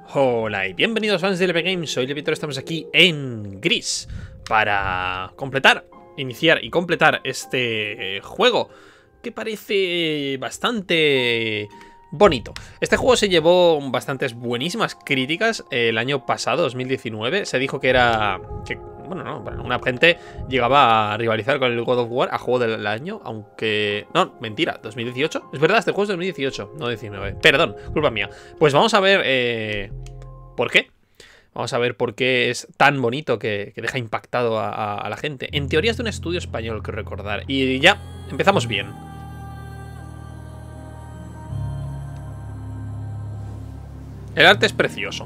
Hola y bienvenidos fans de LP Games, soy Levitor, estamos aquí en Gris para iniciar y completar este juego que parece bastante bonito. Este juego se llevó bastantes buenísimas críticas el año pasado, 2019, se dijo que era... bueno, no, una gente llegaba a rivalizar con el God of War a juego del año, aunque... No, mentira, 2018. Es verdad, este juego es 2018, no 19. Perdón, culpa mía. Pues vamos a ver por qué. Vamos a ver por qué es tan bonito que deja impactado a la gente. En teoría es de un estudio español, creo recordar. Y ya, empezamos bien. El arte es precioso.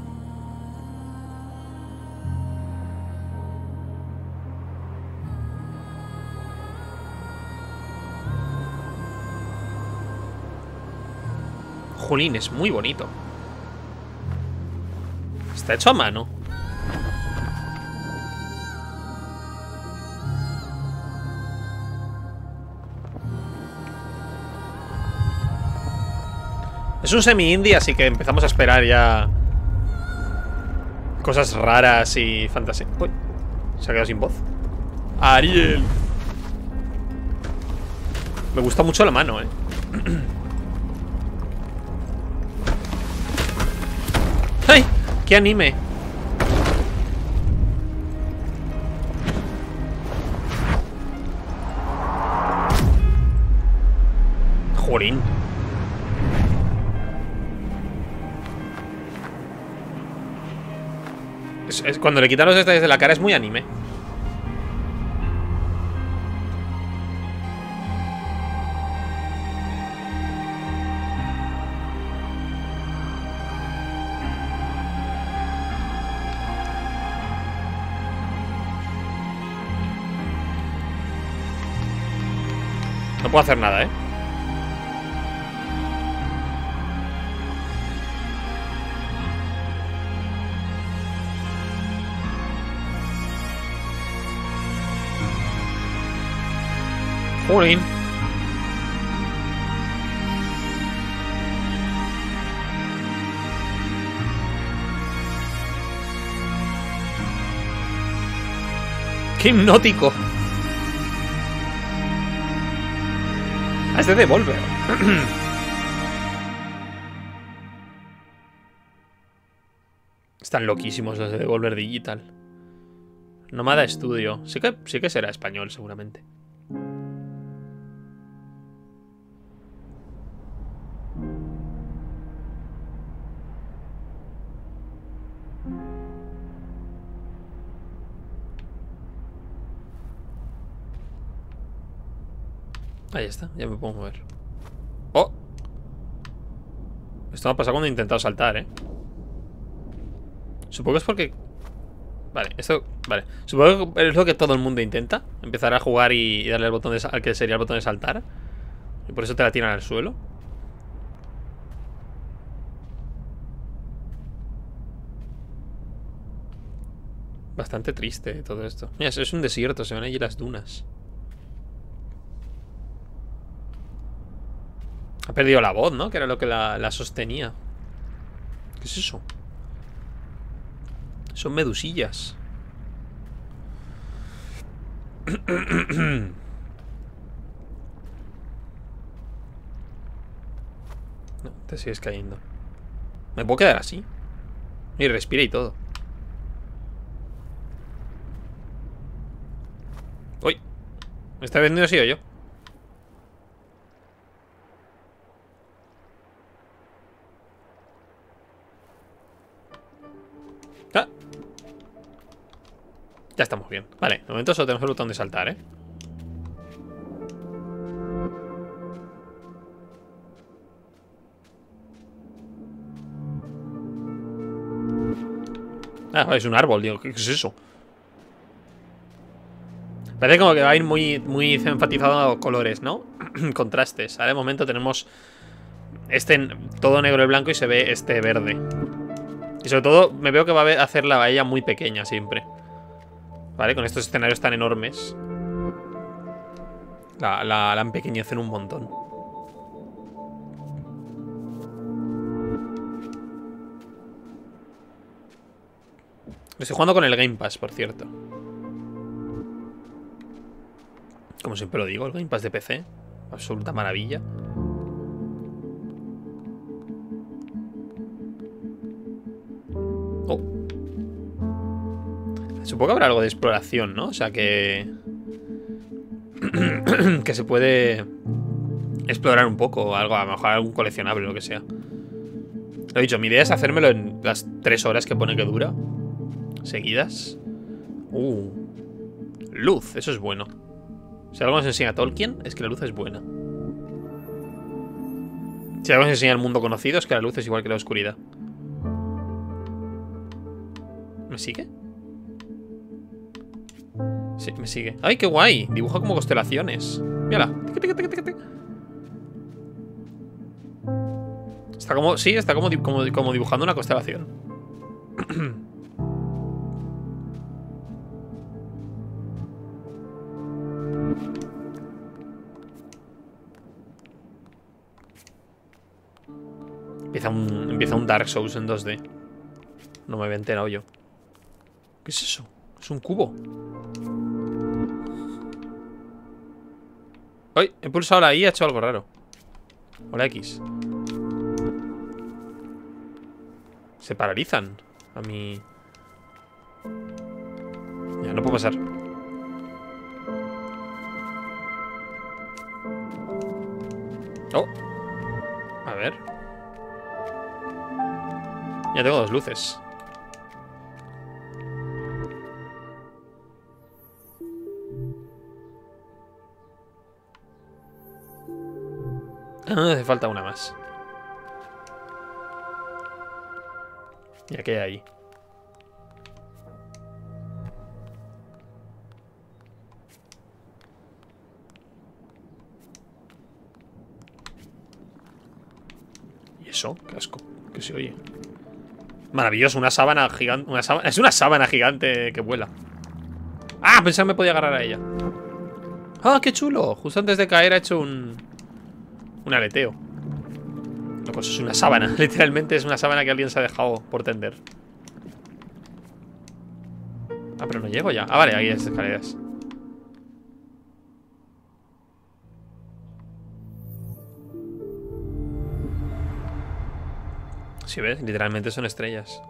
Jolín, es muy bonito. Está hecho a mano. Es un semi-indie, así que empezamos a esperar ya cosas raras y fantasía. Uy, se ha quedado sin voz. Ariel. Me gusta mucho la mano, ¡Ay! ¡Qué anime! Jolín. Cuando le quitan los detalles de la cara es muy anime. No puedo hacer nada, Jolín. ¡Qué hipnótico! Ah, es de Devolver. Están loquísimos los de Devolver Digital. Nómada Studio. Sí que será español, seguramente. Ahí está, ya me puedo mover. ¡Oh! Esto me ha pasado cuando he intentado saltar, Supongo que es porque... Vale, esto... Vale, supongo que es lo que todo el mundo intenta. Empezar a jugar y darle al botón al que sería el botón de saltar. Y por eso te la tiran al suelo. Bastante triste todo esto. Mira, es un desierto, se ven allí las dunas. Ha perdido la voz, ¿no? Que era lo que la sostenía. ¿Qué es eso? Son medusillas. No, te sigues cayendo. ¿Me puedo quedar así? Y respira y todo. ¡Uy! ¿Me está vendiendo así o yo? ¡Ah! Ya estamos bien. Vale, de momento solo tenemos el botón de saltar, Ah, es un árbol, digo, ¿qué es eso? Parece como que va a ir muy enfatizado a colores, ¿no? Contrastes. Ahora de momento tenemos todo negro y blanco y se ve este verde. Y sobre todo me veo que va a hacer la bahía muy pequeña siempre. Vale, con estos escenarios tan enormes. La empequeñecen un montón. Estoy jugando con el Game Pass, por cierto. Como siempre lo digo, el Game Pass de PC. Absoluta maravilla. Oh. Supongo que habrá algo de exploración, ¿no? O sea que... que se puede explorar un poco. Algo, a lo mejor algún coleccionable o lo que sea. Lo he dicho, mi idea es hacérmelo en las 3 horas que pone que dura. Seguidas. Luz, eso es bueno. Si algo nos enseña Tolkien, es que la luz es buena. Si algo nos enseña el mundo conocido, es que la luz es igual que la oscuridad. ¿Me sigue? Sí, me sigue. ¡Ay, qué guay! Dibuja como constelaciones. Mírala. Está como... Sí, está como dibujando una constelación. Empieza un Dark Souls en 2D. No me había enterado yo. ¿Qué es eso? Es un cubo. ¡Ay! He pulsado la I y ha hecho algo raro. O la X. Se paralizan. A mí... Ya, no puedo pasar. Oh. A ver. Ya tengo 2 luces. Ah, hace falta una más. Ya que hay ahí. ¿Y eso? Qué asco. ¿Qué se oye? Maravilloso, una sábana gigante. Es una sábana gigante que vuela. ¡Ah! Pensaba que me podía agarrar a ella. ¡Ah, qué chulo! Justo antes de caer ha hecho un aleteo. No, pues es una sábana. Literalmente es una sábana que alguien se ha dejado por tender. Ah, pero no llego ya. Ah, vale, ahí hay escaleras. Si ves, literalmente son estrellas.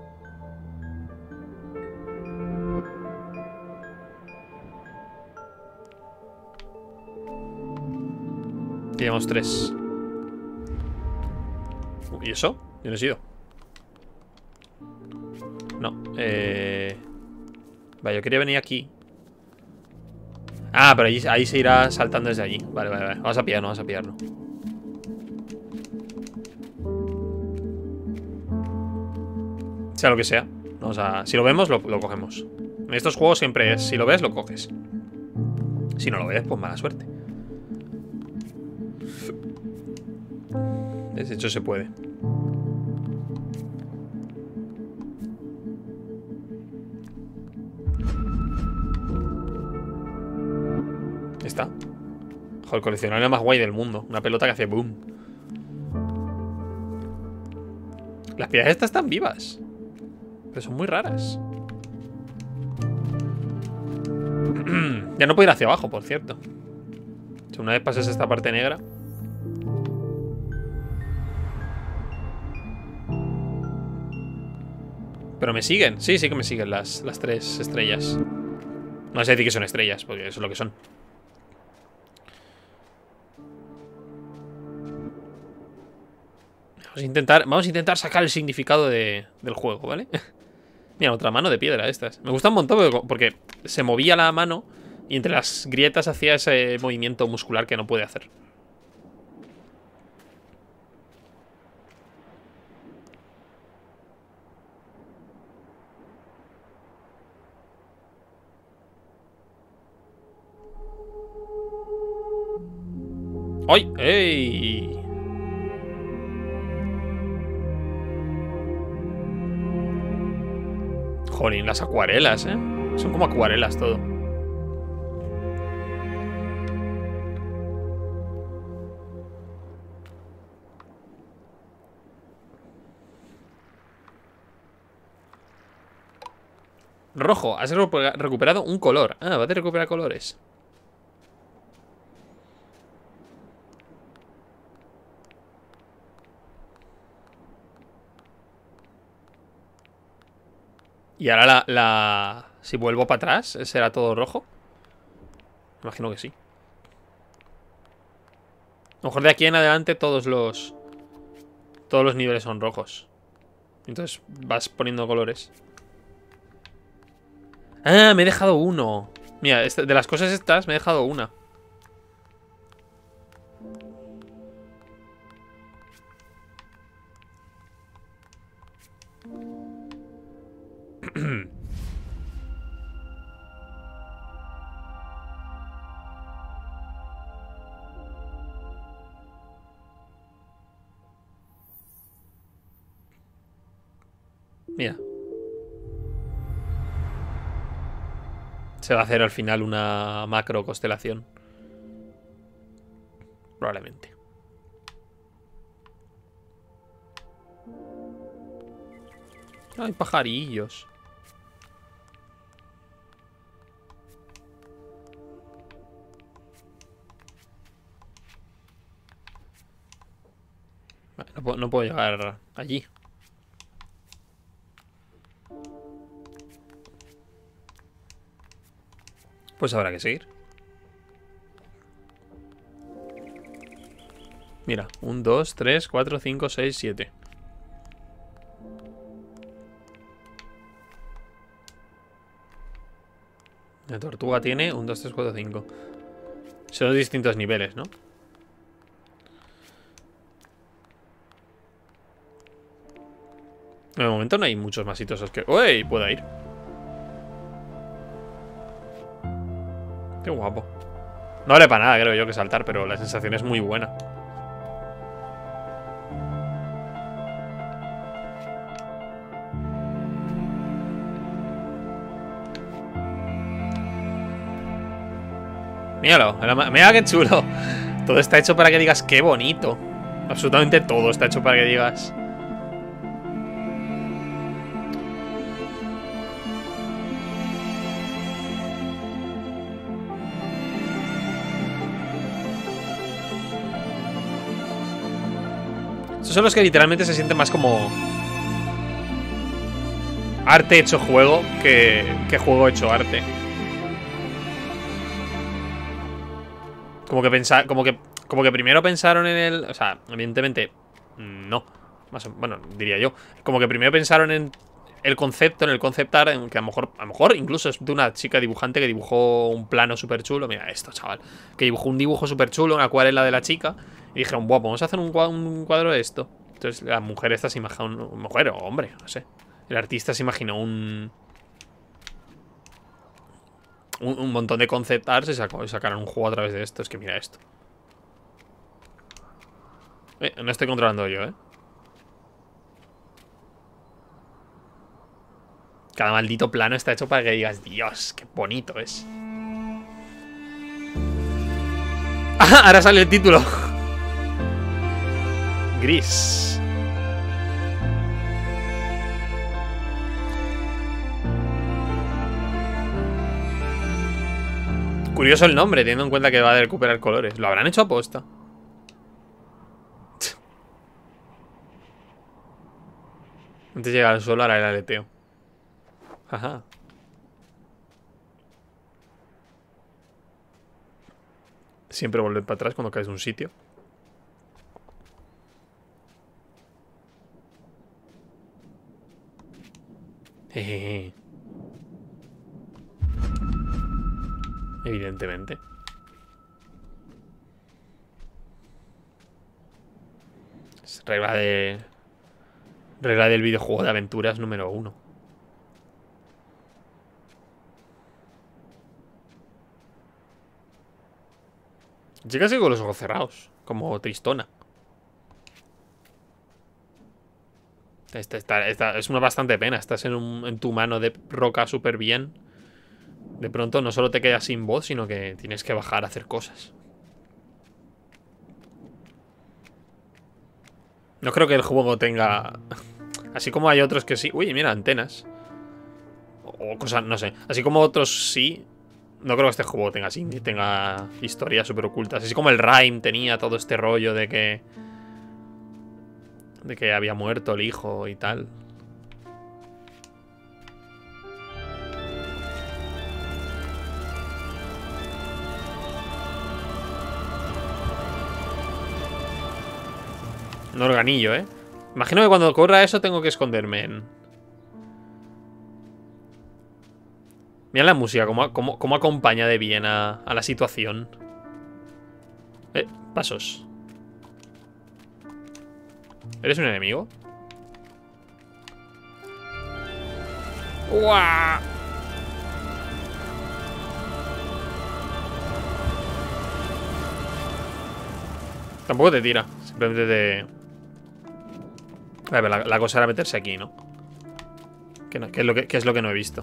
Llevamos 3. ¿Y eso? Yo no he sido. No. Vale, yo quería venir aquí. Ah, pero ahí se irá saltando desde allí. Vale, vale, vale. Vamos a pillarlo, vamos a pillarlo. Sea lo que sea. Vamos a... Si lo vemos, lo cogemos. En estos juegos siempre es, si lo ves, lo coges. Si no lo ves, pues mala suerte. De hecho, se puede. Está. Joder, el coleccionable más guay del mundo. Una pelota que hace boom. Las piedras estas están vivas. Pero son muy raras. Ya no puedo ir hacia abajo, por cierto. Si una vez pases esta parte negra. Pero me siguen. Sí, sí que me siguen las 3 estrellas. No sé decir que son estrellas, porque eso es lo que son. Vamos a intentar sacar el significado del juego, ¿vale? Mira, otra mano de piedra estas. Me gusta un montón porque se movía la mano y entre las grietas hacía ese movimiento muscular que no puede hacer. ¡Ay! ¡Ey! Jolín, las acuarelas, ¿eh? Son como acuarelas todo. Rojo, has recuperado un color. Ah, va a recuperar colores. Y ahora si vuelvo para atrás, ¿será todo rojo? Imagino que sí. A lo mejor de aquí en adelante todos los niveles son rojos. Entonces vas poniendo colores. Ah, me he dejado uno. Mira, de las cosas estas me he dejado una. Mira. Se va a hacer al final una macro constelación. Probablemente. Hay pajarillos. No puedo llegar allí. Pues habrá que seguir. Mira, 1, 2, 3, 4, 5, 6, 7. La tortuga tiene 1, 2, 3, 4, 5. Son los distintos niveles, ¿no? De momento no hay muchos más hitos que... ¡Uy! Puedo ir. Qué guapo. No vale para nada, creo yo, que saltar, pero la sensación es muy buena. Míralo, mira qué chulo. Todo está hecho para que digas qué bonito. Absolutamente todo está hecho para que digas. Estos son los que literalmente se sienten más como arte hecho juego que juego hecho arte. Como que primero pensaron en el... O sea, evidentemente no. Bueno, diría yo. Como que primero pensaron en el concepto, en el concept art, en que a lo mejor incluso es de una chica dibujante que dibujó un plano súper chulo. Mira esto, chaval. Que dibujó un dibujo súper chulo, una acuarela de la chica. Y dijeron, guapo, vamos a hacer un cuadro de esto. Entonces la mujer esta se imaginó... Mujer o hombre, no sé. El artista se imaginó un montón de concept arts y sacaron un juego a través de esto. Es que mira esto. No estoy controlando yo, ¿eh? Cada maldito plano está hecho para que digas, Dios, qué bonito es. ¡Ah! Ahora sale el título. Gris. Curioso el nombre, teniendo en cuenta que va a recuperar colores. ¿Lo habrán hecho a posta? Antes de llegar al suelo, ahora el aleteo. Ajá. Siempre volver para atrás cuando caes de un sitio. Jejeje. Evidentemente. Es regla del videojuego de aventuras número 1. Llega así con los ojos cerrados, como tristona. Es una bastante pena. Estás en tu mano de roca súper bien. De pronto no solo te quedas sin voz, sino que tienes que bajar a hacer cosas. No creo que el juego tenga... Así como hay otros que sí. Uy, mira, antenas. O cosas, no sé. Así como otros sí. No creo que este juego tenga así, tenga historias súper ocultas. Así como el Rime tenía todo este rollo de que... había muerto el hijo y tal. Un organillo, ¿eh? Imagino que cuando ocurra eso tengo que esconderme en... Mira la música, cómo acompaña de bien a la situación. Pasos. ¿Eres un enemigo? ¡Uah! Tampoco te tira. Simplemente te... A ver, la cosa era meterse aquí, ¿no? ¿Qué es lo que no he visto?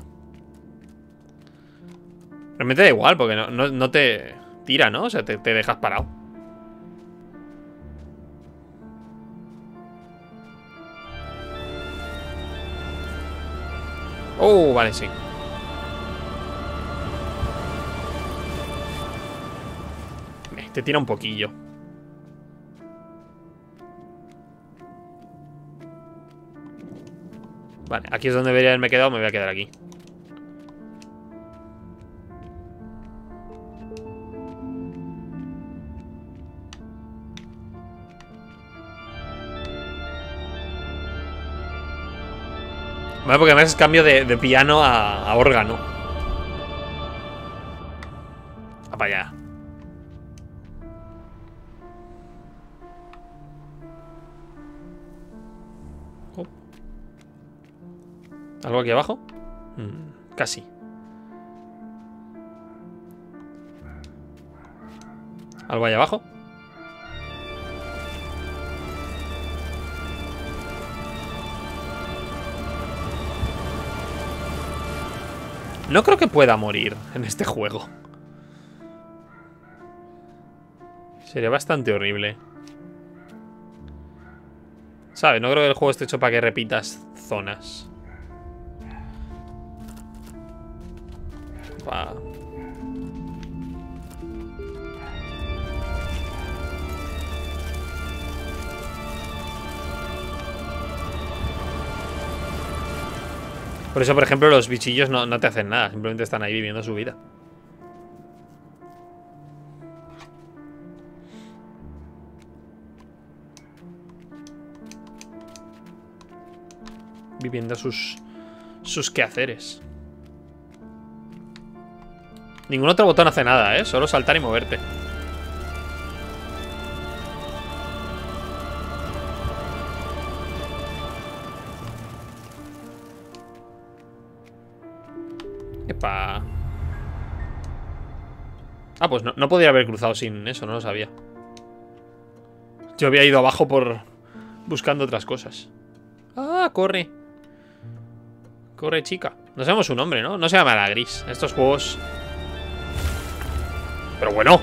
Realmente da igual, porque no te tira, ¿no? O sea, te dejas parado. Oh, vale, sí. Te tira un poquillo. Vale, aquí es donde debería haberme quedado. Me voy a quedar aquí. Vale, porque además es cambio de piano a órgano. Va para allá. ¿Algo aquí abajo? Casi. ¿Algo ahí abajo? No creo que pueda morir en este juego. Sería bastante horrible. ¿Sabes? No creo que el juego esté hecho para que repitas zonas. Va. Por eso, por ejemplo, los bichillos no te hacen nada. Simplemente están ahí viviendo su vida. Viviendo sus quehaceres. Ningún otro botón hace nada, ¿eh? Solo saltar y moverte. Epa. Ah, pues no podía haber cruzado sin eso, no lo sabía. Yo había ido abajo por... buscando otras cosas. Ah, corre. Corre, chica. No sabemos su nombre, ¿no? No se llama la Gris. Estos juegos... Pero bueno.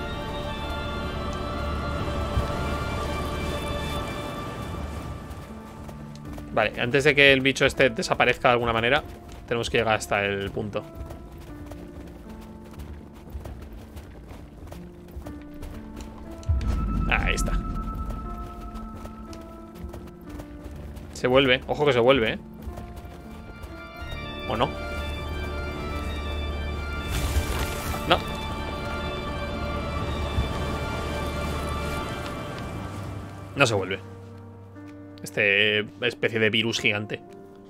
Vale, antes de que el bicho este desaparezca de alguna manera, tenemos que llegar hasta el punto. Ahí está. Se vuelve. Ojo que se vuelve, ¿eh? ¿O no? No. No se vuelve. Este especie de virus gigante.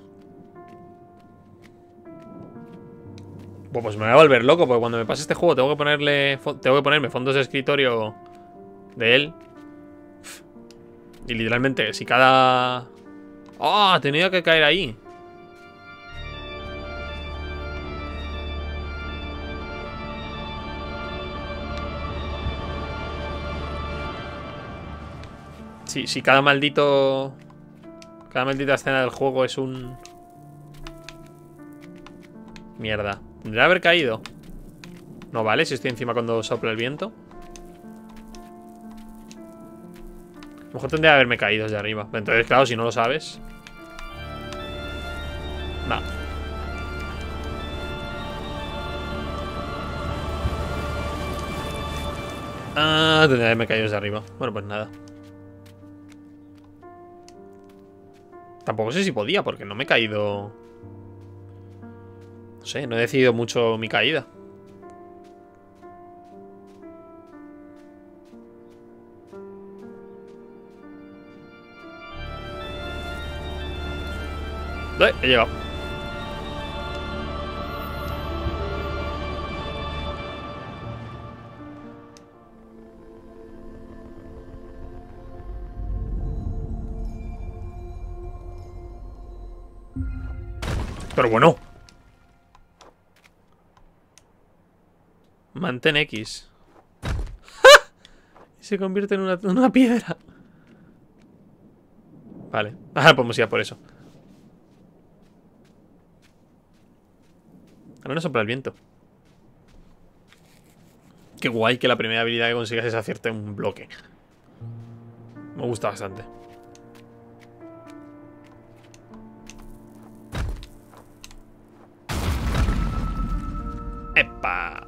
Bueno, pues me voy a volver loco, porque cuando me pase este juego tengo que ponerme fondos de escritorio de él. Y literalmente, si cada... ¡Oh! Tenía que caer ahí. Si cada maldito... Cada maldita escena del juego es un... Mierda. ¿Tendría que haber caído? No vale, si estoy encima cuando sopla el viento. A lo mejor tendría que haberme caído desde arriba. Entonces, claro, si no lo sabes... No. Ah, tendría que haberme caído desde arriba. Bueno, pues nada. Tampoco sé si podía, porque no me he caído. No sé, no he decidido mucho mi caída. He llegado. Pero bueno. Mantén X. Y se convierte en una piedra. Vale. Ahora podemos ir a por eso. Ahora no sopla el viento. Qué guay que la primera habilidad que consigas es acierte un bloque. Me gusta bastante. ¡Epa!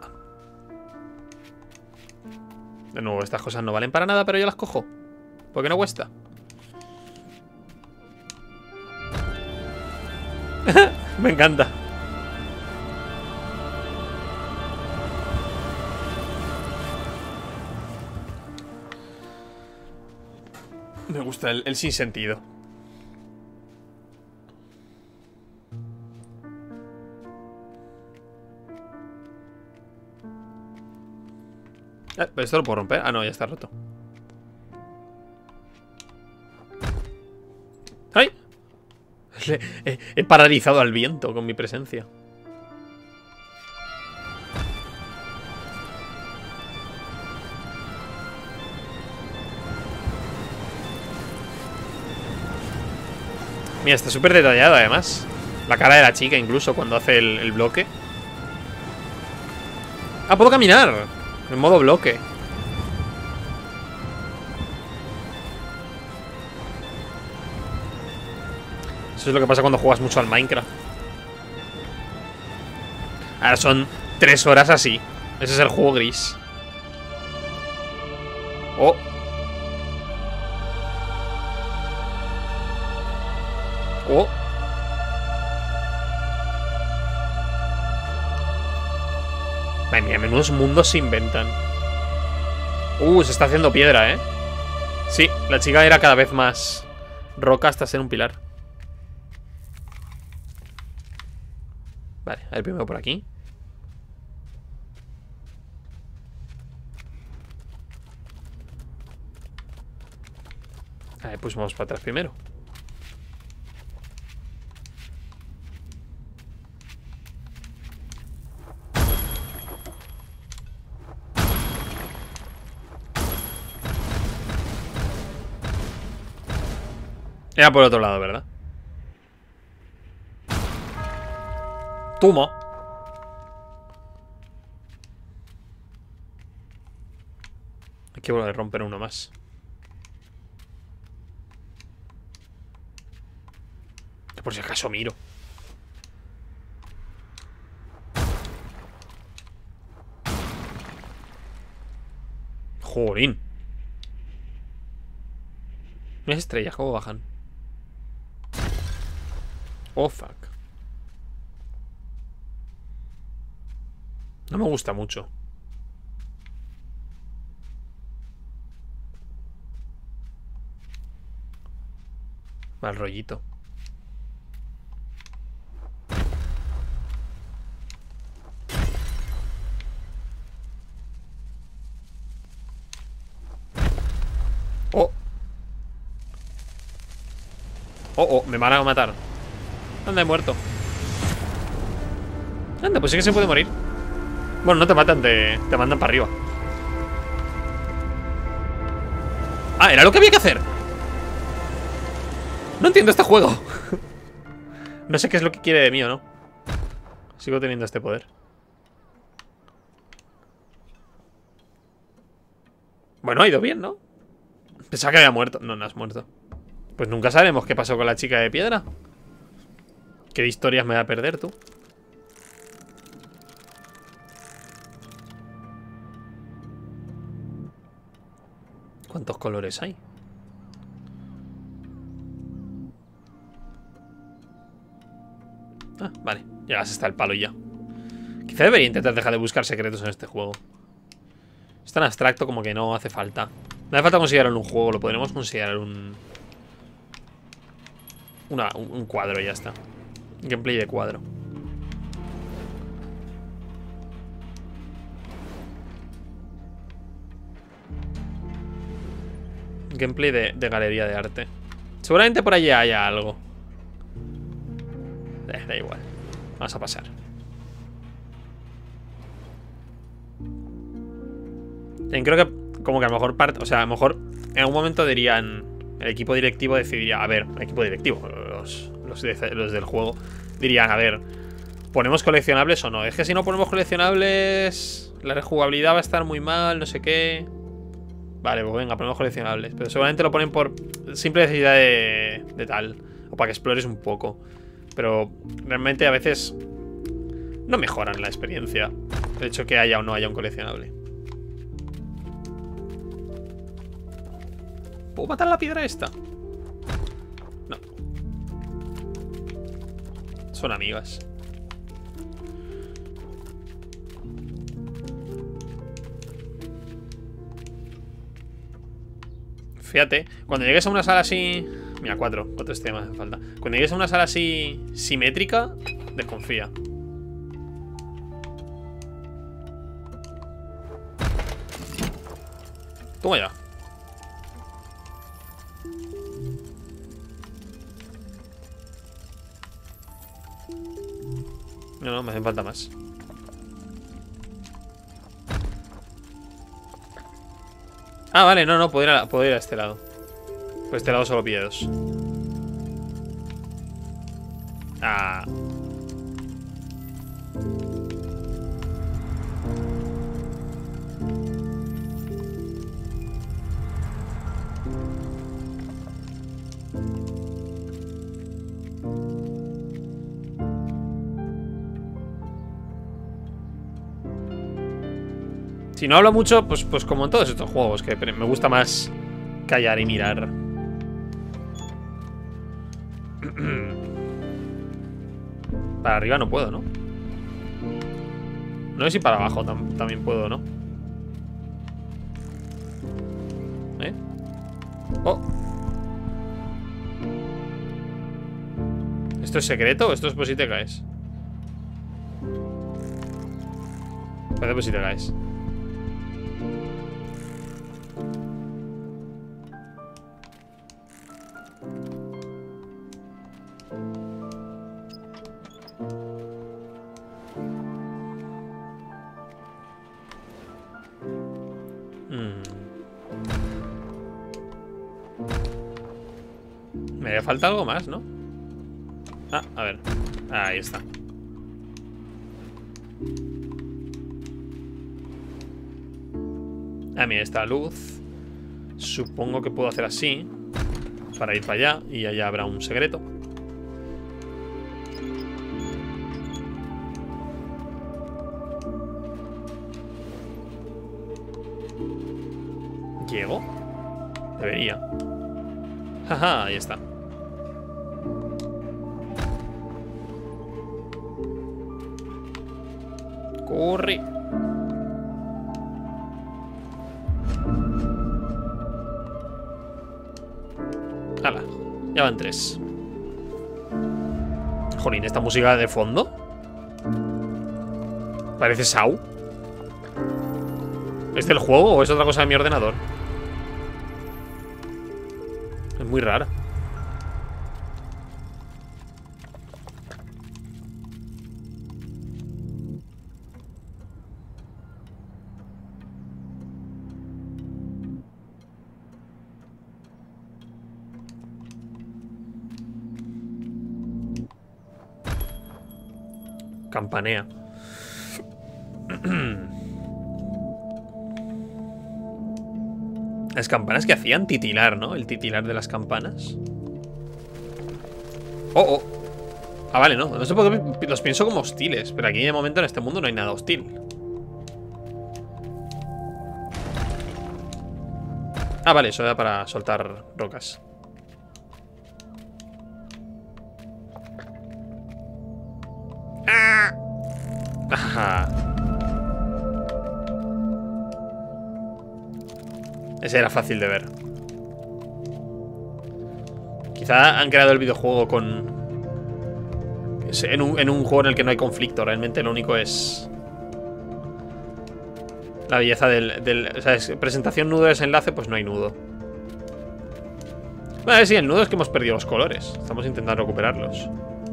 De nuevo, estas cosas no valen para nada, pero yo las cojo. ¿Por qué no cuesta? Me encanta. Me gusta el sinsentido. Pero esto lo puedo romper. Ah, no, ya está roto. ¡Ay! He paralizado al viento con mi presencia. Mira, está súper detallado además. La cara de la chica incluso cuando hace el bloque. Ah, puedo caminar en modo bloque. Eso es lo que pasa cuando juegas mucho al Minecraft. Ahora son 3 horas así. Ese es el juego gris. Oh. Oh. Madre mía, menudos mundos se inventan. Se está haciendo piedra, ¿eh? Sí, la chica era cada vez más roca hasta ser un pilar. Vale, a ver primero por aquí. A ver, pues vamos para atrás primero. Era por otro lado, ¿verdad? Toma. Hay que volver a romper uno más. Por si acaso miro. Jolín. Las estrellas, ¿cómo bajan? Oh, fuck. No me gusta mucho. Mal rollito. Oh. Oh, me van a matar. Anda, he muerto. Anda, pues sí que se puede morir. Bueno, no te matan, te mandan para arriba. Ah, era lo que había que hacer. No entiendo este juego. No sé qué es lo que quiere de mí o no. Sigo teniendo este poder. Bueno, ha ido bien, ¿no? Pensaba que había muerto. No, no has muerto. Pues nunca sabremos qué pasó con la chica de piedra. ¿Qué historias me va a perder tú? ¿Cuántos colores hay? Ah, vale. Llegas hasta el palo ya. Quizá debería intentar dejar de buscar secretos en este juego. Es tan abstracto como que no hace falta. No hace falta considerarlo un juego. Lo podremos considerar un cuadro y ya está. Gameplay de cuadro. Gameplay de galería de arte. Seguramente por allí haya algo. Da igual. Vamos a pasar. Creo que como que a lo mejor o sea, a lo mejor en algún momento dirían, el equipo directivo decidiría, a ver, el equipo directivo, los del juego dirían, a ver, ¿ponemos coleccionables o no? Es que si no ponemos coleccionables, la rejugabilidad va a estar muy mal, no sé qué. Vale, pues venga, ponemos coleccionables. Pero seguramente lo ponen por simple necesidad de tal, o para que explores un poco. Pero realmente a veces no mejoran la experiencia el hecho que haya o no haya un coleccionable. ¿Puedo matar la piedra esta? No. Son amigas. Fíjate, cuando llegues a una sala así... Mira, 4 sistemas hace falta. Cuando llegues a una sala así simétrica, desconfía. Toma ya. No, me hacen falta más. Ah, vale, no, puedo ir a este lado. Pues este lado solo pide 2. Ah. Si no hablo mucho, pues como en todos estos juegos, que me gusta más callar y mirar. Para arriba no puedo, ¿no? No sé si para abajo también puedo, ¿no? ¿Eh? Oh. ¿Esto es secreto o esto es por si te caes? Parece por si te caes. Me haría falta algo más, ¿no? Ah, a ver. Ahí está. Ah, mira, esta luz. Supongo que puedo hacer así para ir para allá y allá habrá un secreto. ¿Llego? Debería. Jaja, ahí está. Corre. Hala, ya van 3. Jolín, esta música de fondo parece Saw. ¿Es del juego o es otra cosa de mi ordenador? Es muy rara. Campanea. Las campanas que hacían titilar, ¿no? El titilar de las campanas. Oh, oh. Ah, vale, no. No sé por qué los pienso como hostiles. Pero aquí de momento en este mundo no hay nada hostil. Ah, vale, eso era para soltar rocas. ¡Ah! Ajá. Ese era fácil de ver. Quizá han creado el videojuego con... En un juego en el que no hay conflicto. Realmente lo único es... la belleza del... O sea, es presentación, nudo, desenlace, pues no hay nudo. Vale, sí, el nudo es que hemos perdido los colores. Estamos intentando recuperarlos.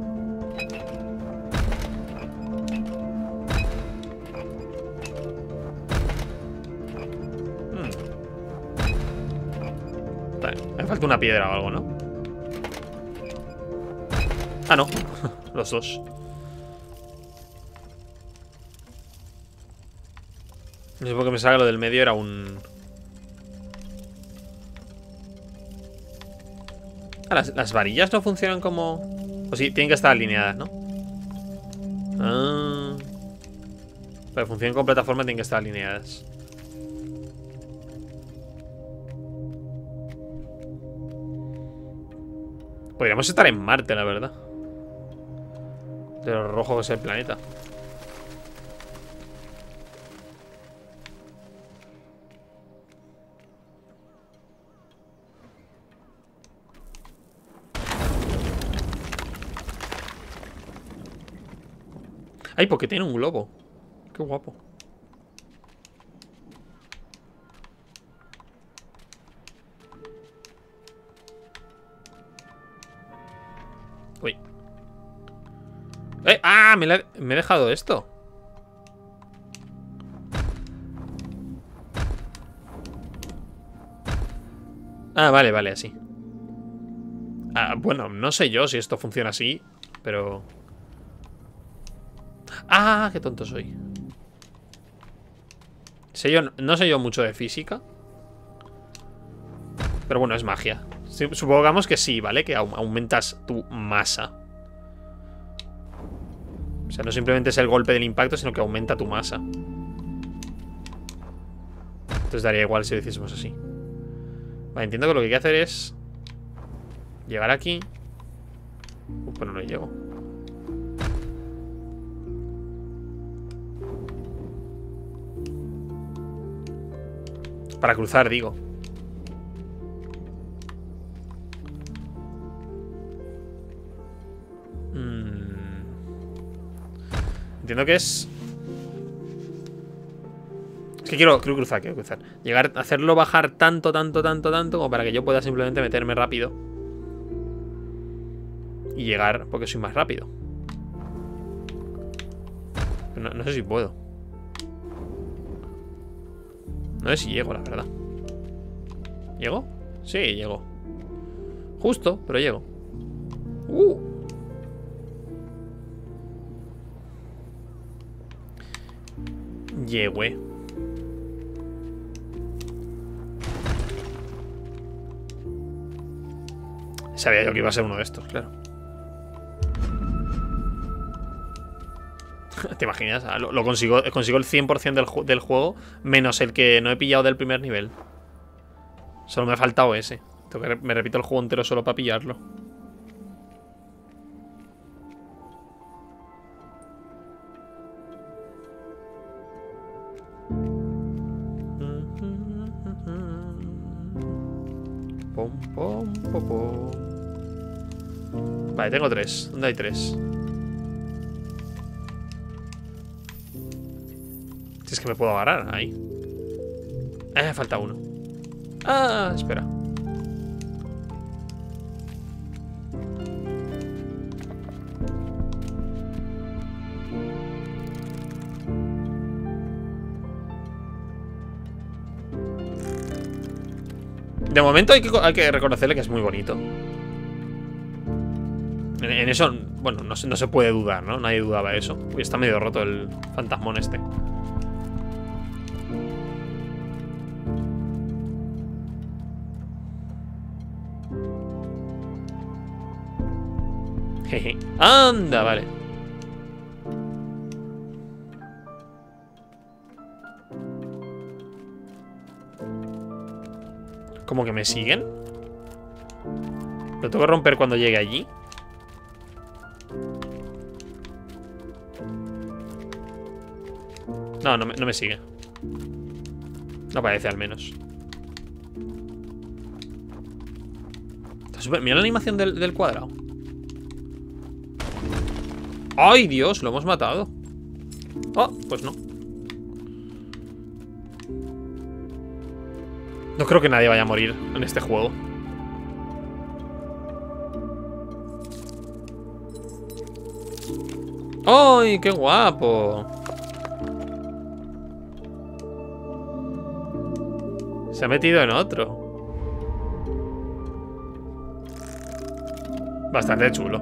Vale, me falta una piedra o algo, ¿no? Ah, no. Los dos. No sé por qué me salga lo del medio, era un... Ah, las varillas no funcionan como... O sí, tienen que estar alineadas, ¿no? Ah. Para que funcionen con plataforma tienen que estar alineadas. Podríamos estar en Marte, la verdad. De lo rojo que es el planeta. Ay, porque tiene un globo. Qué guapo. Uy. ¡Ah! Me he dejado esto. Ah, vale, vale, así. Ah, bueno, no sé yo si esto funciona así, pero... ¡Ah! ¡Qué tonto soy! No sé yo mucho de física. Pero bueno, es magia. Supongamos que sí, ¿vale? Que aumentas tu masa. O sea, no simplemente es el golpe del impacto, sino que aumenta tu masa. Entonces daría igual si lo hiciésemos así. Vale, entiendo que lo que hay que hacer es... llegar aquí. Pero no llego. Para cruzar, digo. Entiendo que es... Es que quiero cruzar, quiero cruzar. Llegar, hacerlo bajar tanto, tanto, tanto, tanto, como para que yo pueda simplemente meterme rápido. Y llegar, porque soy más rápido. Pero no sé si puedo. No sé si llego, la verdad. ¿Llego? Sí, llego. Justo, pero llego. Llegué. Sabía yo que iba a ser uno de estos, claro. ¿Te imaginas? Lo consigo el 100% del juego, menos el que no he pillado del primer nivel. Solo me ha faltado ese. Me repito el juego entero solo para pillarlo. Vale, tengo 3. ¿Dónde hay 3? Si es que me puedo agarrar, ahí. Falta uno. Ah, espera. De momento hay que reconocerle que es muy bonito. En eso, bueno, no se puede dudar, ¿no? Nadie dudaba de eso. Uy, está medio roto el fantasmón este. Jeje. Anda, vale. ¿Cómo que me siguen? ¿Lo tengo que romper cuando llegue allí? No, no me sigue. No parece, al menos. Está súper... Mira la animación del cuadrado. ¡Ay, Dios! Lo hemos matado. Oh, pues no. No creo que nadie vaya a morir en este juego. ¡Ay, qué guapo! Se ha metido en otro. Bastante chulo.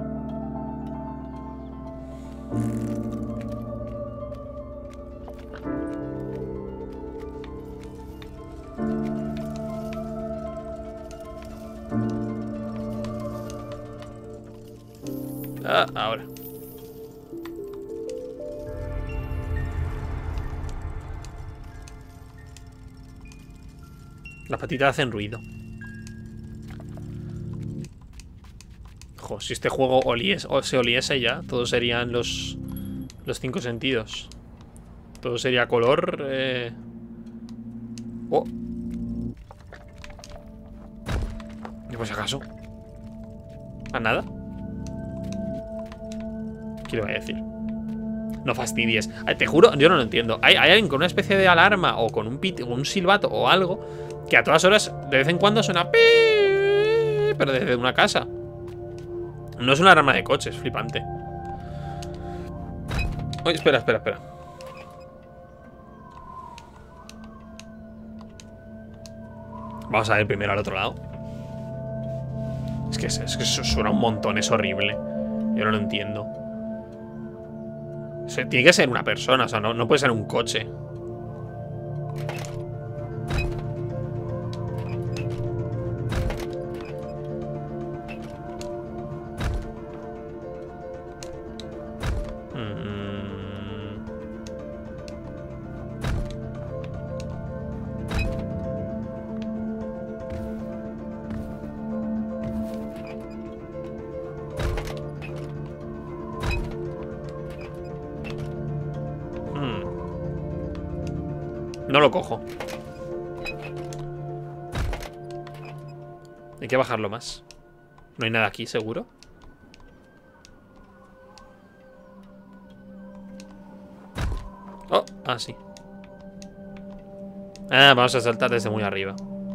Ah, ahora. Las patitas hacen ruido. Jo, si este juego se oliese ya, todos serían los 5 sentidos. Todo sería color. Oh. ¿Y por si acaso? ¿A nada? ¿Qué le voy a decir? No fastidies. Te juro, yo no lo entiendo. Hay alguien con una especie de alarma o con un silbato o algo que a todas horas, de vez en cuando, suena pi, pero desde una casa. No es una alarma de coches, flipante. Oye, espera. Vamos a ver primero al otro lado. Es que eso suena un montón, es horrible. Yo no lo entiendo. O sea, tiene que ser una persona, o sea, no puede ser un coche. No lo cojo. Hay que bajarlo más. No hay nada aquí, seguro. Oh, ah, sí. Ah, vamos a saltar desde muy arriba.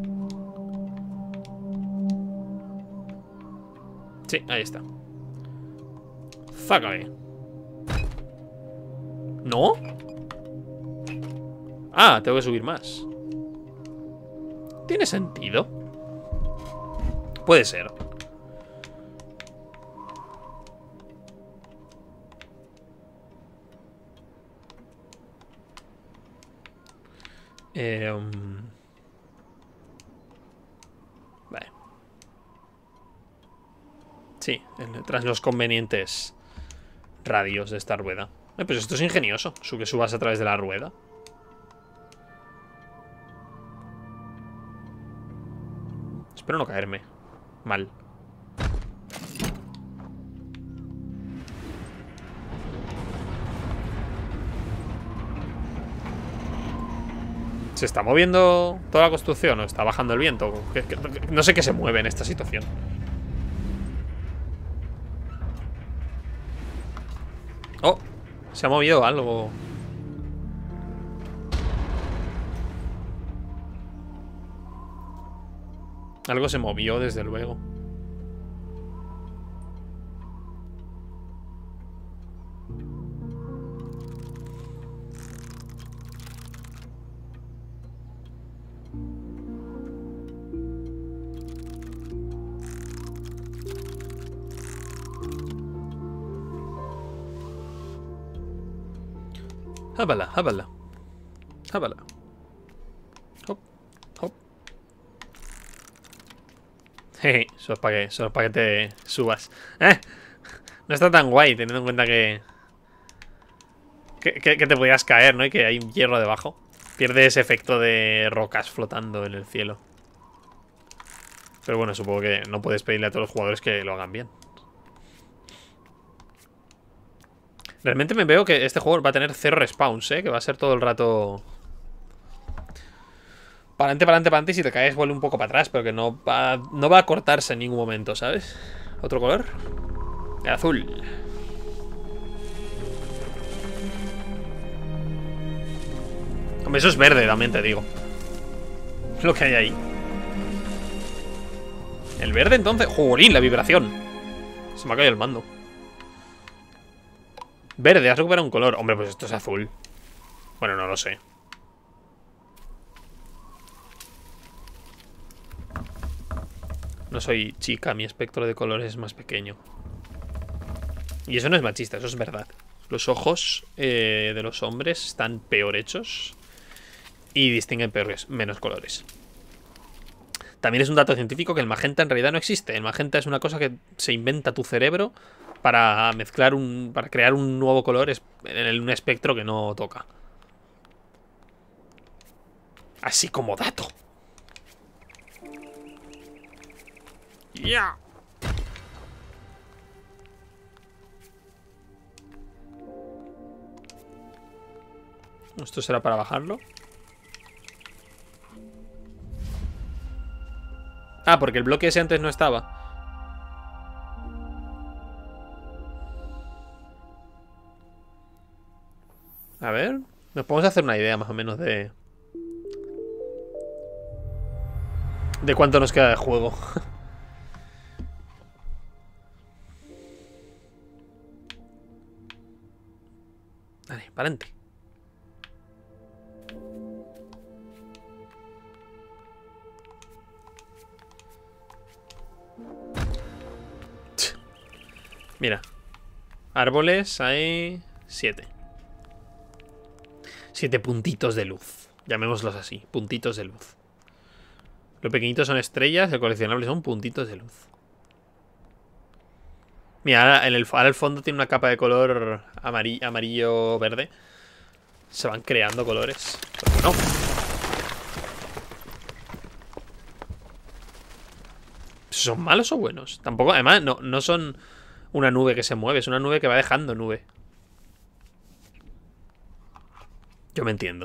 Sí, ahí está. Zácame. ¿No? Ah, tengo que subir más. ¿Tiene sentido? Puede ser. Vale. Sí, tras los convenientes radios de esta rueda. Pues esto es ingenioso. Que subas a través de la rueda. Espero no caerme mal. ¿Se está moviendo toda la construcción o está bajando el viento? No sé qué se mueve en esta situación. Oh, se ha movido algo. Algo se movió, desde luego. Hábala. Hop, hop. Jeje, solo es para que te subas. No está tan guay, teniendo en cuenta que te podías caer, ¿no? Y que hay un hierro debajo. Pierde ese efecto de rocas flotando en el cielo. Pero bueno, supongo que no puedes pedirle a todos los jugadores que lo hagan bien. Realmente me veo que este juego va a tener 0 respawns, ¿eh? Que va a ser todo el rato... Para adelante, para adelante, para adelante. Y si te caes vuelve un poco para atrás. Pero que no va a cortarse en ningún momento, ¿sabes? ¿Otro color? El azul. Hombre, eso es verde también, te digo. Lo que hay ahí. El verde entonces... ¡Jolín! La vibración. Se me ha caído el mando. Verde, has recuperado un color. Hombre, pues esto es azul. Bueno, no lo sé. No soy chica, mi espectro de colores es más pequeño. Y eso no es machista, eso es verdad. Los ojos de los hombres están peor hechos y distinguen peores, menos colores. También es un dato científico que el magenta en realidad no existe. El magenta es una cosa que se inventa tu cerebro para mezclar para crear un nuevo color en un espectro que no toca. Así como dato. ¡Ya! ¿Esto será para bajarlo? Ah, porque el bloque ese antes no estaba. A ver, nos podemos hacer una idea más o menos de cuánto nos queda de juego. Vale, para adelante. Mira. Árboles hay 7. 7 puntitos de luz. Llamémoslos así, puntitos de luz. Los pequeñitos son estrellas, el coleccionable son puntitos de luz. Mira, ahora el fondo tiene una capa de color amarillo-verde. Se van creando colores. Pero bueno. ¿Son malos o buenos? Tampoco, además, no son una nube que se mueve, es una nube que va dejando nube. Yo me entiendo.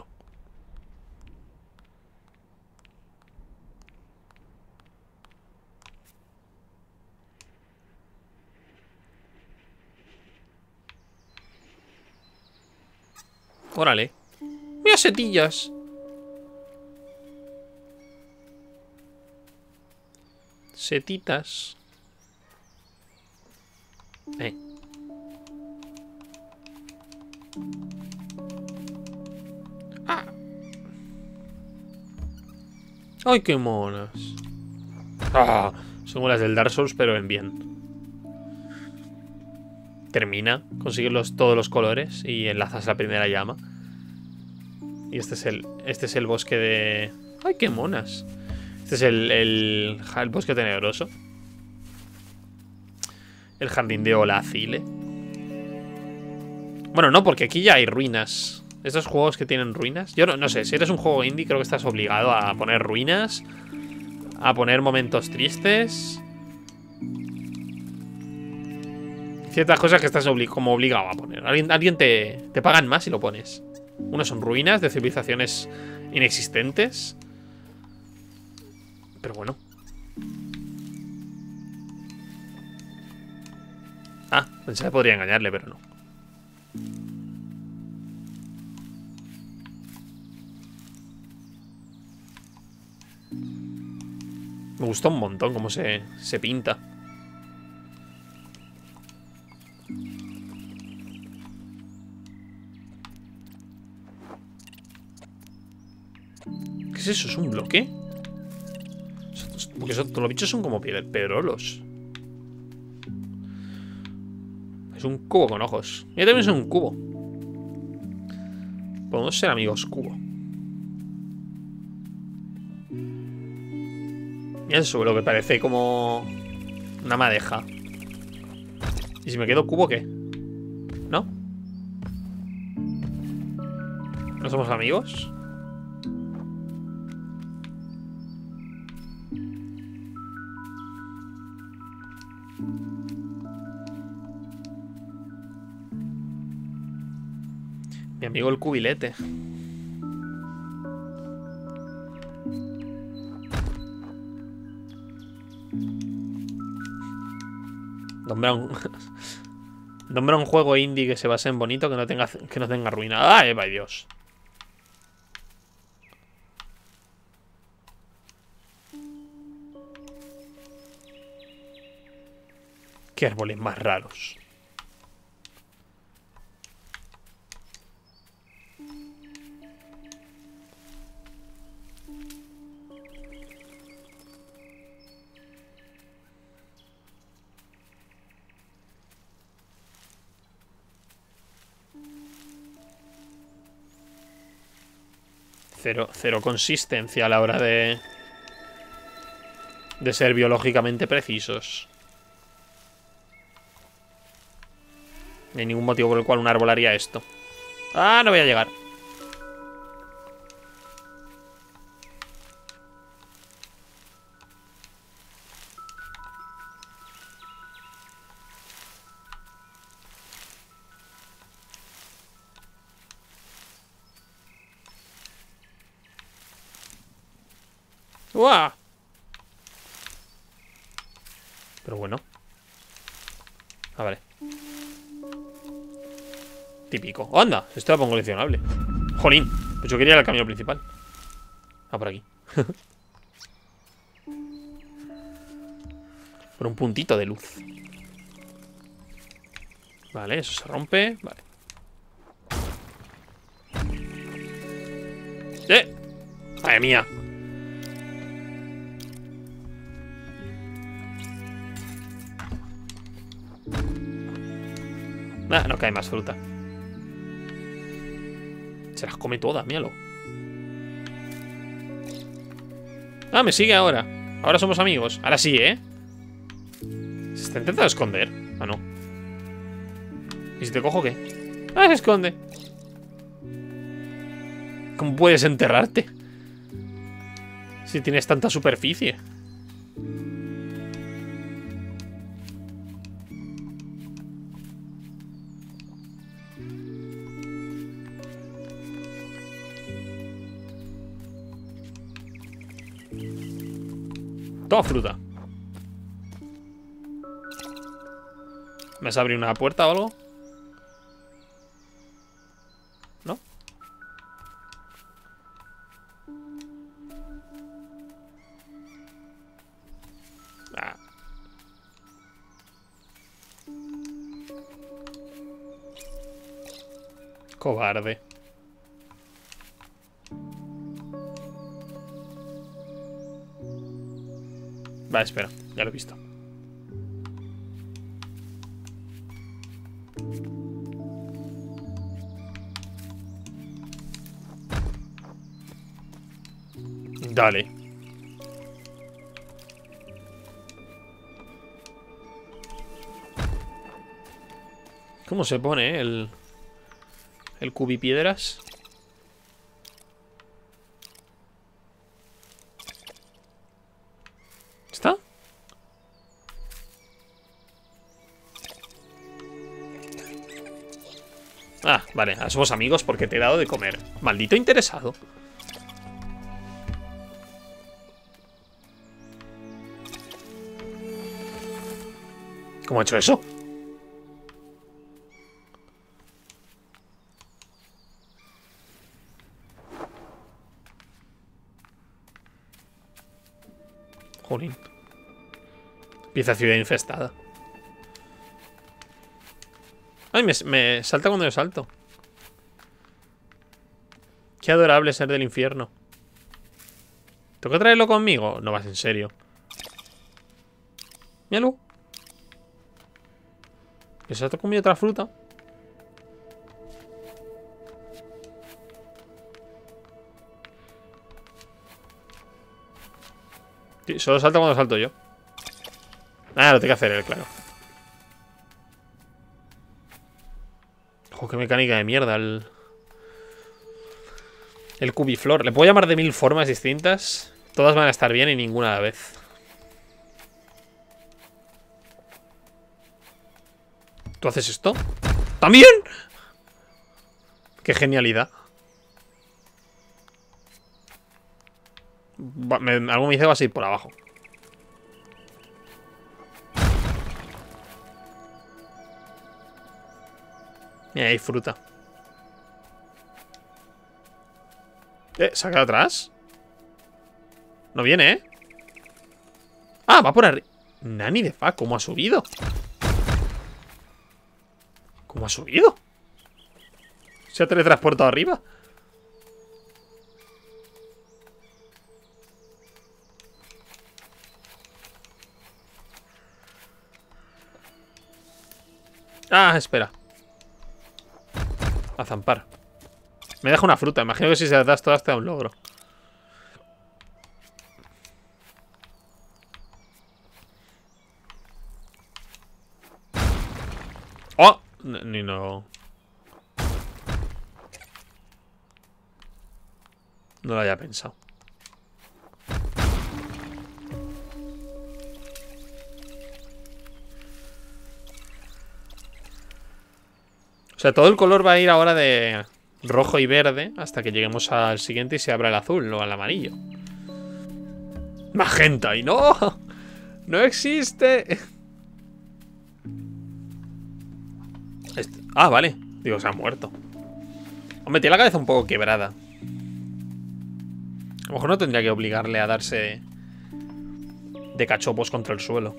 Órale. Mira setillas. Setitas. Ah. Ay, qué monas. Ah, son como las del Dark Souls, pero en bien. Termina, consigues todos los colores y enlazas la primera llama. Y este es el bosque de... ¡Ay, qué monas! Este es el bosque tenebroso. El jardín de Olazile. Bueno, no, porque aquí ya hay ruinas. Estos juegos que tienen ruinas. Yo no sé, si eres un juego indie creo que estás obligado a poner ruinas, a poner momentos tristes. Ciertas cosas que estás como obligado a poner. Alguien te pagan más si lo pones. Unas son ruinas de civilizaciones inexistentes. Pero bueno. Ah, pensé que podría engañarle, pero no. Me gusta un montón cómo se pinta. ¿Qué es eso? ¿Es un bloque? Porque todos los bichos son como pedrolos. Es un cubo con ojos. Yo también soy un cubo. Podemos ser amigos cubo. Mira eso, lo que parece como una madeja. ¿Y si me quedo cubo qué? ¿No? ¿No somos amigos? Mi amigo el cubilete. Nombra un juego indie que se base en bonito, que no tenga ruina. ¡Ay, vaya Dios! Qué árboles más raros. Cero consistencia a la hora de ser biológicamente precisos. No hay ningún motivo por el cual un árbol haría esto. ¡Ah, no voy a llegar! ¡Uah! Pero bueno. Ah, vale. Típico. ¡Oh, anda! Esto lo pongo coleccionable. ¡Jolín! Pues yo quería ir al camino principal. Ah, por aquí. Por un puntito de luz. Vale, eso se rompe. Vale. ¡Madre mía! No cae más fruta. Se las come todas, míralo. Ah, me sigue ahora. Ahora somos amigos. Ahora sí, ¿eh? ¿Se está intentando esconder? Ah, no. ¿Y si te cojo qué? Ah, se esconde. ¿Cómo puedes enterrarte? Si tienes tanta superficie. Toma fruta. ¿Me vas a abrir una puerta o algo? ¿No? Ah. Cobarde. Vale, espera, ya lo he visto. Dale. ¿Cómo se pone, el cubipiedras? ¿Está? Ah, vale, somos amigos porque te he dado de comer. Maldito interesado. ¿Cómo ha hecho eso? Jolín. Empieza ciudad infestada. Ay, me salta cuando yo salto. Qué adorable ser del infierno. ¿Tengo que traerlo conmigo? No vas en serio. Míralo. ¿Que se ha comido otra fruta? Sí, solo salta cuando salto yo. Ah, lo tengo que hacer él, claro. Ojo, qué mecánica de mierda el cubiflor. Le puedo llamar de 1000 formas distintas. Todas van a estar bien y ninguna a la vez. ¿Tú haces esto? ¿También? Qué genialidad. Algo me dice que vas a ir por abajo. Mira, hay fruta. ¿Se ha quedado atrás? No viene, ¿eh? Ah, va por arriba. Nani de fa, ¿cómo ha subido? ¿Cómo ha subido? Se ha teletransportado arriba. Ah, espera. A zampar. Me deja una fruta. Imagino que si se las das todas te da un logro. ¡Oh! Ni no. No lo había pensado. O sea, todo el color va a ir ahora de rojo y verde hasta que lleguemos al siguiente y se abra el azul o el amarillo. ¡Magenta! ¡Y no! ¡No existe! Ah, vale. Digo, se ha muerto. Hombre, tiene la cabeza un poco quebrada. A lo mejor no tendría que obligarle a darse de cachopos contra el suelo.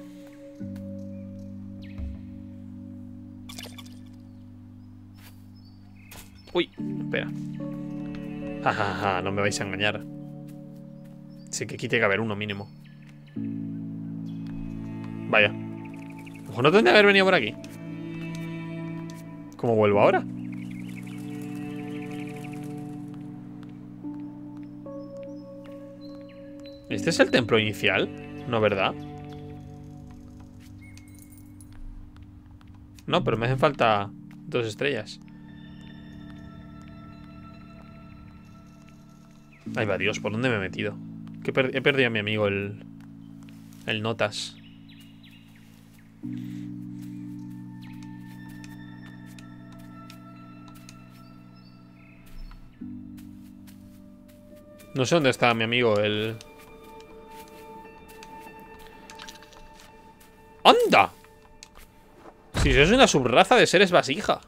Uy, espera. Jajaja, no me vais a engañar. Sí que aquí tiene que haber uno mínimo. Vaya. A lo mejor no tendría que haber venido por aquí. ¿Cómo vuelvo ahora? ¿Este es el templo inicial? No, ¿verdad? No, pero me hacen falta 2 estrellas. Ay, va, Dios, ¿por dónde me he metido? Que he perdido a mi amigo el Notas. No sé dónde está mi amigo el... ¡Anda! Si sois una subraza de seres vasija.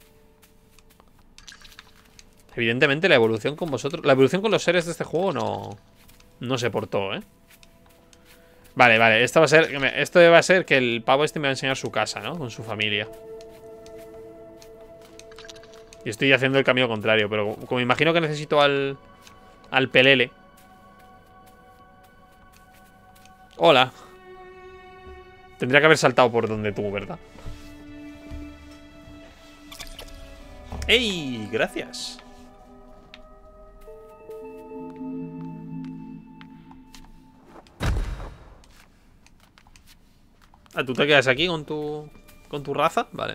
Evidentemente la evolución con vosotros... La evolución con los seres de este juego no se portó, ¿eh? Vale, vale, esto va a ser que el pavo este me va a enseñar su casa, ¿no? Con su familia. Y estoy haciendo el camino contrario, pero como imagino que necesito al pelele. Hola. Tendría que haber saltado por donde tú, ¿verdad? ¡Ey! Gracias. Ah, ¿tú te quedas aquí con tu raza? Vale.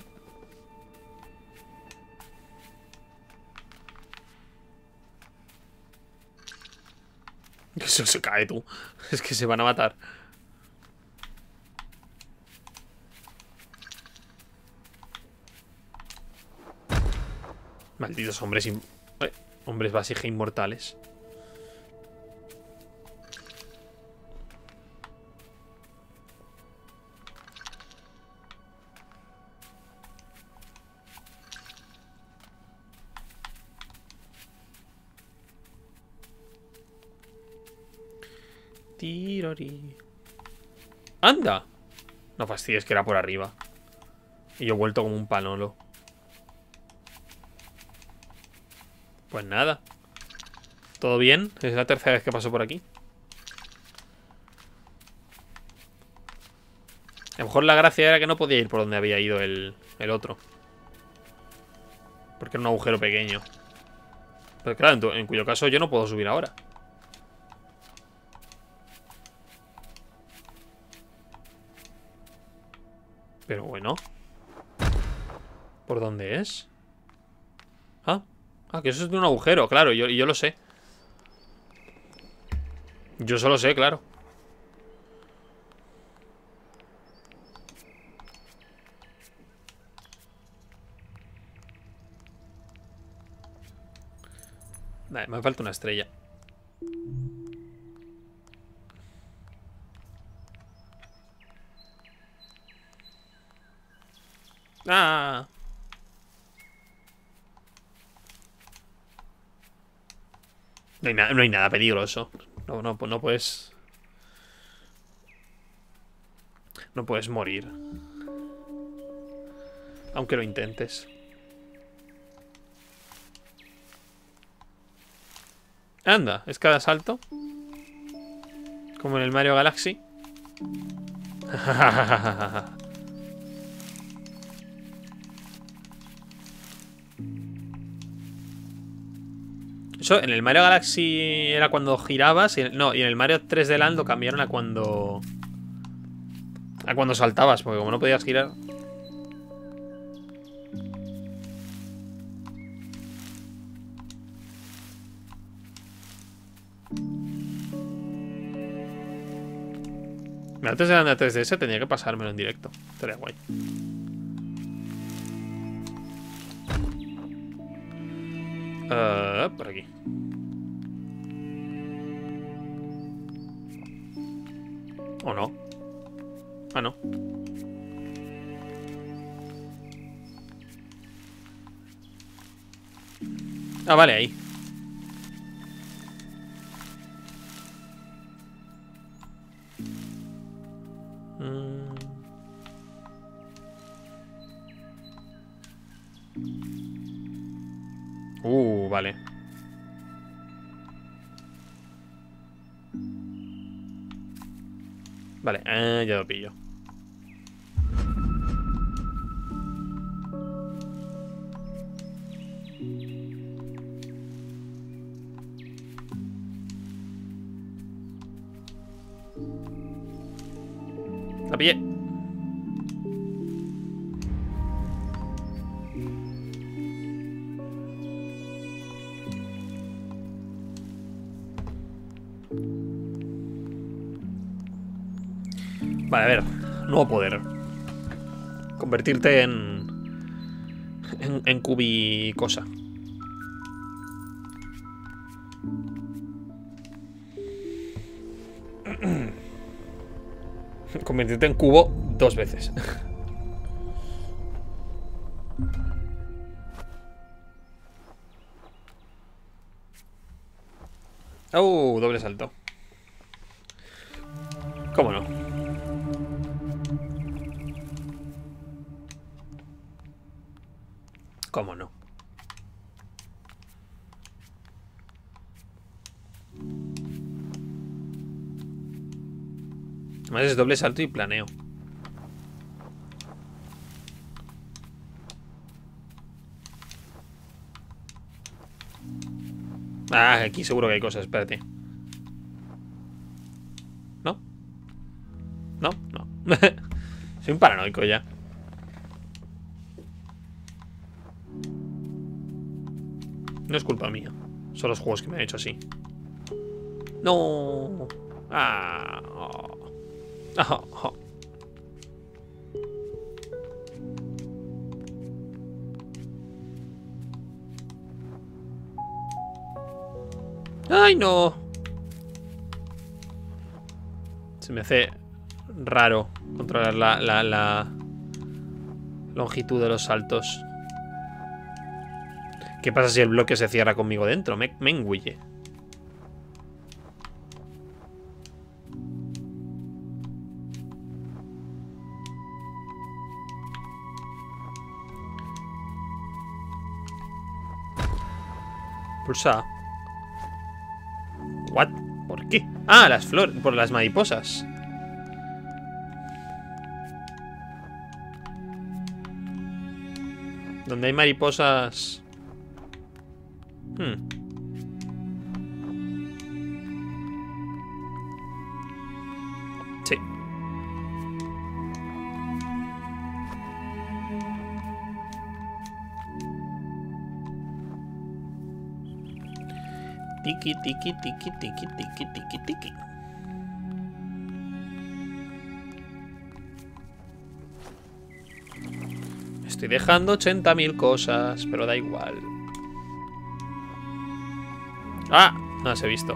Que eso se cae, tú. Es que se van a matar. Malditos hombres hombres vasija inmortales. Tirori. ¡Anda! No fastidies, que era por arriba. Y yo he vuelto como un panolo. Pues nada. ¿Todo bien? Es la tercera vez que paso por aquí. A lo mejor la gracia era que no podía ir por donde había ido el otro. Porque era un agujero pequeño. Pero claro, en cuyo caso yo no puedo subir ahora. Pero bueno. ¿Por dónde es? Ah, que eso es de un agujero, claro, y yo lo sé. Yo solo sé, claro. Vale, me falta una estrella. ¡Ah! No hay nada peligroso. No puedes... No puedes morir. Aunque lo intentes. Anda, es cada salto. Como en el Mario Galaxy. Eso en el Mario Galaxy era cuando girabas. No, y en el Mario 3D Land lo cambiaron a cuando... A cuando saltabas, porque como no podías girar... Antes de la 3DS tenía que pasármelo en directo. Estaría guay. Por aquí. ¿O no? Ah, no. Ah, vale, ahí. Vale. Vale, ya lo pillo. La pillé. Vale, a ver. Nuevo poder. Convertirte en cubi cosa. Convertirte en cubo 2 veces. Oh, doble salto. ¿Cómo no? ¿Cómo no? Además es doble salto y planeo. Ah, aquí seguro que hay cosas, espérate. ¿No? ¿No? No. Soy un paranoico ya. No es culpa mía. Son los juegos que me han hecho así. No. Ah. Oh. Oh, oh. ¡Ay, no! Se me hace raro controlar la longitud de los saltos. ¿Qué pasa si el bloque se cierra conmigo dentro? Me engulle. Pulsa. ¿What? ¿Por qué? Ah, las flores. Por las mariposas. Donde hay mariposas. Sí. Tiki, tiki, tiki, tiki, tiki, tiki, tiki. Estoy dejando 80.000 cosas, pero da igual. ¡Ah! No las he visto.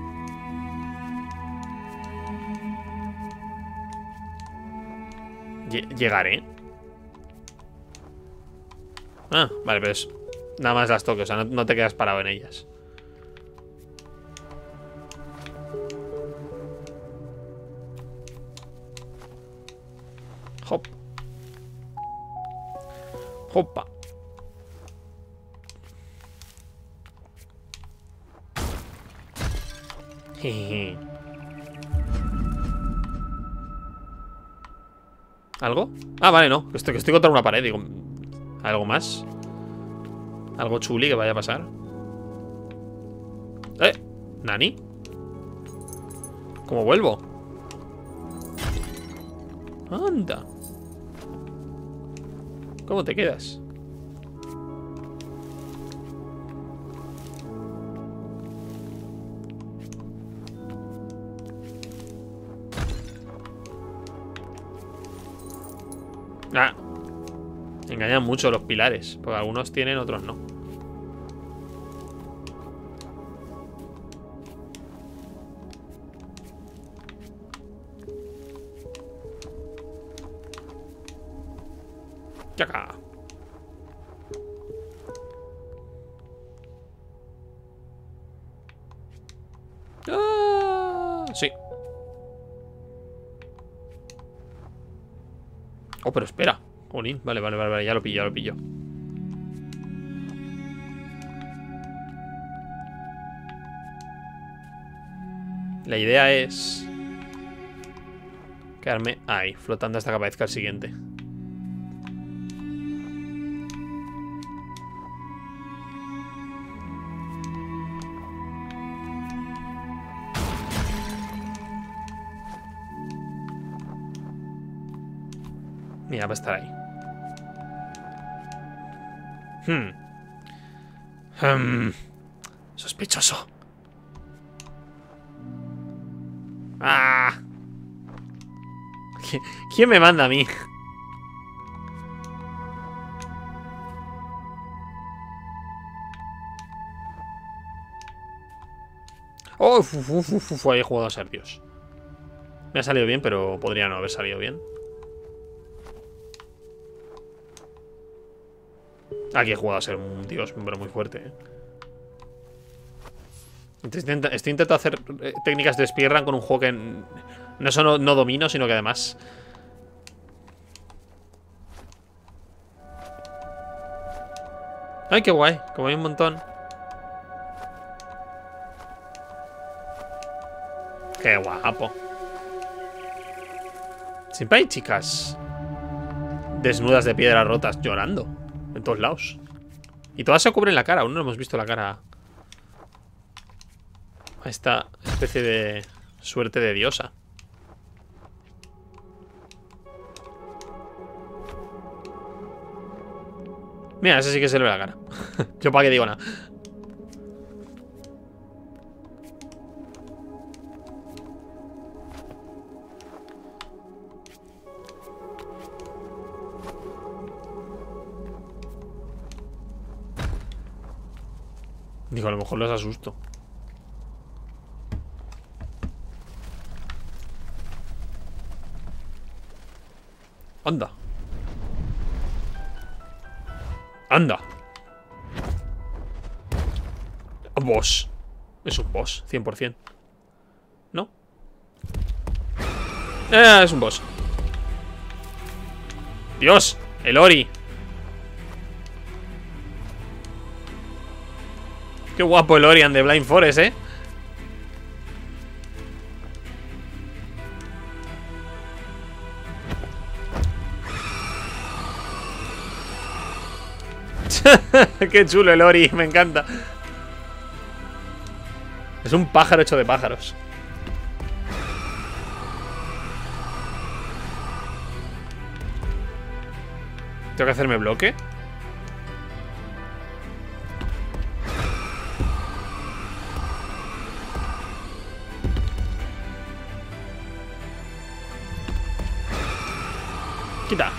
Llegaré. Ah, vale, pero es... Nada más las toques, o sea, no te quedas parado en ellas. Hop. Hopa. Jejeje. ¿Algo? Ah, vale, no. Que estoy contra una pared, digo. ¿Algo más? ¿Algo chuli que vaya a pasar? ¿Nani? ¿Cómo vuelvo? Anda. ¿Cómo te quedas? Ah. Engañan mucho los pilares. Porque algunos tienen, otros no. Ya acá. Ah, sí. Oh, pero espera. Jolín, vale, ya lo pillo. La idea es quedarme ahí, flotando hasta que aparezca el siguiente. Mira, va a estar ahí. Sospechoso. ¡Ah! ¿Quién me manda a mí? Oh, ahí he jugado a ser Dios. Me ha salido bien, pero podría no haber salido bien. Aquí he jugado a ser un dios, pero muy fuerte, Estoy intentando hacer técnicas de speedrun con un juego que no solo no domino, sino que además... ¡Ay, qué guay! Como hay un montón. ¡Qué guapo! Siempre hay chicas desnudas de piedras rotas llorando en todos lados. Y todas se cubren la cara. Aún no hemos visto la cara a esta especie de suerte de diosa. Mira, ese sí que se le ve la cara. Yo para qué digo nada. Digo, a lo mejor los asusto. Anda. Anda. Boss. Es un boss, 100%. ¿No? Es un boss. Dios, el Ori. Qué guapo el Orion de Blind Forest, Qué chulo el Ori, me encanta. Es un pájaro hecho de pájaros. ¿Tengo que hacerme bloque? Quita.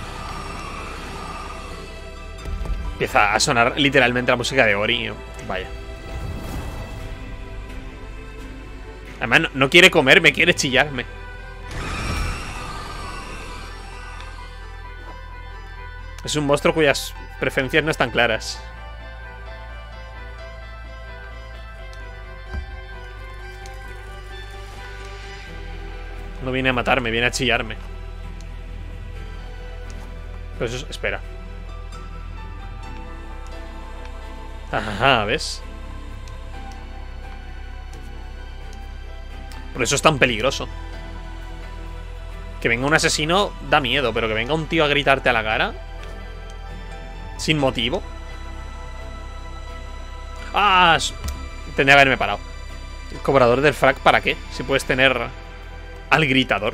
Empieza a sonar literalmente la música de Ori. Vaya. Además, no quiere comerme, quiere chillarme. Es un monstruo cuyas preferencias no están claras. No viene a matarme, viene a chillarme. Pero eso, espera. Ajá, ¿ves? Por eso es tan peligroso. Que venga un asesino da miedo, pero que venga un tío a gritarte a la cara sin motivo. ¡Ah! Tendría que haberme parado. ¿El cobrador del frac para qué? Si puedes tener al gritador.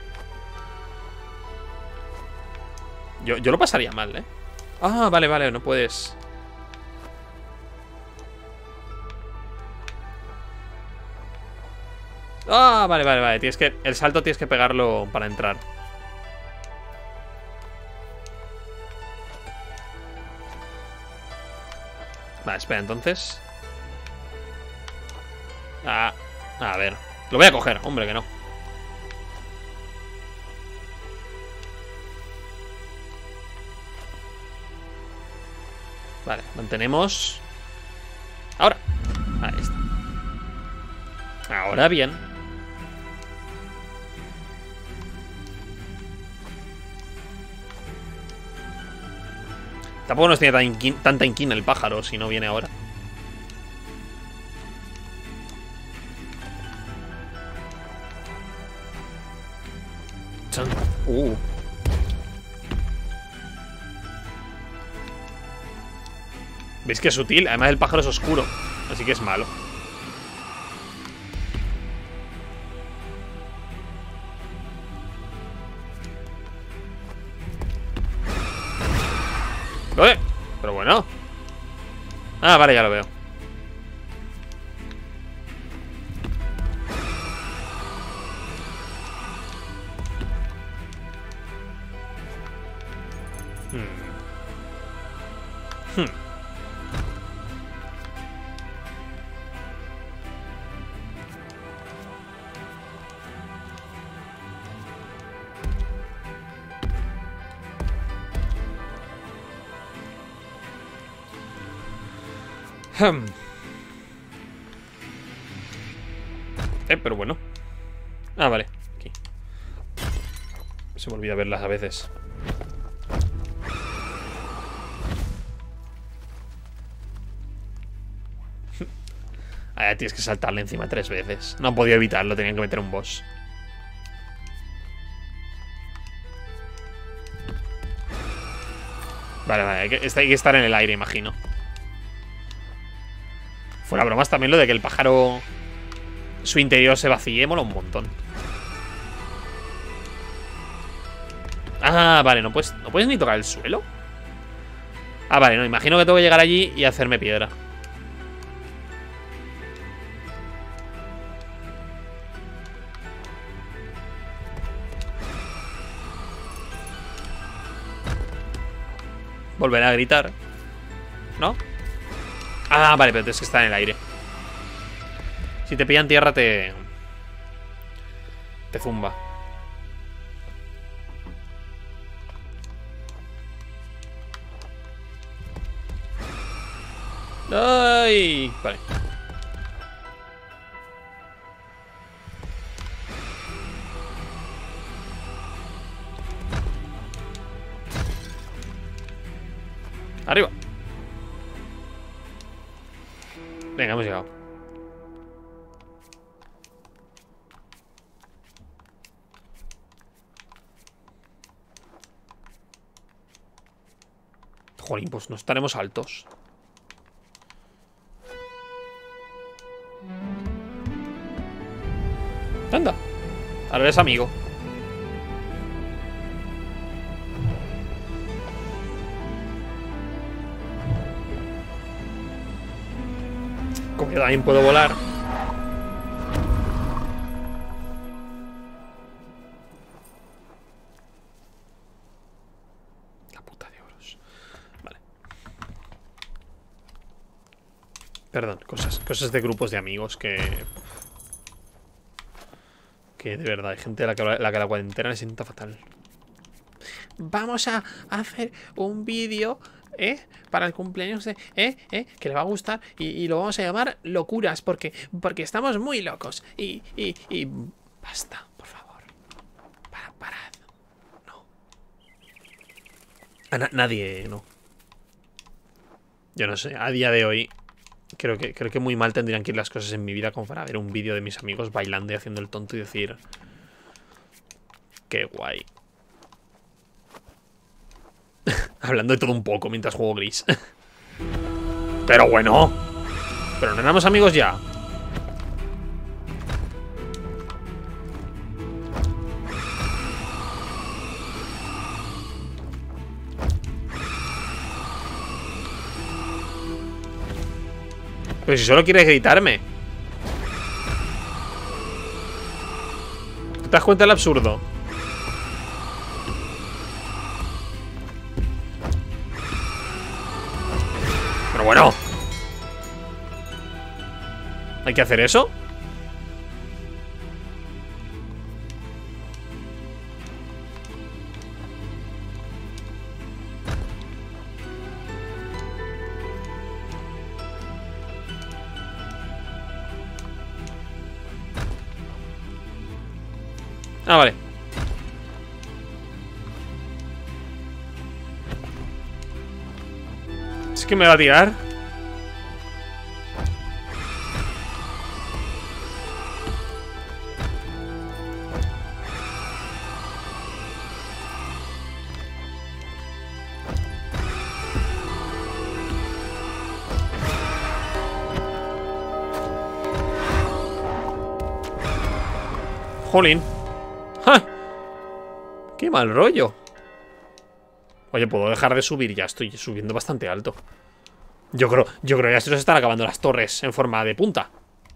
Yo lo pasaría mal, ¿eh? Ah, vale, vale, no puedes. Ah, vale, vale, vale. El salto tienes que pegarlo para entrar. Vale, espera, entonces. A ver. Lo voy a coger, hombre, que no. Vale, mantenemos. Ahora. Ahí está. Ahora bien. Tampoco nos tiene tanta inquina el pájaro si no viene ahora. ¿Veis que es sutil? Además el pájaro es oscuro, así que es malo. Pero bueno. Ah, vale, ya lo veo. Pero bueno. Ah, vale. Aquí. Se me olvida verlas a veces. Ahora tienes que saltarle encima 3 veces. No han podido evitarlo, tenían que meter un boss. Vale, vale, hay que estar en el aire, imagino. Fuera bromas también lo de que el pájaro, su interior se vacíe, mola un montón. Ah, vale, no puedes ni tocar el suelo. Ah, vale, no, imagino que tengo que llegar allí y hacerme piedra. Volveré a gritar. ¿No? Ah, vale, pero tienes que estar en el aire. Si te pillan tierra te zumba. ¡Ay! Vale. Arriba. Venga, hemos llegado. Jolín, pues no estaremos altos. Anda. Ahora eres amigo. Como yo también puedo volar. La puta de oros. Vale. Perdón, cosas de grupos de amigos que Que de verdad, hay gente a la cuarentena le sienta fatal. Vamos a hacer un vídeo, para el cumpleaños de, que le va a gustar y lo vamos a llamar Locuras, porque estamos muy locos. Y basta, por favor. Parad. No. Nadie, no. Yo no sé, a día de hoy creo que muy mal tendrían que ir las cosas en mi vida como para ver un vídeo de mis amigos bailando y haciendo el tonto y decir: qué guay. Hablando de todo un poco mientras juego Gris. Pero bueno. Pero no éramos amigos ya. Pero si solo quieres gritarme. ¿Te das cuenta del absurdo? Pero bueno. ¿Hay que hacer eso? Ah, vale. Es que me va a tirar. Jolín. ¡Ja! ¡Qué mal rollo! Oye, ¿puedo dejar de subir? Ya estoy subiendo bastante alto. Yo creo que ya se nos están acabando las torres en forma de punta.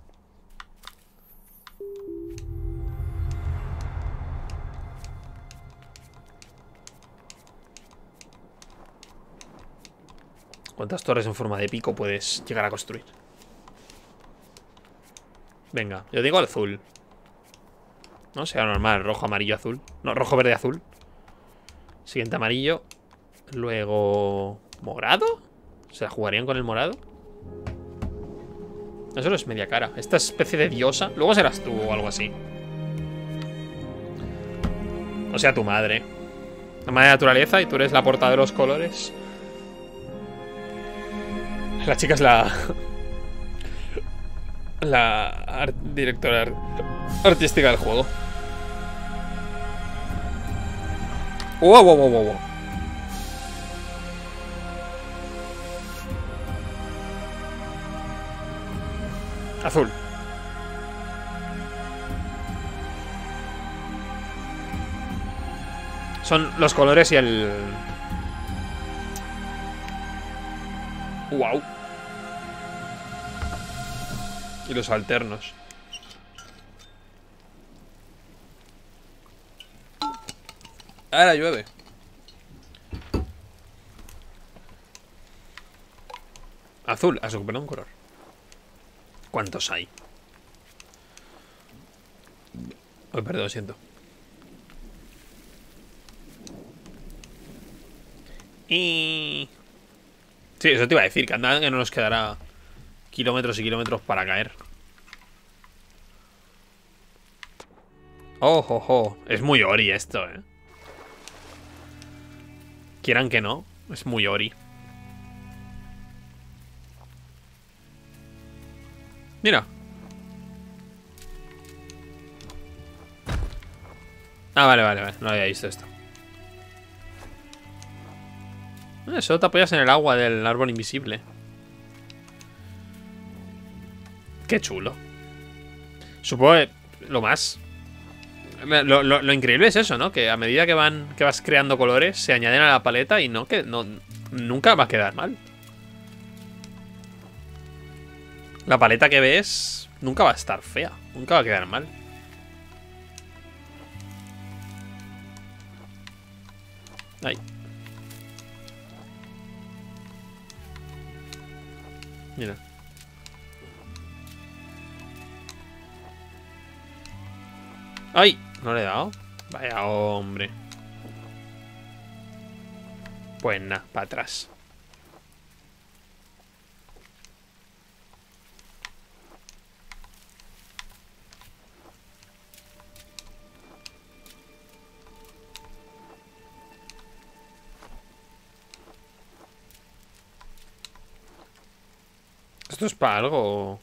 ¿Cuántas torres en forma de pico puedes llegar a construir? Venga, yo digo azul. No, sea normal, rojo, amarillo, azul. No, rojo, verde, azul. Siguiente amarillo. Luego... ¿morado? ¿Se la jugarían con el morado? Eso no es media cara. Esta especie de diosa. Luego serás tú o algo así. O sea, tu madre. La madre de naturaleza y tú eres la portada de los colores. La chica es la directora artística del juego. Wow. Azul. Son los colores y el... Wow. Y los alternos. Ahora llueve. Azul, has recuperado un color. ¿Cuántos hay? Oh, perdón, siento. Y... sí, eso te iba a decir, que anda que no nos quedará kilómetros y kilómetros para caer. Oh. Es muy Ori esto, Quieran que no, es muy Ori. Mira. Ah, vale, no había visto esto. Eso te apoyas en el agua del árbol invisible. Qué chulo. Supongo que lo más... Lo increíble es eso, ¿no? Que a medida que vas creando colores, se añaden a la paleta y nunca va a quedar mal. La paleta que ves nunca va a estar fea. Nunca va a quedar mal. Ahí. Mira. ¡Ay! No le he dado. Vaya hombre. Pues nada, para atrás. ¿Esto es para algo?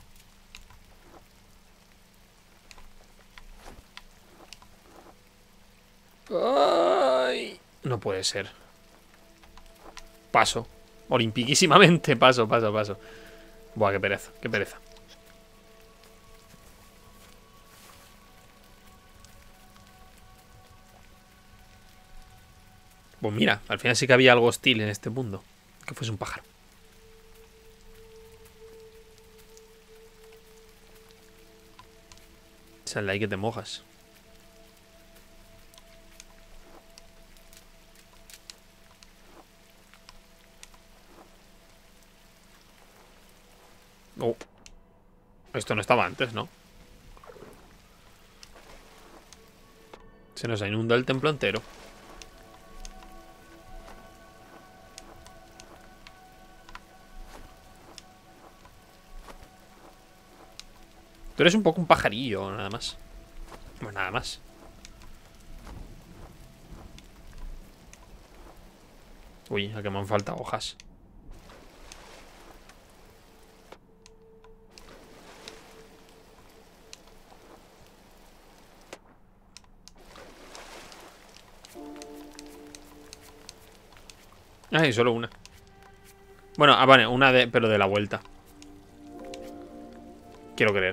¡Ay! No puede ser. Paso. Olimpiquísimamente paso. Buah, qué pereza, qué pereza. Pues mira, al final sí que había algo hostil en este mundo. Que fuese un pájaro. Sal de ahí que te mojas. Oh. Esto no estaba antes, ¿no? Se nos ha inundado el templo entero. Tú eres un poco un pajarillo, nada más. Bueno, nada más. Uy, a que me han faltado hojas. Ay, solo una. Bueno, vale, una de, pero de la vuelta. Quiero creer.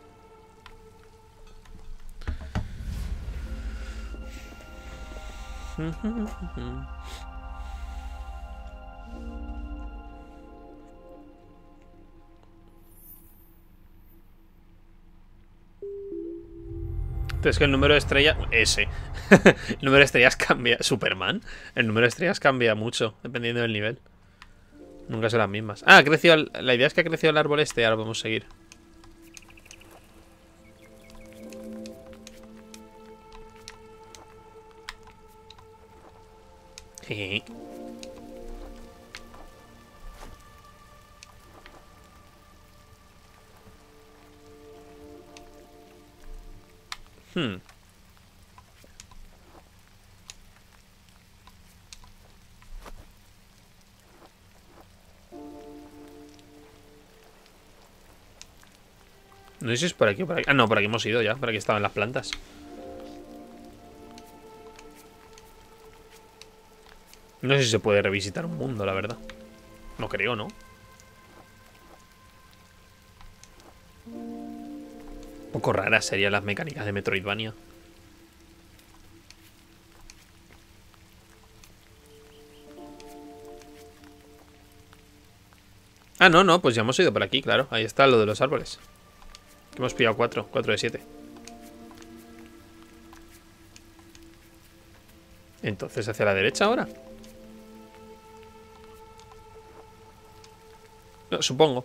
Es que el número de estrellas... Ese. El número de estrellas cambia. Superman. El número de estrellas cambia mucho, dependiendo del nivel. Nunca son las mismas. Ah, ha crecido la idea es que ha crecido el árbol este. Ahora podemos seguir. Jeje. No sé si es por aquí o por aquí. Ah, no, por aquí hemos ido ya. Por aquí estaban las plantas. No sé si se puede revisitar un mundo, la verdad. No creo, ¿no? Un poco raras serían las mecánicas de Metroidvania. Ah, no, pues ya hemos ido por aquí, claro. Ahí está lo de los árboles. Hemos pillado 4 de 7. Entonces, ¿hacia la derecha ahora? No, supongo.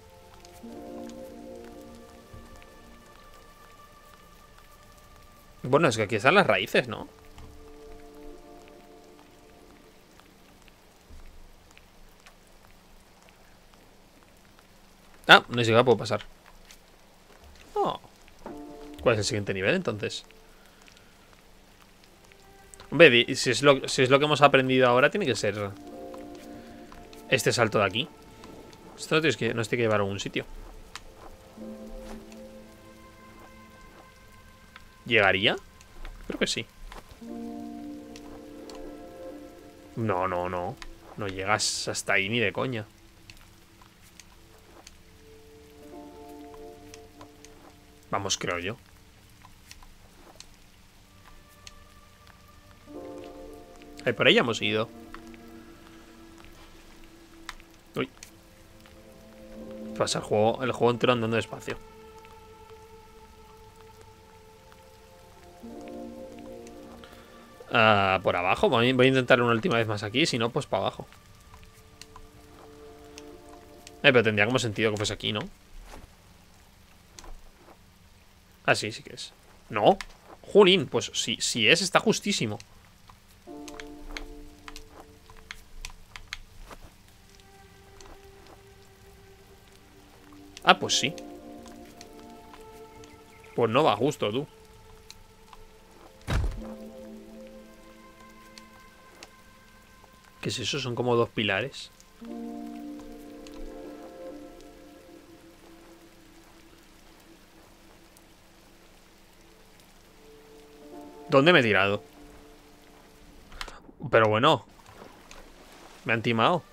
Bueno, es que aquí están las raíces, ¿no? Ah, no sé si puedo pasar. Oh. ¿Cuál es el siguiente nivel, entonces? Hombre, si es lo que hemos aprendido ahora, tiene que ser este salto de aquí. Esto nos tiene que llevar a algún sitio. ¿Llegaría? Creo que sí. No. No llegas hasta ahí ni de coña. Vamos, creo yo. Ahí por ahí ya hemos ido. Uy. Pasa el juego entero andando despacio. Por abajo. Voy a intentar una última vez más aquí. Si no, pues para abajo. Pero tendría como sentido que fuese aquí, ¿no? Ah, sí que es. ¿No? Jolín, pues si es, está justísimo. Ah, pues sí. Pues no va justo, tú. ¿Qué es eso? Son como dos pilares. ¿Dónde me he tirado? Pero bueno, me han timado.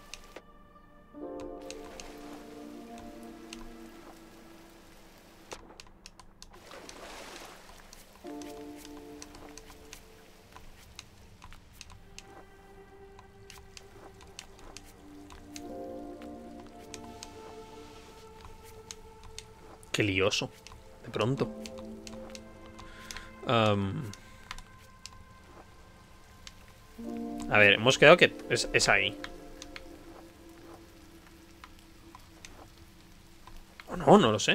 Qué lioso. De pronto. A ver, hemos quedado que es ahí. ¿O no? No lo sé.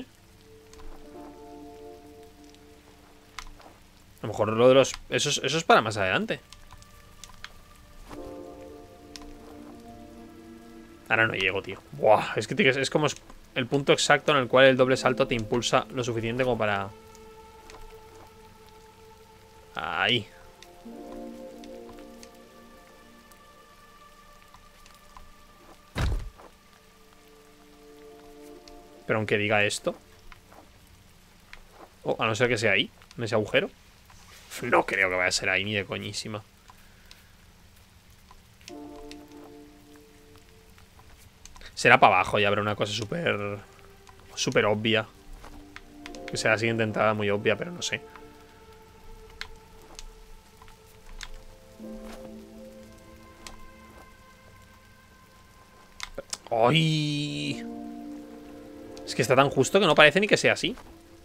A lo mejor lo de los... Eso es para más adelante. Ahora no llego, tío. Buah, es que es como el punto exacto en el cual el doble salto te impulsa lo suficiente como para... Ahí. Pero aunque diga esto... Oh, a no ser que sea ahí, en ese agujero. No creo que vaya a ser ahí, ni de coñísima. Será para abajo y habrá una cosa súper obvia. Que sea así intentada, muy obvia, pero no sé. ¡Ay! Es que está tan justo que no parece ni que sea así.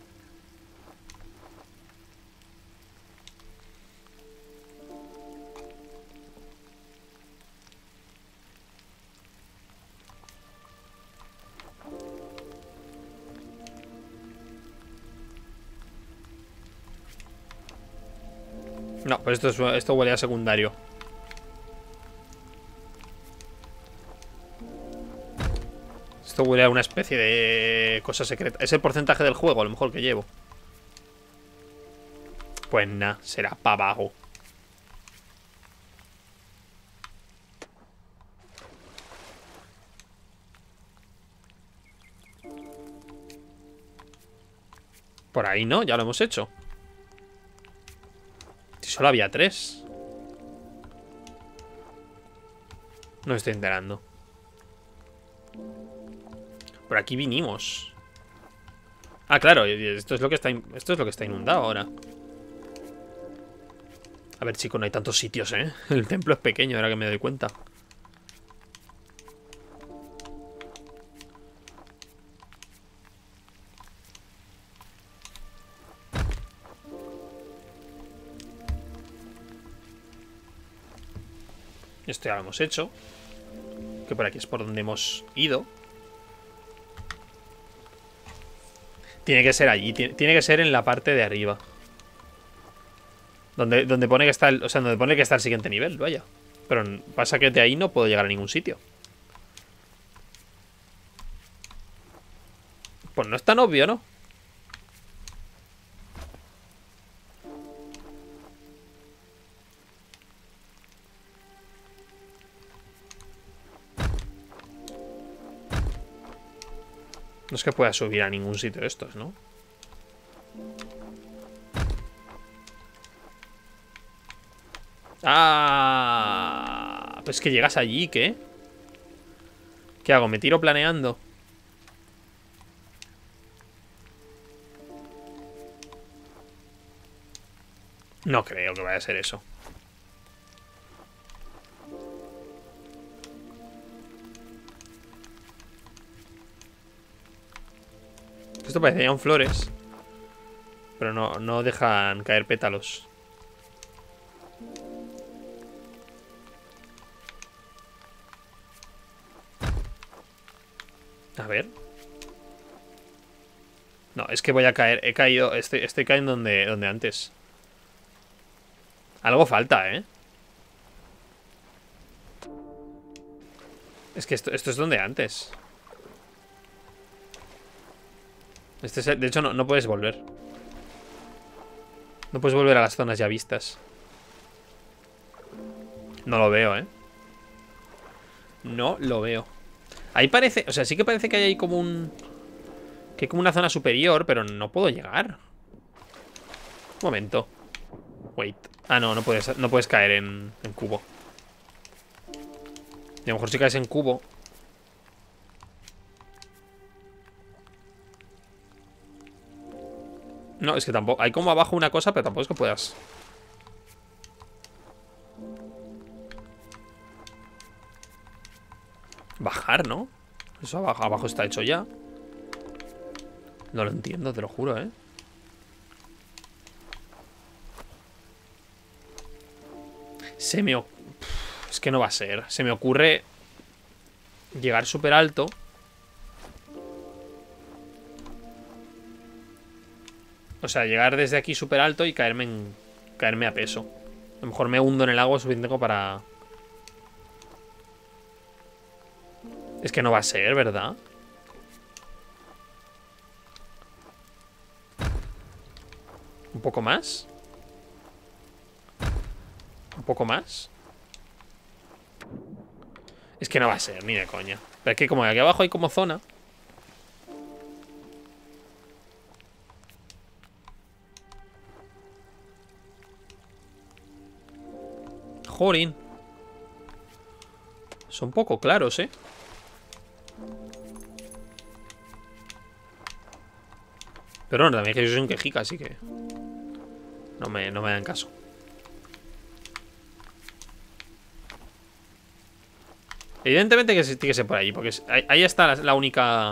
No, pues esto huele a secundario. Esto huele a una especie de cosa secreta. Es el porcentaje del juego, a lo mejor que llevo. Pues nada, será para abajo. Por ahí no, ya lo hemos hecho. Si solo había 3. No me estoy enterando. Por aquí vinimos. Ah, claro, esto es lo que está inundado ahora. A ver, chicos, no hay tantos sitios, ¿eh? El templo es pequeño, ahora que me doy cuenta. Esto ya lo hemos hecho. Que por aquí es por donde hemos ido. Tiene que ser allí, tiene que ser en la parte de arriba. Donde pone que está o sea, donde pone que está el siguiente nivel, vaya. Pero pasa que de ahí no puedo llegar a ningún sitio. Pues no es tan obvio, ¿no? No es que pueda subir a ningún sitio de estos, ¿no? ¡Ah! Pues que llegas allí, ¿qué? ¿Qué hago? ¿Me tiro planeando? No creo que vaya a ser eso. Esto parecerían flores. Pero no dejan caer pétalos. A ver. No, es que voy a caer. He caído. Estoy cayendo donde antes. Algo falta, ¿eh? Es que esto es donde antes. De hecho, no puedes volver. No puedes volver a las zonas ya vistas. No lo veo, ¿eh? No lo veo. Ahí parece... O sea, sí que parece que hay ahí como un... Que hay como una zona superior, pero no puedo llegar. Un momento. Wait. Ah, no puedes caer en cubo. Y a lo mejor si caes en cubo... No, es que tampoco... Hay como abajo una cosa, pero tampoco es que puedas... Bajar, ¿no? Eso abajo está hecho ya. No lo entiendo, te lo juro, ¿eh? Es que no va a ser. Se me ocurre llegar súper alto. O sea, llegar desde aquí súper alto y caerme a peso. A lo mejor me hundo en el agua suficiente como para... Es que no va a ser, ¿verdad? ¿Un poco más? ¿Un poco más? Es que no va a ser, ni de coña. Pero es que como aquí abajo hay como zona... Jorin. Son poco claros, ¿eh? Pero no, también que yo soy un quejica, así que... No me dan caso. Evidentemente que tiene que ser por allí, porque ahí está la única...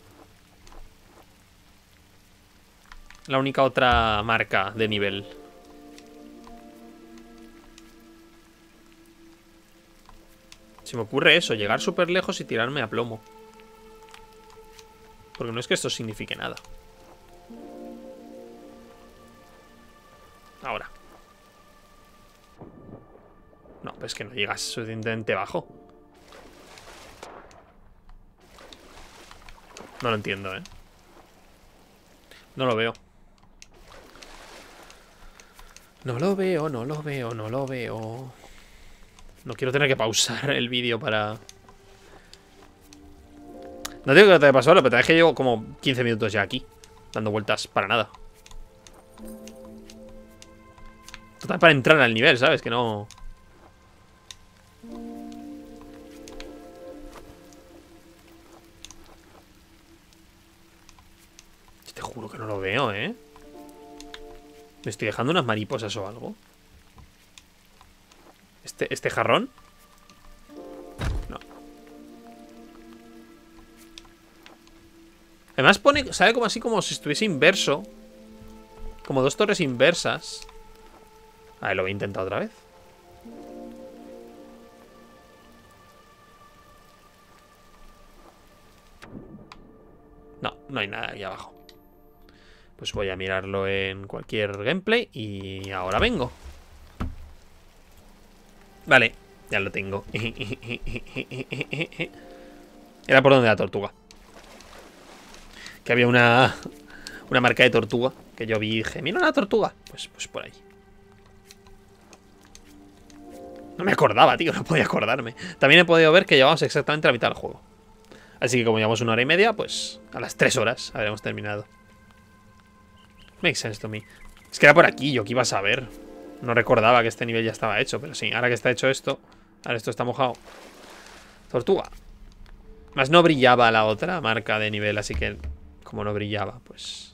La única otra marca de nivel. Se me ocurre eso, llegar súper lejos y tirarme a plomo. Porque no es que esto signifique nada. Ahora. No, pero es que no llegas suficientemente bajo. No lo entiendo, ¿eh? No lo veo. No lo veo, no lo veo, no lo veo. No quiero tener que pausar el vídeo para... No digo que no te haya pasado, pero es que llevo como 15 minutos ya aquí, dando vueltas para nada. Total, para entrar al nivel, ¿sabes? Que no... Te juro que no lo veo, ¿eh? ¿Me estoy dejando unas mariposas o algo? ¿Este jarrón? No. Además sale como así como si estuviese inverso. Como dos torres inversas. A ver, lo voy a intentar otra vez. No, no hay nada aquí abajo. Pues voy a mirarlo en cualquier gameplay. Y ahora vengo. Vale, ya lo tengo. Era por donde la tortuga. Que había una marca de tortuga que yo vi y dije, mira una tortuga. Pues por ahí. No me acordaba, tío, no podía acordarme. También he podido ver que llevamos exactamente la mitad del juego. Así que como llevamos 1 hora y media, pues a las 3 horas habremos terminado. Makes sense to me. Es que era por aquí, yo que iba a saber. No recordaba que este nivel ya estaba hecho, pero sí, ahora que está hecho esto. Ahora esto está mojado. Tortuga. Más no brillaba la otra marca de nivel, así que como no brillaba, pues...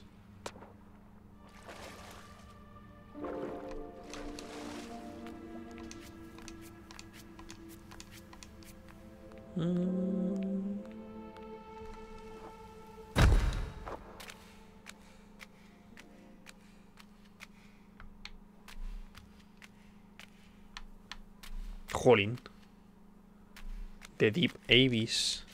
Jolín. The Deep Abyss.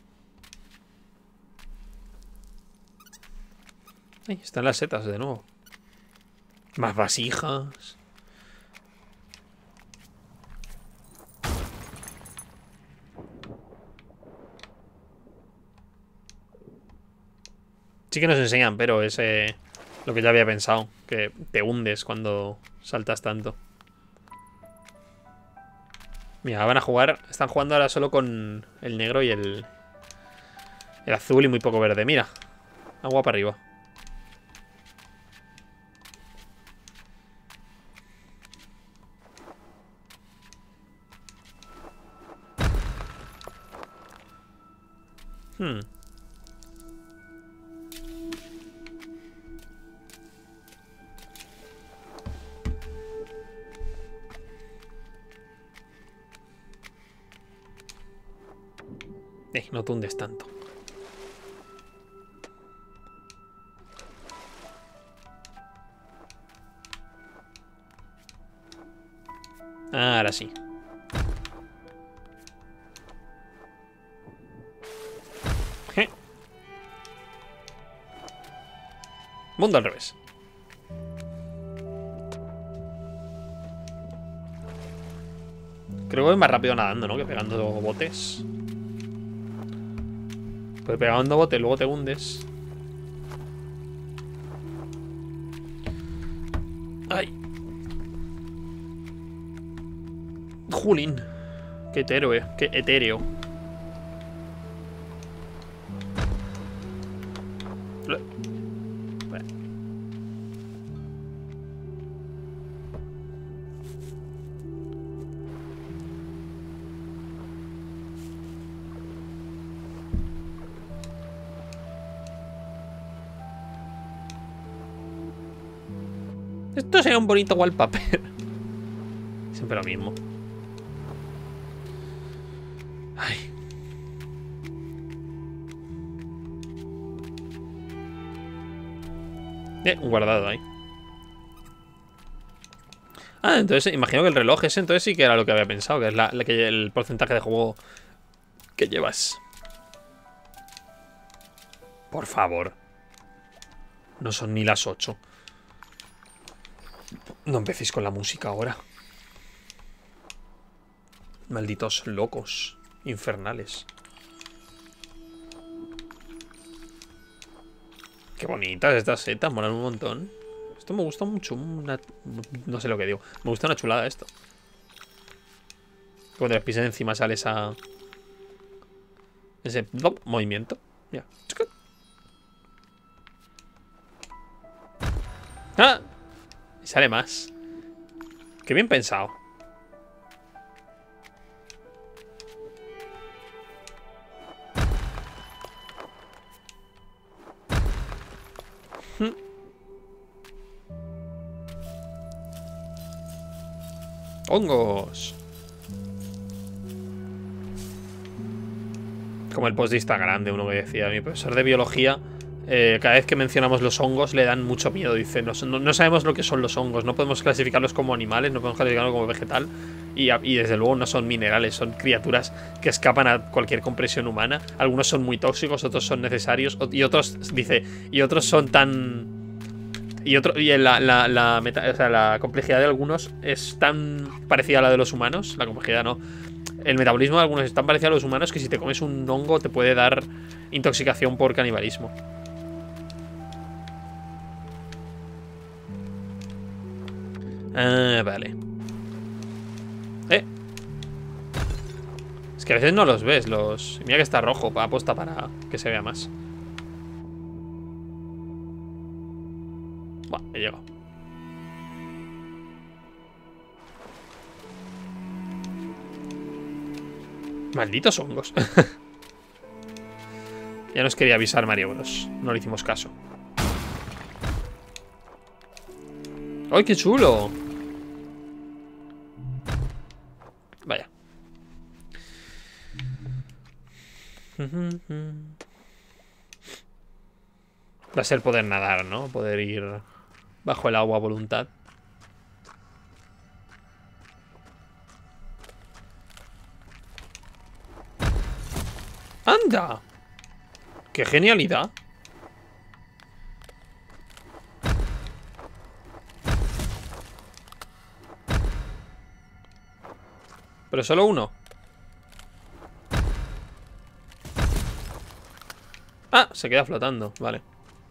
Ahí están las setas de nuevo. Más vasijas. Sí que nos enseñan, pero es lo que ya había pensado. Que te hundes cuando saltas tanto. Mira, van a jugar. Están jugando ahora solo con el negro y el azul y muy poco verde. Mira, agua para arriba. No te hundes tanto. Ahora sí. Mundo al revés. Creo que es más rápido nadando, ¿no? Que pegando botes. Pues pegando botes luego te hundes. Ay. Julín. Qué etéreo, qué etéreo. Esto sería un bonito wallpaper. Siempre lo mismo. Ay. Un guardado ahí. Ah, entonces imagino que el reloj ese entonces sí que era lo que había pensado, que es el porcentaje de juego que llevas. Por favor. No son ni las 8. No empecéis con la música ahora. Malditos locos infernales. Qué bonitas estas setas, molan un montón. Esto me gusta mucho. No sé lo que digo. Me gusta una chulada esto. Cuando les pises encima sale ese movimiento. Mira. ¡Ah! Y sale más. Qué bien pensado. Hongos. Como el post de Instagram de uno que decía: mi profesor de biología, cada vez que mencionamos los hongos le dan mucho miedo. Dice, no sabemos lo que son los hongos, no podemos clasificarlos como animales, no podemos clasificarlos como vegetal. Y desde luego no son minerales, son criaturas que escapan a cualquier compresión humana. Algunos son muy tóxicos, otros son necesarios. Y otros, dice, y otros son tan... la complejidad de algunos es tan parecida a la de los humanos. La complejidad no. El metabolismo de algunos es tan parecido a los humanos que si te comes un hongo te puede dar intoxicación por canibalismo. Ah, vale. Es que a veces no los ves, Mira que está rojo, aposta para que se vea más. Buah, he llegado. Malditos hongos. Ya nos quería avisar Mario Bros. No le hicimos caso. ¡Ay, qué chulo! Vaya. Va a ser poder nadar, ¿no? Poder ir bajo el agua a voluntad. ¡Anda! ¡Qué genialidad! Pero solo uno. Ah, se queda flotando, vale.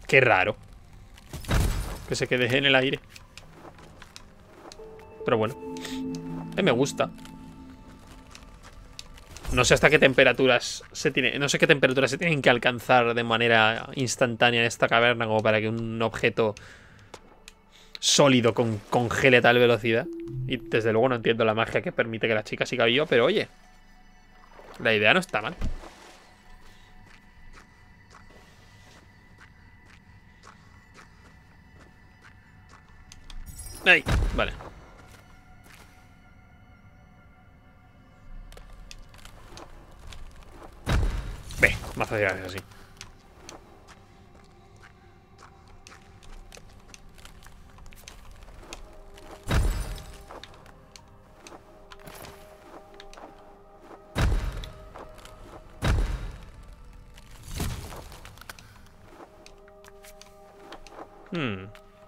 Qué raro que se quede en el aire. Pero bueno, me gusta. No sé hasta qué temperaturas se tiene. No sé qué temperaturas se tienen que alcanzar de manera instantánea en esta caverna como para que un objeto sólido congele a tal velocidad. Y desde luego no entiendo la magia que permite que la chica siga viva, pero oye, la idea no está mal. Ahí, vale. Ve, más fácil así. Hmm.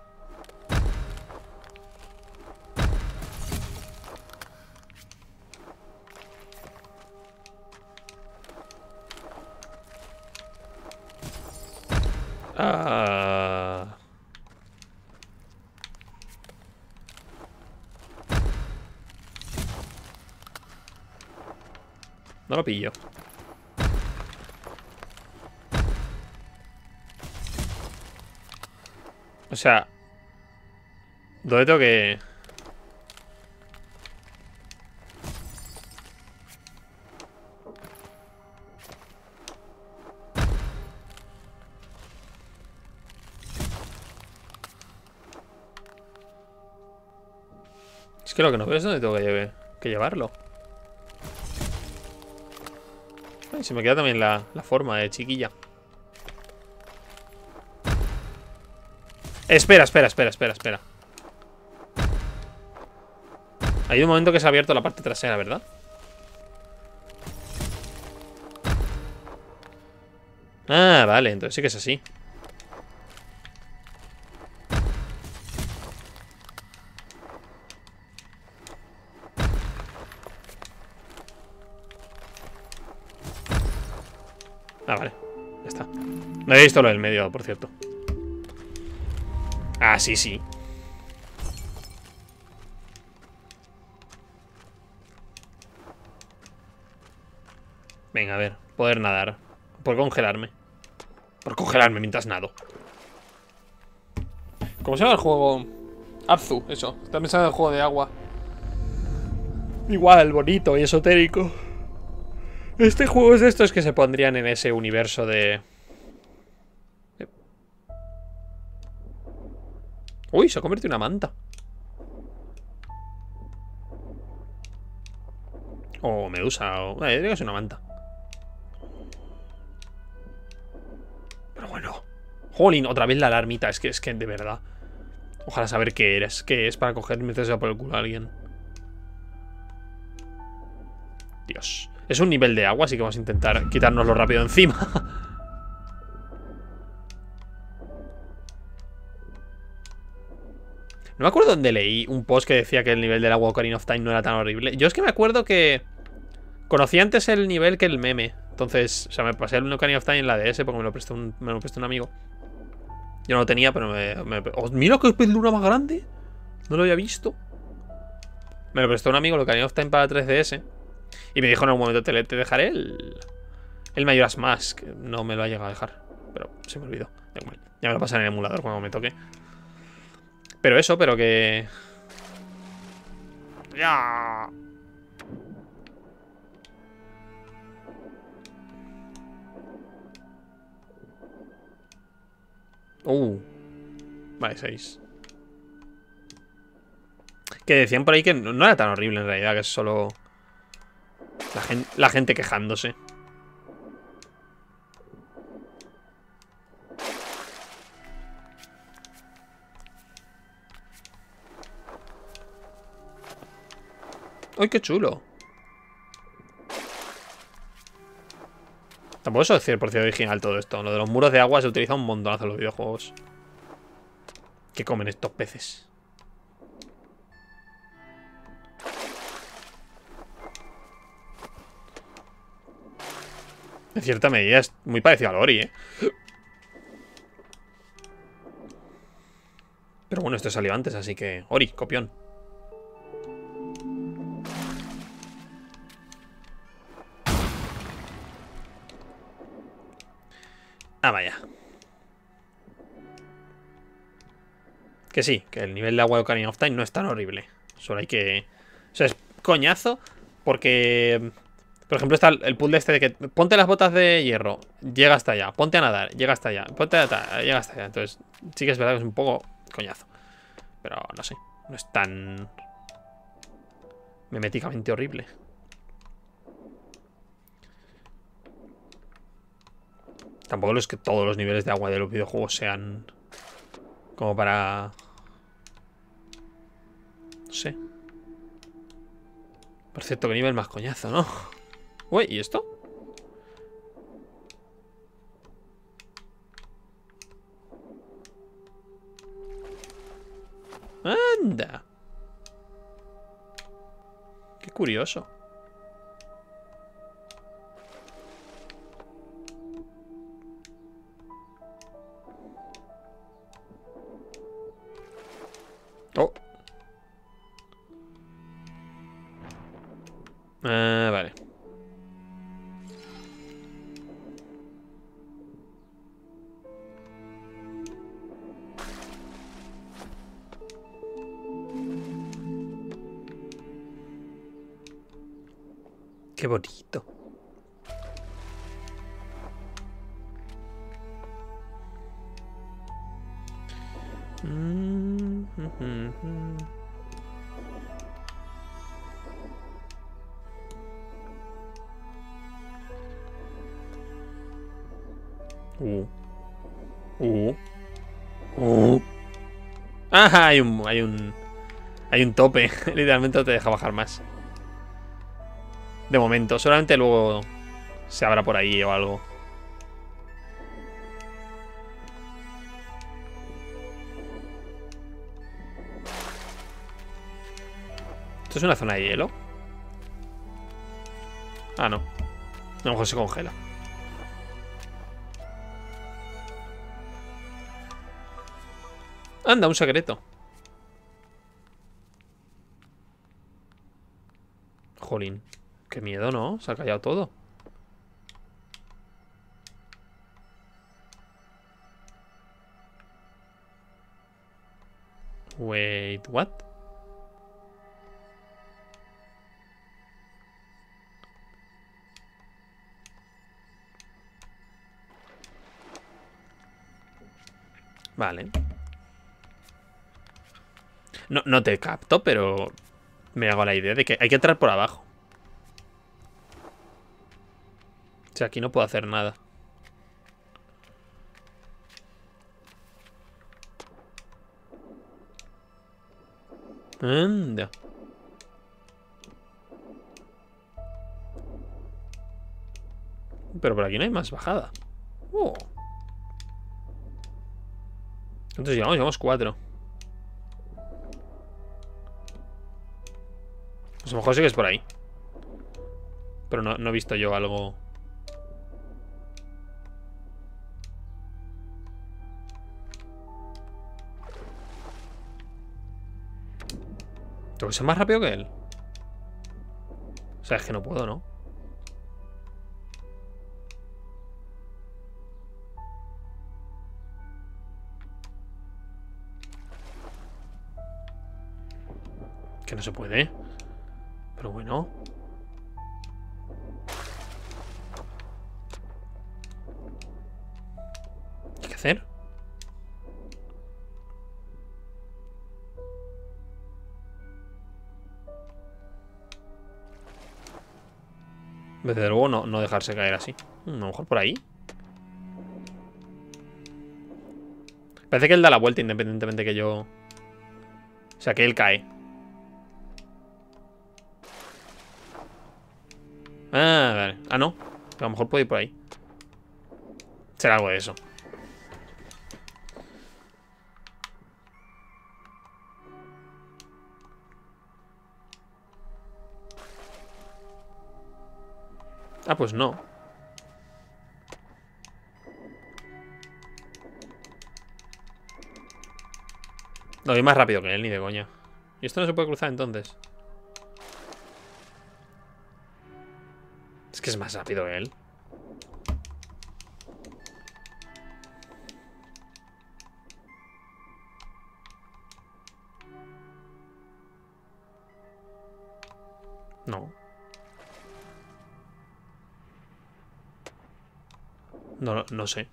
Ah. No lo pillo. O sea, ¿dónde tengo que...? Es que lo que no veo es dónde tengo que llevarlo. Ay, se me queda también la forma de chiquilla. Espera. Hay un momento que se ha abierto la parte trasera, ¿verdad? Ah, vale, entonces sí que es así. Ah, vale, ya está. No he visto lo del medio, por cierto. Ah, sí. Venga, a ver, poder nadar. Por congelarme. Por congelarme mientras nado. ¿Cómo se llama el juego? Abzu, eso. Está pensando en el juego de agua. Igual, bonito y esotérico. Este juego es de estos que se pondrían en ese universo de... Uy, se ha convertido en una manta. O medusa, o... diría que es una manta. Pero bueno. Jolín, otra vez la alarmita. Es que de verdad. Ojalá saber qué eres. ¿Qué es para coger y meterse por el culo a alguien? Dios. Es un nivel de agua, así que vamos a intentar quitárnoslo rápido encima. No me acuerdo dónde leí un post que decía que el nivel del agua Ocarina of Time no era tan horrible. Yo es que me acuerdo que conocí antes el nivel que el meme. Entonces, o sea, me pasé el Ocarina of Time en la DS porque me lo prestó un amigo. Yo no lo tenía, pero ¡Oh, mira qué pez luna más grande! No lo había visto. Me lo prestó un amigo, el Ocarina of Time para 3DS. Y me dijo en algún momento, te dejaré el Majora's Mask. No me lo ha llegado a dejar, pero se me olvidó. Da igual. Ya me lo pasaré en el emulador cuando me toque. Pero eso, pero que... ¡Ya! Vale, 6. Que decían por ahí que no era tan horrible en realidad, que es solo la gente quejándose. ¡Ay, qué chulo! Tampoco es 100% original todo esto. Lo de los muros de agua se utiliza un montonazo en los videojuegos. ¿Qué comen estos peces? En cierta medida es muy parecido al Ori, ¿eh? Pero bueno, esto salió antes, así que... Ori, copión. Ah, vaya. Que sí, que el nivel de agua de Ocarina of Time no es tan horrible. Solo hay que... O sea, es coñazo porque... Por ejemplo, está el puzzle este de que ponte las botas de hierro, llega hasta allá, ponte a nadar, llega hasta allá, ponte a llega hasta allá. Entonces, sí que es verdad que es un poco coñazo. Pero no sé, no es tan meméticamente horrible. Tampoco es que todos los niveles de agua de los videojuegos sean como para... No sé. Por cierto, qué nivel más coñazo, ¿no? Uy, ¿y esto? Anda. Qué curioso. Oh. Vale. Qué bonito. Uh. Uh. Uh. Ah, hay un tope. Literalmente no te deja bajar más. De momento, solamente luego se abra por ahí o algo. ¿Esto es una zona de hielo? Ah, no. A lo mejor se congela. Anda, un secreto. Jolín. Qué miedo, ¿no? Se ha callado todo. Wait, what? Vale. No te capto, pero me hago la idea de que hay que entrar por abajo. O sea, aquí no puedo hacer nada. Anda. Pero por aquí no hay más bajada. Oh. ¿Cuántos llevamos? Llevamos 4. Pues a lo mejor sí que es por ahí. Pero no he visto yo algo. Tengo que ser más rápido que él. O sea, es que no puedo, ¿no? Que no se puede. Pero bueno. ¿Qué hay que hacer? Desde luego no dejarse caer así. A lo mejor por ahí. Parece que él da la vuelta independientemente que yo... O sea, que él cae. Ah, vale. Ah, no. A lo mejor puede ir por ahí. Será algo de eso. Ah, pues no. No, voy más rápido que él, ni de coña. Y esto no se puede cruzar entonces. Es que es más rápido que él. No. No sé.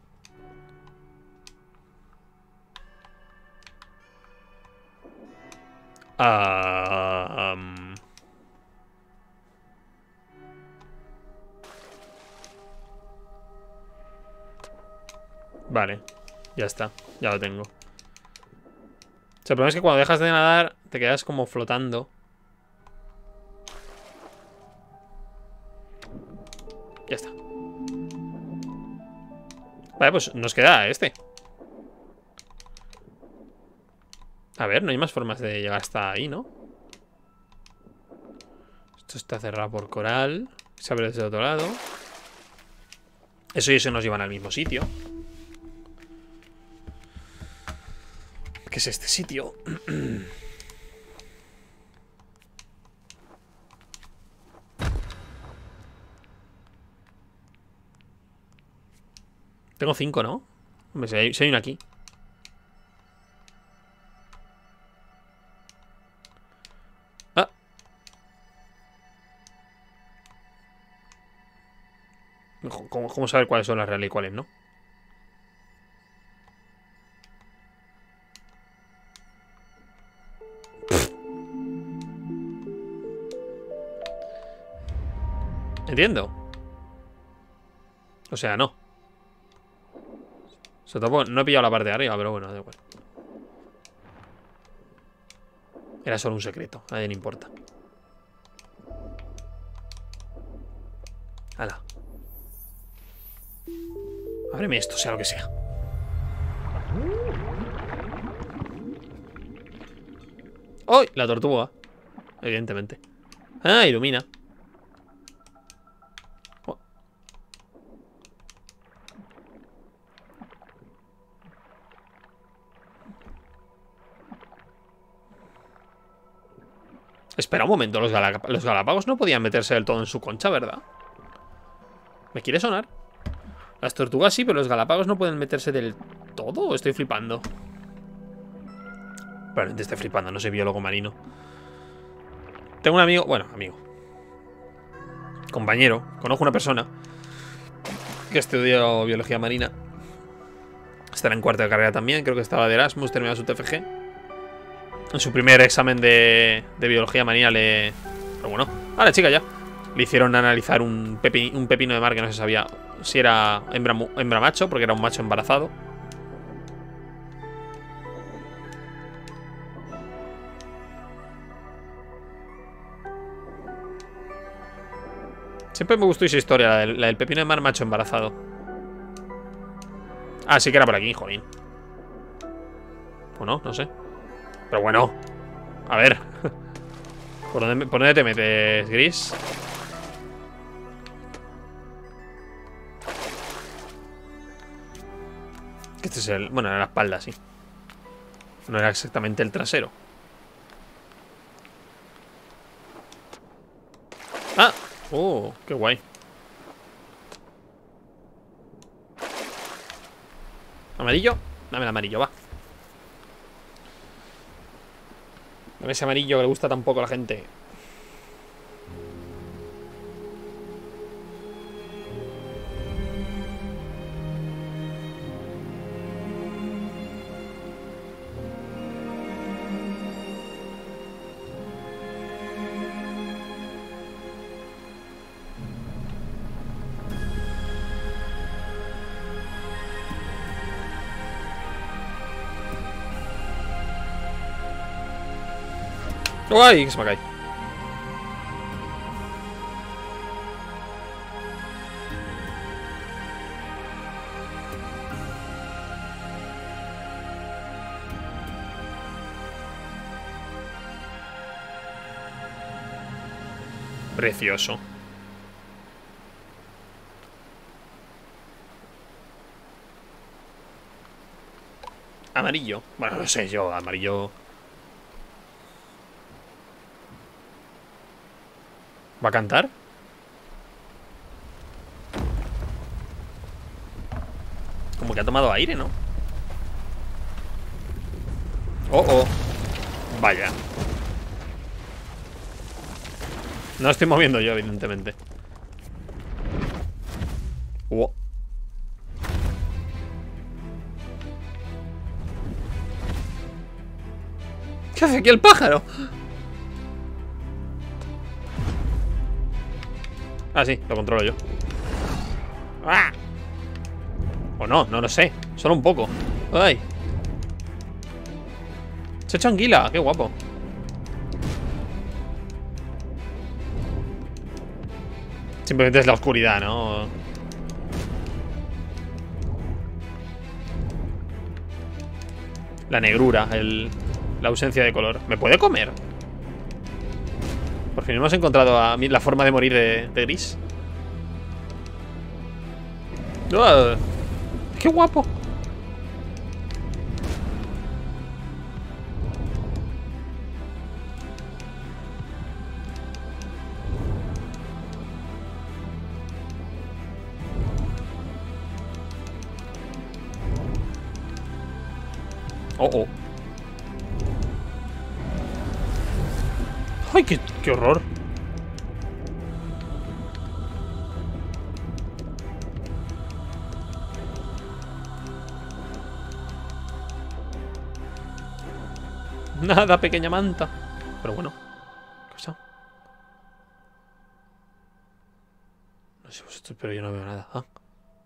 Vale. Ya está. Ya lo tengo. O sea, el problema es que cuando dejas de nadar te quedas como flotando. Ya está. Vale, pues nos queda este. A ver, no hay más formas de llegar hasta ahí, ¿no? Esto está cerrado por coral. Se abre desde el otro lado. Eso y eso nos llevan al mismo sitio. ¿Qué es este sitio? Tengo 5, ¿no? Hombre, si hay uno aquí. Ah. ¿Cómo saber cuáles son las reales y cuáles no? Entiendo. O sea, no. O sea, tampoco, no he pillado la parte de arriba, pero bueno, da igual. Era solo un secreto, a nadie le importa. Hala. Ábreme esto, sea lo que sea. ¡Oh! La tortuga. Evidentemente. Ah, ilumina. Oh. Espera un momento, los Galápagos no podían meterse del todo en su concha, ¿verdad? ¿Me quiere sonar? Las tortugas sí, pero los Galápagos no pueden meterse del todo. ¿O estoy flipando? Probablemente estoy flipando, no soy biólogo marino. Tengo un amigo, bueno, amigo, compañero, conozco una persona que estudió biología marina. Estará en cuarta de carrera también, creo que estaba de Erasmus, terminó su TFG. En su primer examen de biología marina le... Pero bueno, a la chica ya le hicieron analizar un pepino de mar que no se sabía si era hembra macho, porque era un macho embarazado. Siempre me gustó esa historia, la del pepino de mar macho embarazado. Ah, sí que era por aquí, jolín. O no, no sé. Pero bueno, a ver. ¿Por dónde te metes, Gris? Este es el... Bueno, era la espalda, sí. No era exactamente el trasero. ¡Ah! ¡Oh! ¡Qué guay! ¿Amarillo? Dame el amarillo, va. Dame ese amarillo que le gusta tan poco a la gente. ¡Uy! Que se me cae. Precioso. Amarillo. Bueno, no sé, yo amarillo... ¿Va a cantar? Como que ha tomado aire, ¿no? Oh, oh. Vaya. No estoy moviendo yo, evidentemente. ¿Qué hace aquí el pájaro? Ah, sí, lo controlo yo. ¡Ah! O no, no lo sé. Solo un poco. ¡Ay! Se ha hecho anguila, qué guapo. Simplemente es la oscuridad, ¿no? La negrura, la ausencia de color. ¿Me puede comer? Por fin hemos encontrado la forma de morir de Gris. ¡Ah! ¡Qué guapo! Oh, oh. ¡Ay, qué horror! Nada, pequeña manta. Pero bueno. ¿Qué pasa? No sé vosotros, pero yo no veo nada. ¿Ah?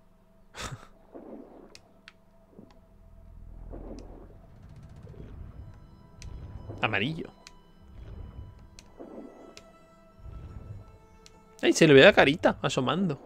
Amarillo. Ay, se le ve la carita asomando.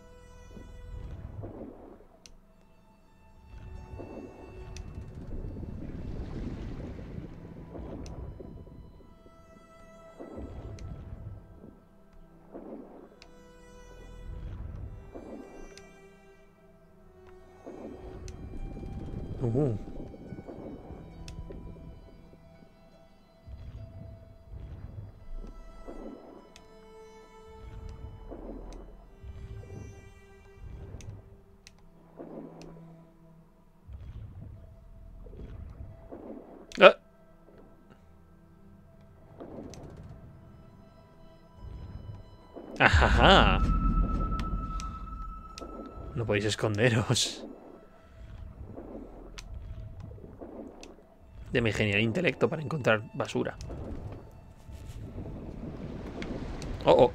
Uh. Ah. Ajá. No podéis esconderos. De mi genial intelecto para encontrar basura. Oh, oh.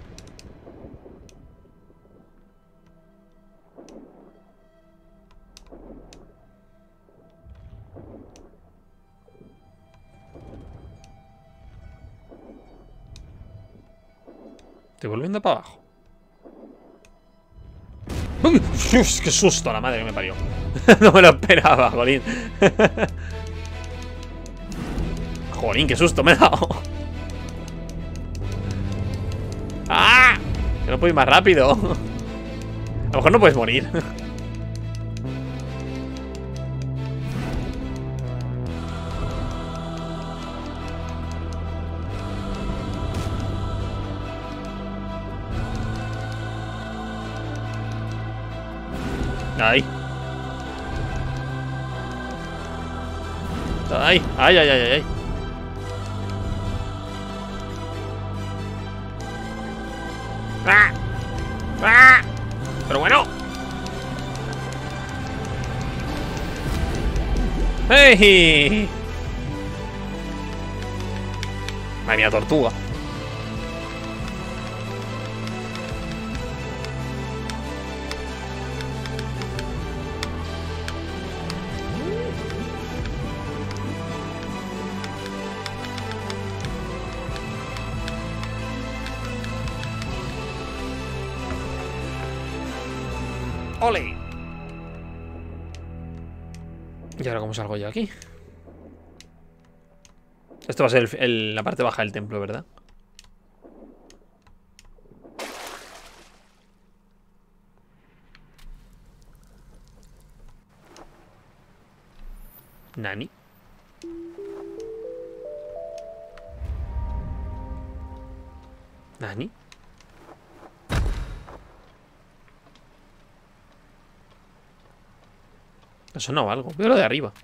Estoy volviendo para abajo. ¡Uy! ¡Uf! ¡Qué susto! La madre que me parió. No me lo esperaba, jolín. Jolín, qué susto me he dado. ¡Ah! Que no puedo ir más rápido. A lo mejor no puedes morir. Ay. Ay, ay, ay, ay, ay. ¡Ah! ¡Ah! Pero bueno. ¡Hey! Madre mía, tortuga. ¡Ole! ¿Y ahora cómo salgo yo aquí? Esto va a ser la parte baja del templo, ¿verdad? ¿Nani? ¿Nani? Ha sonado algo. Veo lo de arriba.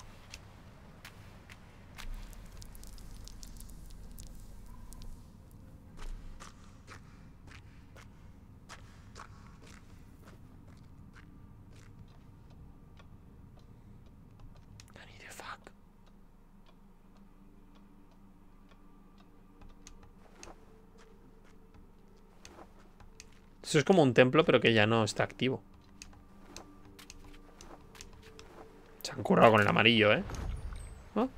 Eso es como un templo, pero que ya no está activo. Se han currado con el amarillo, ¿eh? ¿Oh?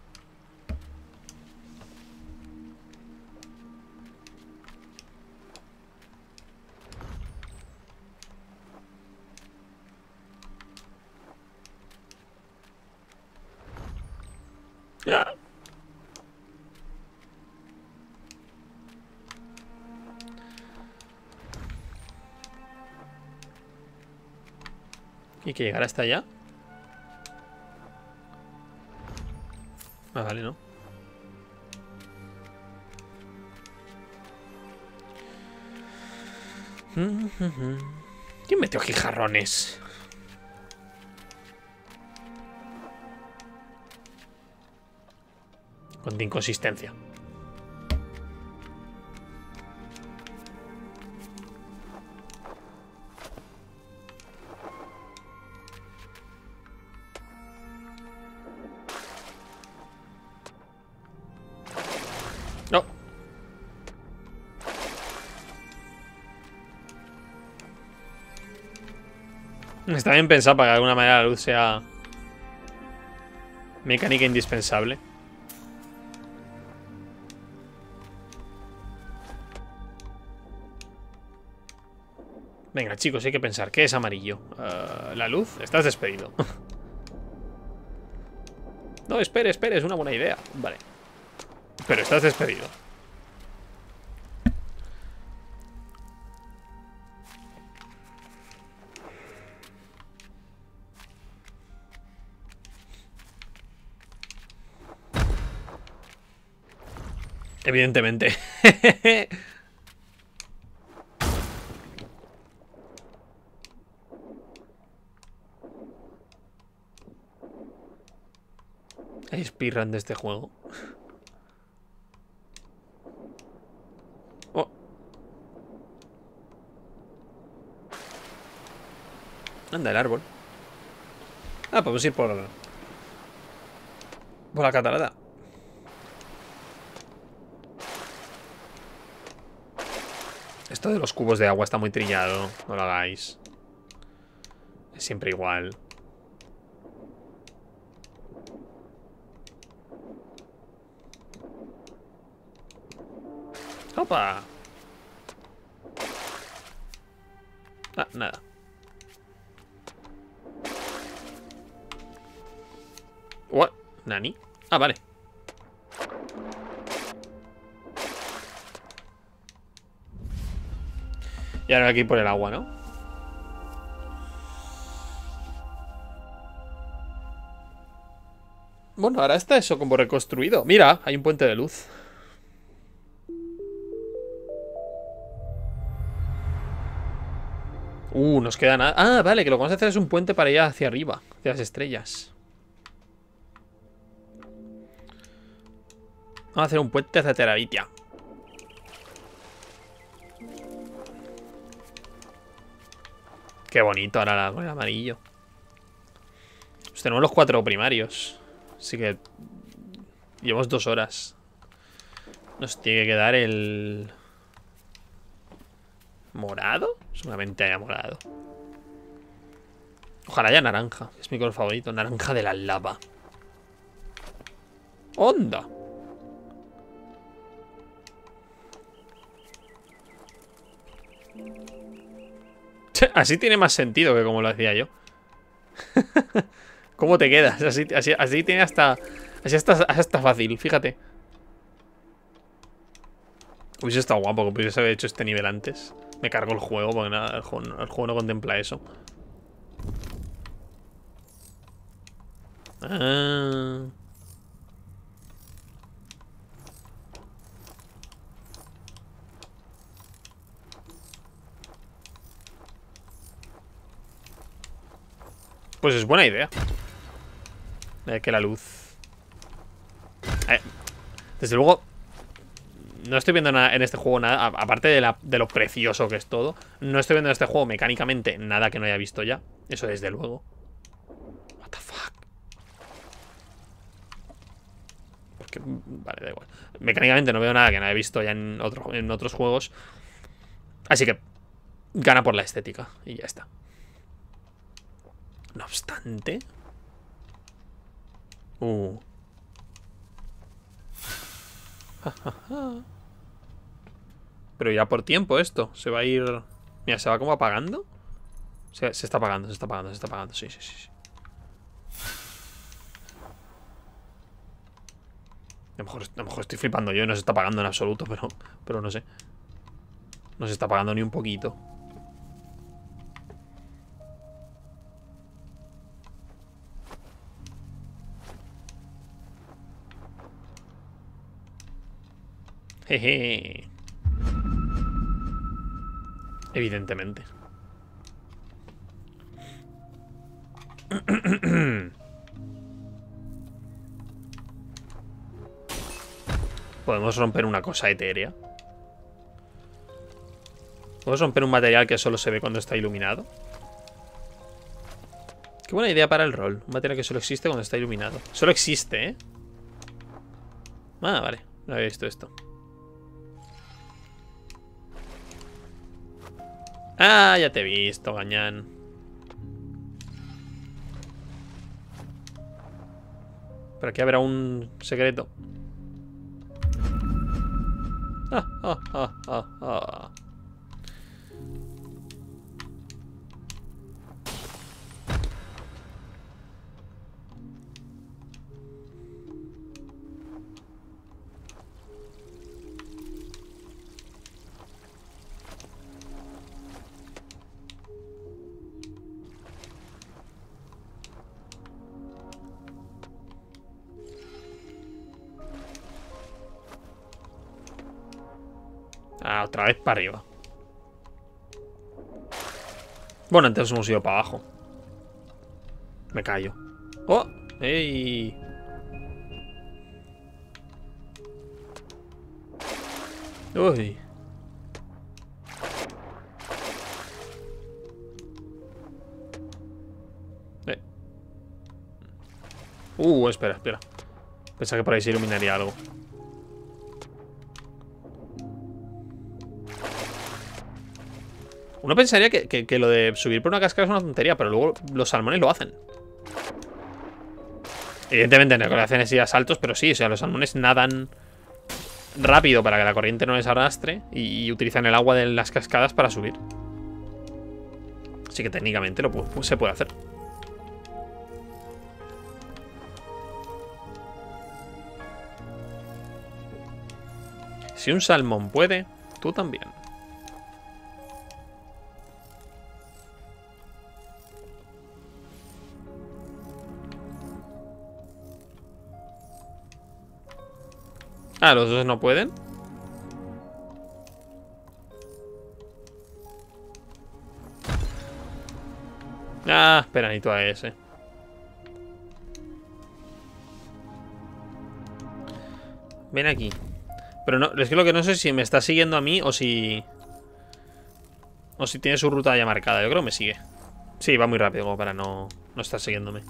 ¡Ah! ¿Y que llegar hasta allá? Ah, vale, ¿no? ¿Quién metió aquí jarrones? Con inconsistencia. No. Está bien pensado para que de alguna manera la luz sea mecánica indispensable. Venga, chicos, hay que pensar. ¿Qué es amarillo? ¿La luz? Estás despedido. No, espere, es una buena idea. Vale. Pero estás despedido. Evidentemente. Hay speedrun de este juego. Oh. Anda, el árbol. Ah, podemos ir por la catarata. Esto de los cubos de agua está muy trillado. No lo hagáis. Es siempre igual. ¡Opa! Ah, nada. ¿What? ¿Nani? Ah, vale. Y ahora aquí por el agua, ¿no? Bueno, ahora está eso como reconstruido. Mira, hay un puente de luz. Nos queda nada. Ah, vale, que lo que vamos a hacer es un puente para ir hacia arriba, hacia las estrellas. Vamos a hacer un puente hacia Terabitia. Qué bonito ahora con el amarillo. Pues tenemos los 4 primarios. Así que llevamos 2 horas. Nos tiene que quedar el morado. Seguramente haya morado. Ojalá haya naranja. Es mi color favorito. Naranja de la lava. ¡Onda! Así tiene más sentido que como lo hacía yo. ¿Cómo te quedas? Así tiene hasta... Así hasta fácil, fíjate. Hubiese estado guapo que pudiese haber hecho este nivel antes. Me cargo el juego porque nada, el juego no contempla eso. Ah. Pues es buena idea. Que la luz... desde luego... No estoy viendo nada en este juego nada, aparte de lo precioso que es todo. No estoy viendo en este juego mecánicamente nada que no haya visto ya. Eso desde luego. What the fuck. Porque, vale, da igual. Mecánicamente no veo nada que no haya visto ya en otros juegos. Así que gana por la estética y ya está. No obstante... Pero ya por tiempo esto. Se va a ir... Mira, se va como apagando. Se está apagando, se está apagando, se está apagando. Sí, sí, sí, sí. A lo mejor estoy flipando yo y no se está apagando en absoluto, pero no sé. No se está apagando ni un poquito. Jeje. Evidentemente. Podemos romper una cosa etérea. Podemos romper un material que solo se ve cuando está iluminado. Qué buena idea para el rol. Un material que solo existe cuando está iluminado. Solo existe, ¿eh? Ah, vale. No había visto esto. Ah, ya te he visto, gañán. Pero aquí habrá un secreto. Ah, ah, ah, ah, ah. Ah, otra vez para arriba. Bueno, antes hemos ido para abajo. Me callo. ¡Oh! ¡Ey! ¡Uy! Espera, espera. Pensaba que por ahí se iluminaría algo. Uno pensaría que lo de subir por una cascada es una tontería, pero luego los salmones lo hacen. Evidentemente no hacen así a saltos, pero sí, o sea, los salmones nadan rápido para que la corriente no les arrastre y utilizan el agua de las cascadas para subir. Así que técnicamente se puede hacer. Si un salmón puede, tú también. Ah, los dos no pueden. Ah, espera, necesito a ese. Ven aquí. Pero no, es que lo que no sé es si me está siguiendo a mí o si... O si tiene su ruta ya marcada. Yo creo que me sigue. Sí, va muy rápido como para no estar siguiéndome.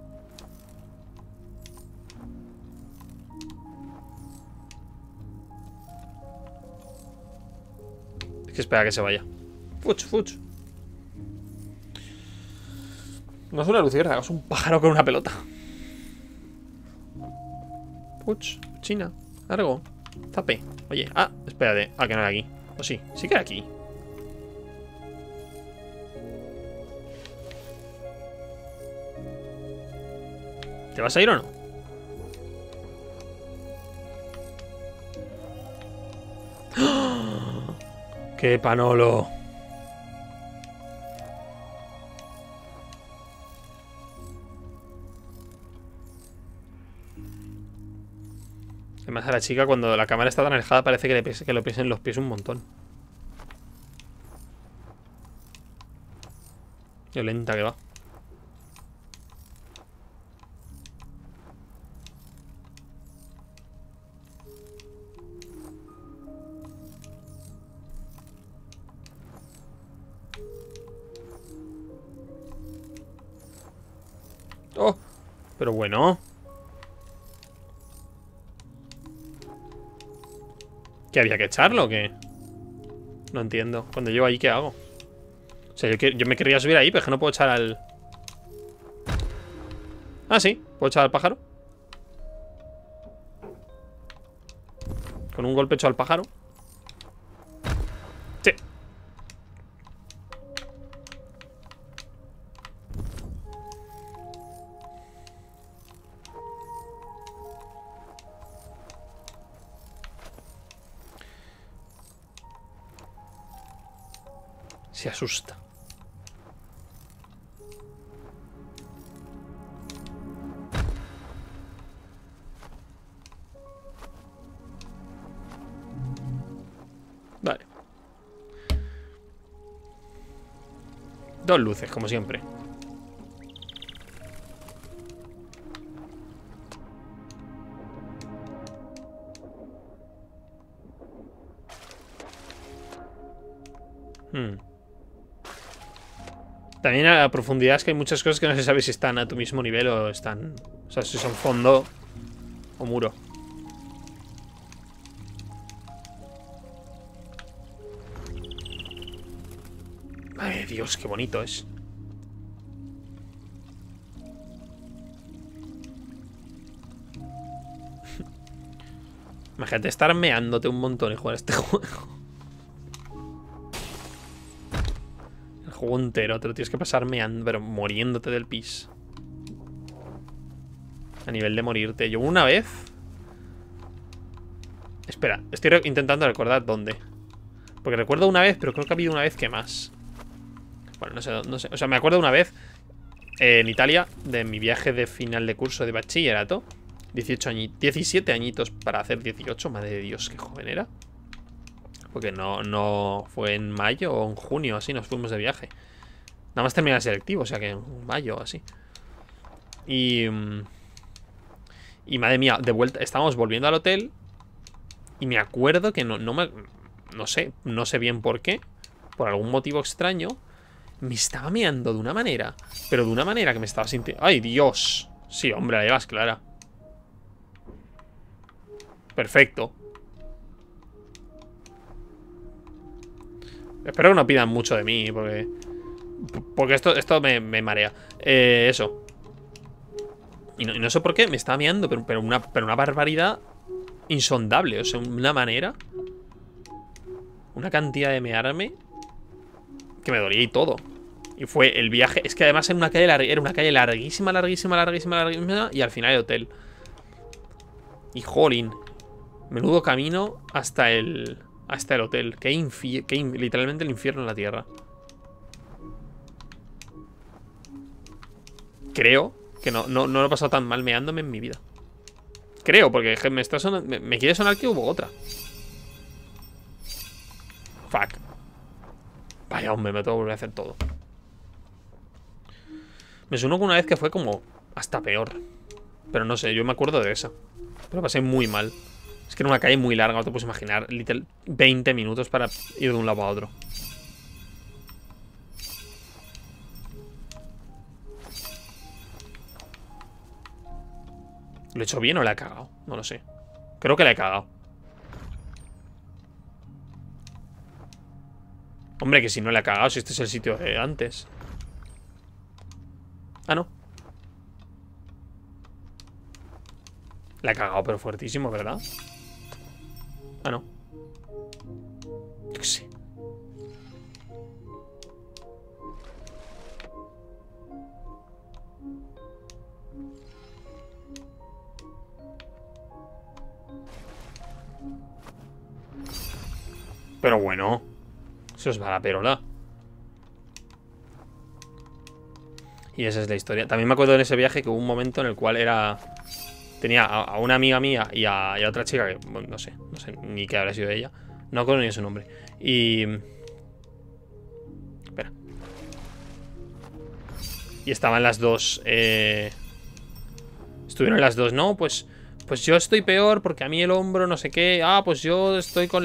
Es que espera que se vaya. Fuch, fuch. No es una luciérnaga, es un pájaro con una pelota. Fuch, China, largo. Zape. Oye, espérate. Que no era aquí. O sí, sí que era aquí. ¿Te vas a ir o no? ¡Oh! ¡Qué panolo! Además a la chica cuando la cámara está tan alejada parece que lo pisen los pies un montón. Qué lenta que va. Oh, pero bueno. ¿Que había que echarlo o qué? No entiendo. Cuando llego ahí, ¿qué hago? O sea, yo me querría subir ahí, pero es que no puedo echar al... Ah, sí, puedo echar al pájaro. Con un golpe echo al pájaro. Sí. Se asusta. Vale. Dos luces, como siempre. También a la profundidad es que hay muchas cosas que no se sabe si están a tu mismo nivel o están... O sea, si son fondo o muro. Ay, Dios, qué bonito es. Imagínate estar meándote un montón y jugar a este juego. El juego entero te lo tienes que pasar meando, pero muriéndote del pis. A nivel de morirte. Yo una vez... Espera, estoy intentando recordar dónde. Porque recuerdo una vez, pero creo que ha habido una vez que más. Bueno, no sé, no sé. O sea, me acuerdo una vez en Italia, de mi viaje de final de curso de bachillerato. 17 añitos para hacer 18. Madre de Dios, qué joven era. Porque no fue en mayo o en junio, así nos fuimos de viaje. Nada más terminar el selectivo, o sea que en mayo o así. Y madre mía, de vuelta, estábamos volviendo al hotel. Y me acuerdo que no sé bien por qué. Por algún motivo extraño. Me estaba meando de una manera. Pero de una manera que me estaba sintiendo... ¡Ay, Dios! Sí, hombre, la llevas clara. Perfecto. Espero que no pidan mucho de mí, porque esto me marea. Eso. Y no sé por qué, me estaba meando, pero una barbaridad insondable. O sea, una manera. Una cantidad de mearme que me dolía y todo. Y fue el viaje. Es que además era una calle larguísima, larguísima, larguísima, larguísima. Y al final el hotel. Y jolín. Menudo camino hasta el hotel. Literalmente el infierno en la tierra. Creo que no lo he pasado tan mal meándome en mi vida. Creo, porque me está sonando. Me quiere sonar que hubo otra. Fuck. Vaya, hombre, me tengo que volver a hacer todo. Me sonó que una vez que fue como hasta peor. Pero no sé, yo me acuerdo de esa. Pero pasé muy mal. Es que era una calle muy larga, no te puedes imaginar. Literal, 20 minutos para ir de un lado a otro. ¿Lo he hecho bien o la he cagado? No lo sé. Creo que la he cagado. Hombre, que si no la he cagado, si este es el sitio de antes. Ah, no. La he cagado, pero fuertísimo, ¿verdad? Ah, no. Yo qué sé. Pero bueno. Se os va la perola. Y esa es la historia. También me acuerdo en ese viaje que hubo un momento en el cual tenía a una amiga mía y a otra chica que bueno, no sé ni qué habrá sido de ella. No conozco ni su nombre. Y... Espera. Y estaban las dos... Estuvieron las dos, ¿no? Pues yo estoy peor porque a mí el hombro no sé qué. Ah, pues yo estoy con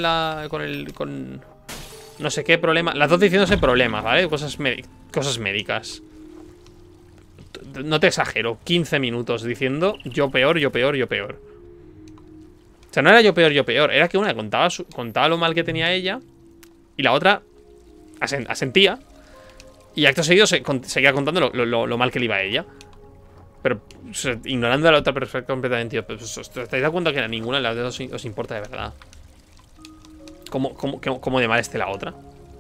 no sé qué problema. Las dos diciéndose problemas, ¿vale? Cosas médicas. no te exagero, 15 minutos diciendo yo peor, yo peor, yo peor. O sea, no era yo peor. Era que una contaba lo mal que tenía ella y la otra asentía. Y acto seguido seguía contando lo mal que le iba a ella. Pero o sea, ignorando a la otra completamente. Pues, ¿os estáis dando cuenta que a ninguna de las dos os importa de verdad? ¿Cómo de mal esté la otra?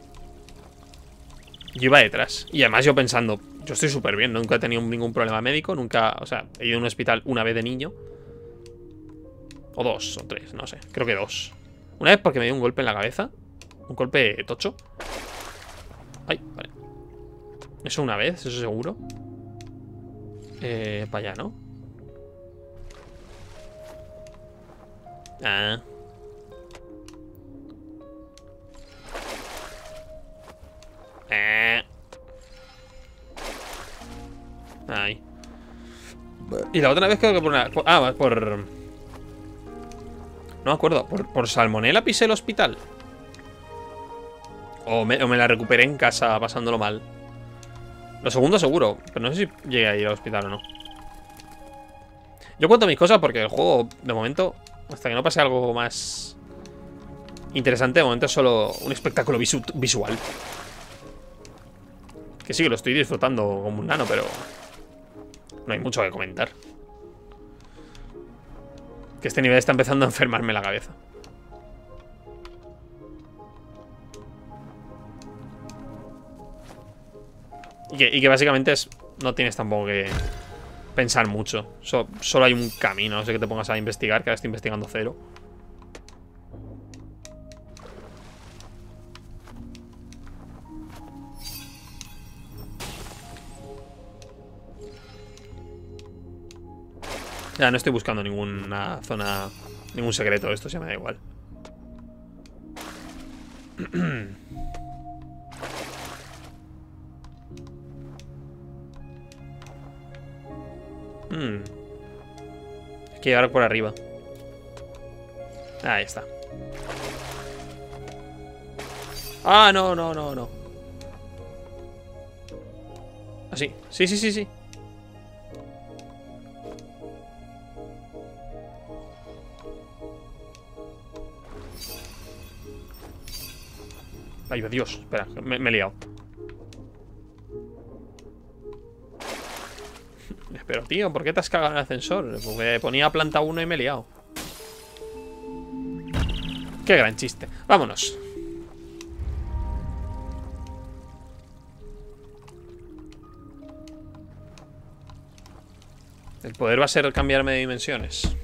Yo iba detrás. Y además yo pensando, yo estoy súper bien. Nunca he tenido ningún problema médico. Nunca, o sea, he ido a un hospital una vez de niño. O 2, o 3, no sé. Creo que 2. Una vez porque me dio un golpe en la cabeza. Un golpe tocho. Ay, vale. Eso una vez, eso seguro. Para allá, ¿no? Ah. Ahí. Y la otra vez creo que por una... por... No me acuerdo. ¿Por salmonela pisé el hospital? O me la recuperé en casa pasándolo mal. Lo segundo seguro. Pero no sé si llegué a ir al hospital o no. Yo cuento mis cosas porque el juego, de momento, hasta que no pase algo más interesante, de momento es solo un espectáculo visual. Que sí, que lo estoy disfrutando como un nano, pero no hay mucho que comentar. Que este nivel está empezando a enfermarme la cabeza. Y que básicamente no tienes tampoco que pensar mucho. Solo hay un camino, no sé que te pongas a investigar, que ahora estoy investigando cero. Ya, no estoy buscando ninguna zona, ningún secreto. Esto ya me da igual. Hay que llegar por arriba. Ahí está. Ah, no. Así. Sí. Ay, Dios, espera, me he liado. Pero tío, ¿por qué te has cagado en el ascensor? Porque ponía planta 1 y me he liado. Qué gran chiste. Vámonos. El poder va a ser cambiarme de dimensiones.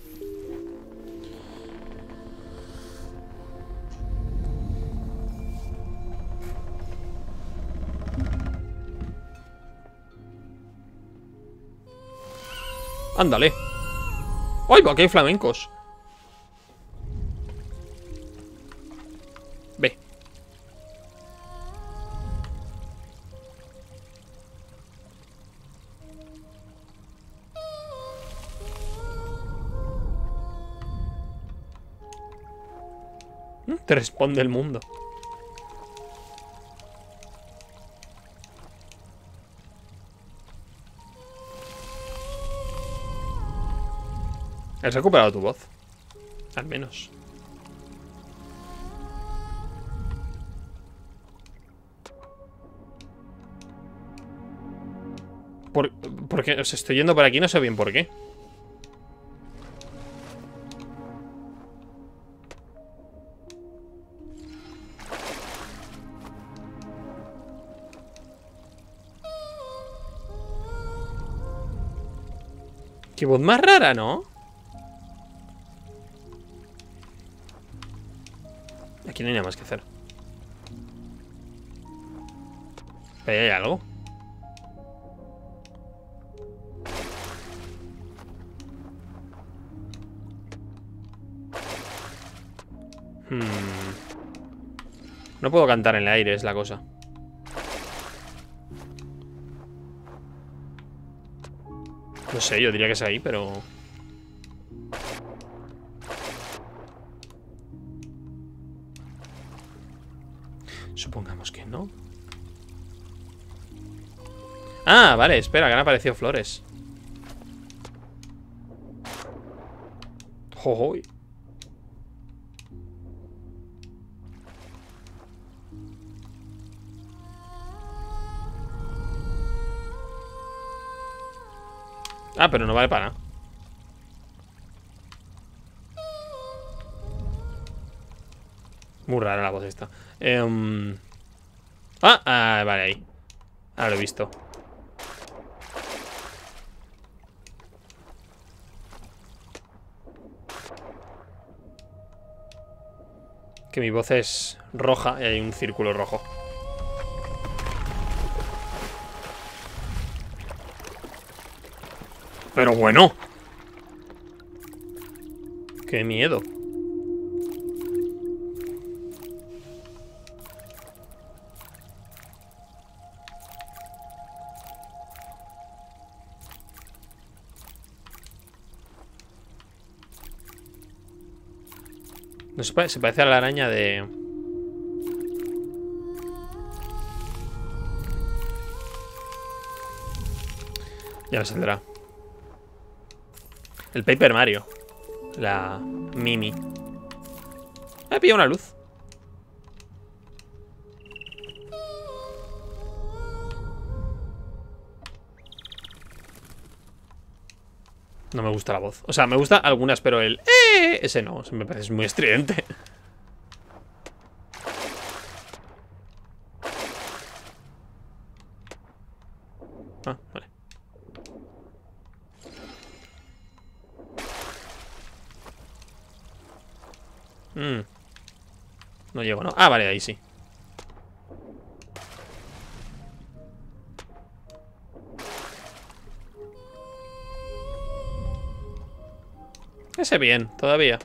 Ándale. ¡Ay, va! Aquí hay flamencos. Ve. Te responde el mundo. Has recuperado tu voz. Al menos. Porque os estoy yendo por aquí, no sé bien por qué. Qué voz más rara, ¿no? Aquí no hay nada más que hacer. ¿Ahí hay algo? No puedo cantar en el aire, es la cosa. No sé, yo diría que es ahí, pero... Supongamos que no. Ah, vale, espera, que han aparecido flores. Jojoy. Ah, pero no vale para nada. Muy rara la voz esta. Vale, ahí. Ahora lo he visto. Que mi voz es roja y hay un círculo rojo. Pero bueno. Qué miedo. No se parece a la araña de... Ya me saldrá. El Paper Mario. La Mimi. Me pilla una luz. No me gusta la voz. O sea, me gusta algunas, pero el... ese no, me parece muy estridente. Ah, vale. No llego, ¿no? Ah, vale, ahí sí. Ese bien, todavía.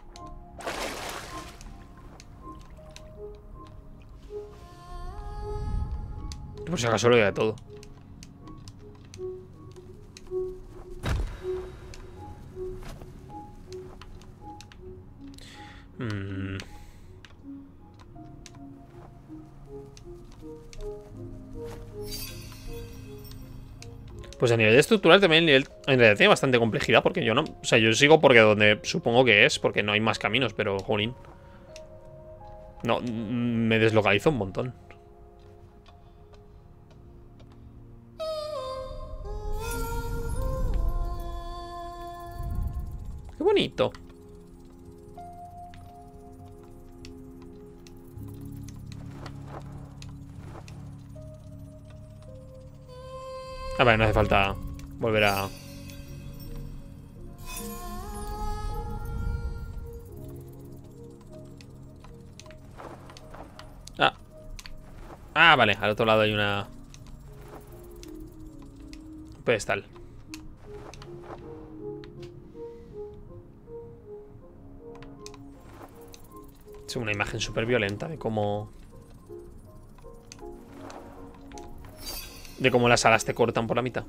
Por si acaso lo diga todo. Pues a nivel estructural también en realidad tiene bastante complejidad. Porque yo no... O sea, yo sigo porque donde supongo que es. Porque no hay más caminos, pero jolín. No, me deslocalizo un montón. Qué bonito. Ah, vale, no hace falta volver a... Ah, vale, al otro lado hay una... un pedestal. Es una imagen súper violenta de cómo... las alas te cortan por la mitad.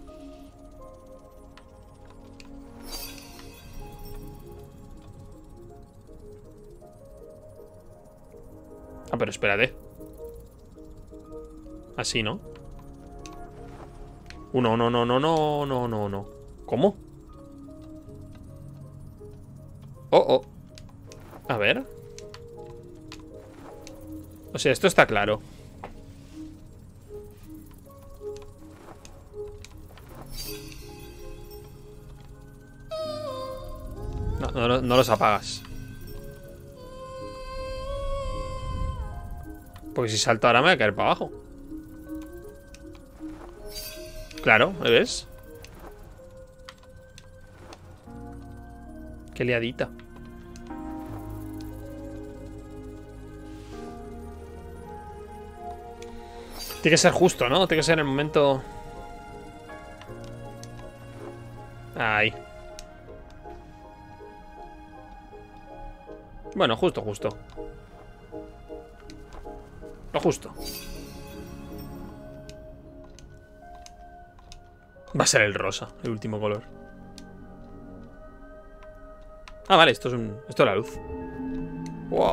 Ah, pero espérate. Así, ¿no? No, no, no, no, no, no, no, no. ¿Cómo? Oh. A ver. O sea, esto está claro. No los apagas. Porque si salto ahora me voy a caer para abajo. Claro, ¿me ves? Qué liadita. Tiene que ser justo, ¿no? Tiene que ser en el momento... Ahí. Bueno, justo. Lo justo. Va a ser el rosa, el último color. Ah, vale, esto es la luz. Wow.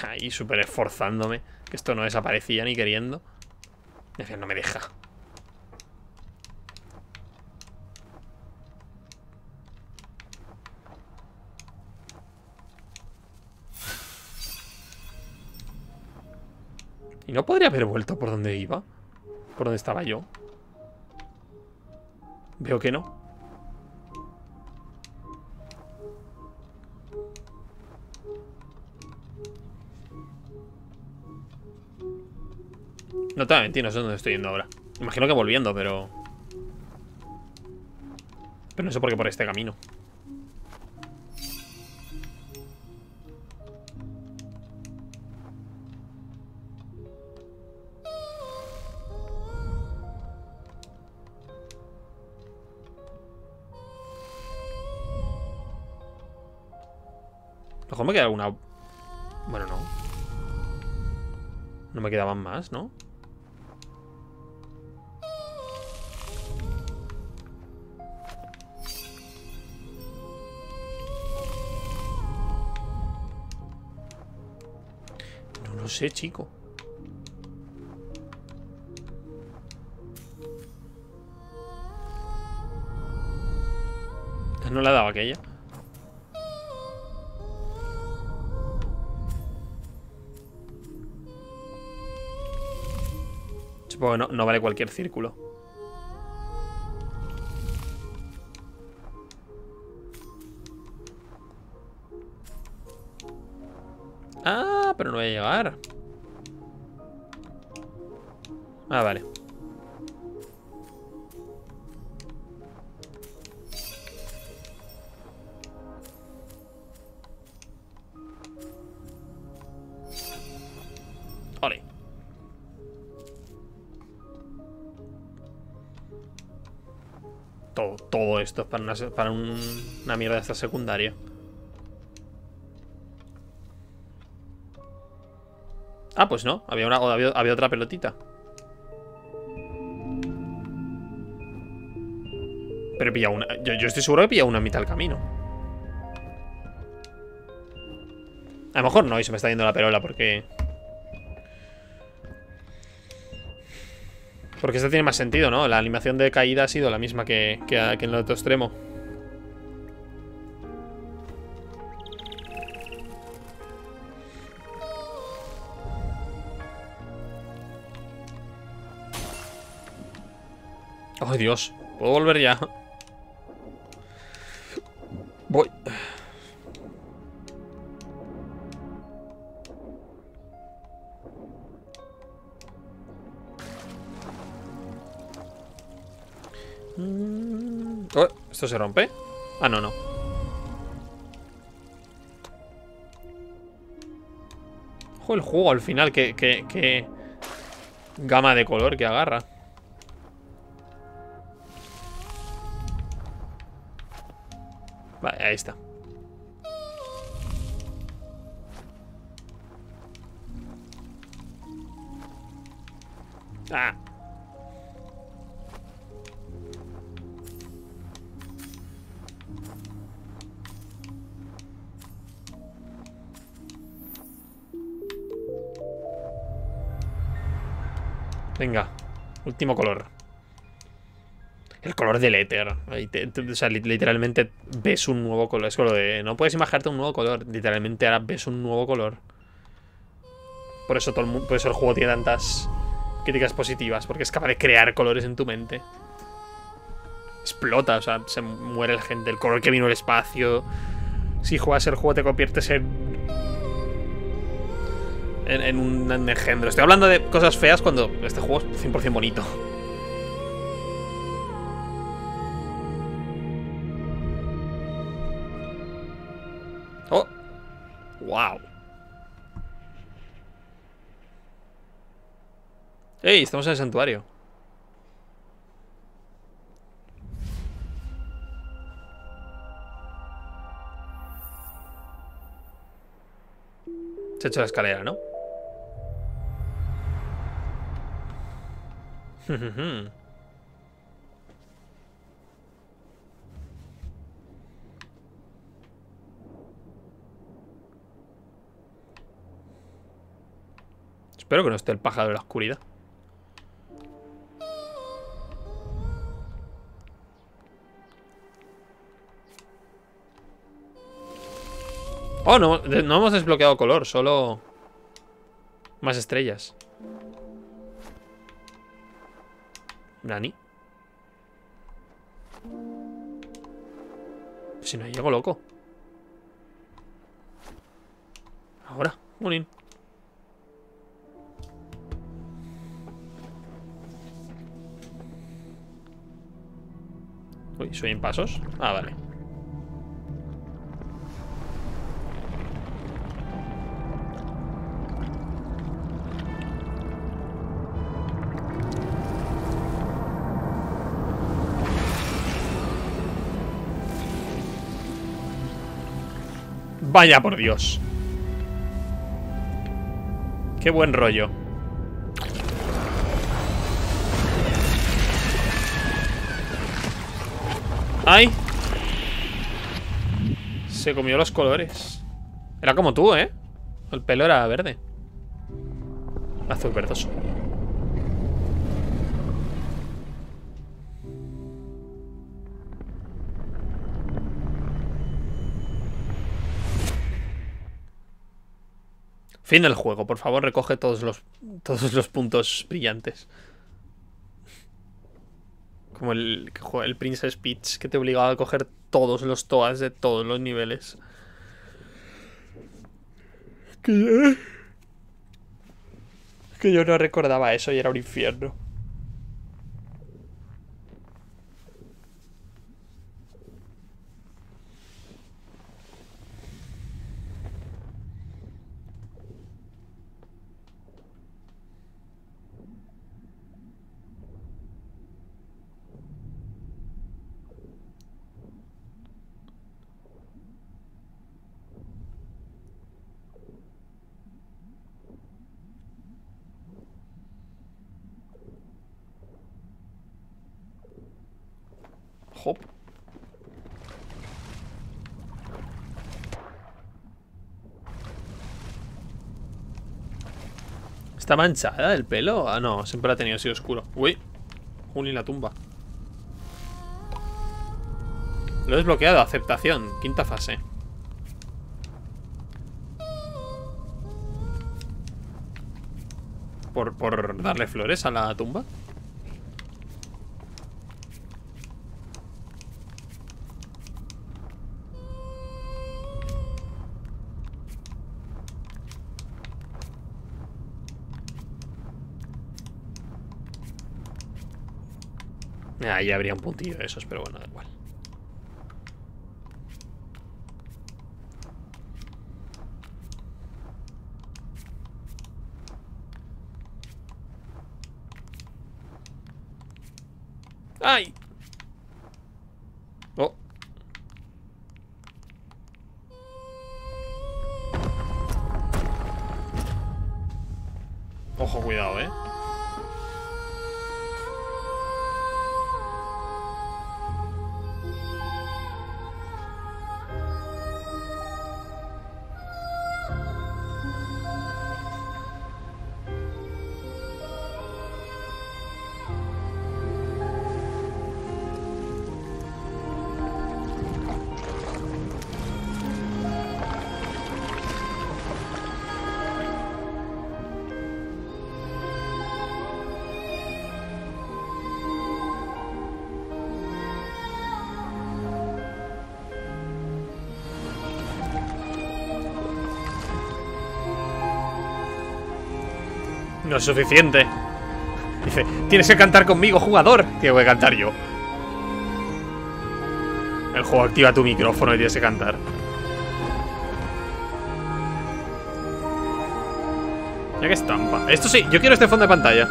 Ahí súper esforzándome. Que esto no desaparecía ni queriendo. Y al final no me deja. ¿Y no podría haber vuelto por donde iba? ¿Por donde estaba yo? Veo que no. No te voy a mentir, no sé dónde estoy yendo ahora. Imagino que volviendo, pero... Pero no sé por qué por este camino. Mejor me queda alguna... Bueno, no. No me quedaban más, ¿no? No lo sé, chico. No le ha dado aquella. Supongo que no vale cualquier círculo. Ah, pero no voy a llegar. Ah, vale. Ole. Todo esto es para una mierda esta secundaria. Ah, pues no. Había otra pelotita. Pero he pillado una. Yo estoy seguro que he pillado una en mitad del camino. A lo mejor no, y se me está yendo la perola porque... Porque esto tiene más sentido, ¿no? La animación de caída ha sido la misma que en el otro extremo. ¡Ay, Dios! ¿Puedo volver ya? Voy. Oh, ¿esto se rompe? Ah, no, no. Ojo, el juego al final, que gama de color que agarra. Vale, ahí está. Ah. Venga, último color. El color del éter. O sea, literalmente ves un nuevo color. Es como lo de... No puedes imaginarte un nuevo color. Literalmente ahora ves un nuevo color. Por eso, por eso el juego tiene tantas críticas positivas. Porque es capaz de crear colores en tu mente. Explota, o sea, se muere la gente. El color que vino el espacio. Si juegas el juego te conviertes en un engendro. Estoy hablando de cosas feas cuando este juego es 100% bonito. Oh, wow. ¡Ey! Estamos en el santuario. Se ha hecho la escalera, ¿no? Espero que no esté el pájaro de la oscuridad. Oh, no, no hemos desbloqueado color, solo más estrellas. Nani. Si no llego loco. Ahora, morín. Uy, ¿soy en pasos? Ah, vale. Vaya por Dios. Qué buen rollo. ¡Ay! Se comió los colores. Era como tú, ¿eh? El pelo era verde. Azul verdoso. Fin del juego, por favor, recoge todos los puntos brillantes. Como el Princess Peach, que te obligaba a coger todos los toas de todos los niveles. Que yo no recordaba eso y era un infierno. Hop. ¿Está manchada el pelo? Ah, no, siempre la ha tenido así oscuro. Uy, Juli la tumba. Lo he desbloqueado, aceptación, quinta fase. ¿Por darle flores a la tumba? Ahí habría un puntillo de esos, pero bueno, da igual. ¡Ay! Oh. Ojo, cuidado, ¿eh? No es suficiente. Dice, tienes que cantar conmigo, jugador. Tengo que cantar yo. El juego activa tu micrófono y tienes que cantar. Mira qué estampa. Esto sí, yo quiero este fondo de pantalla.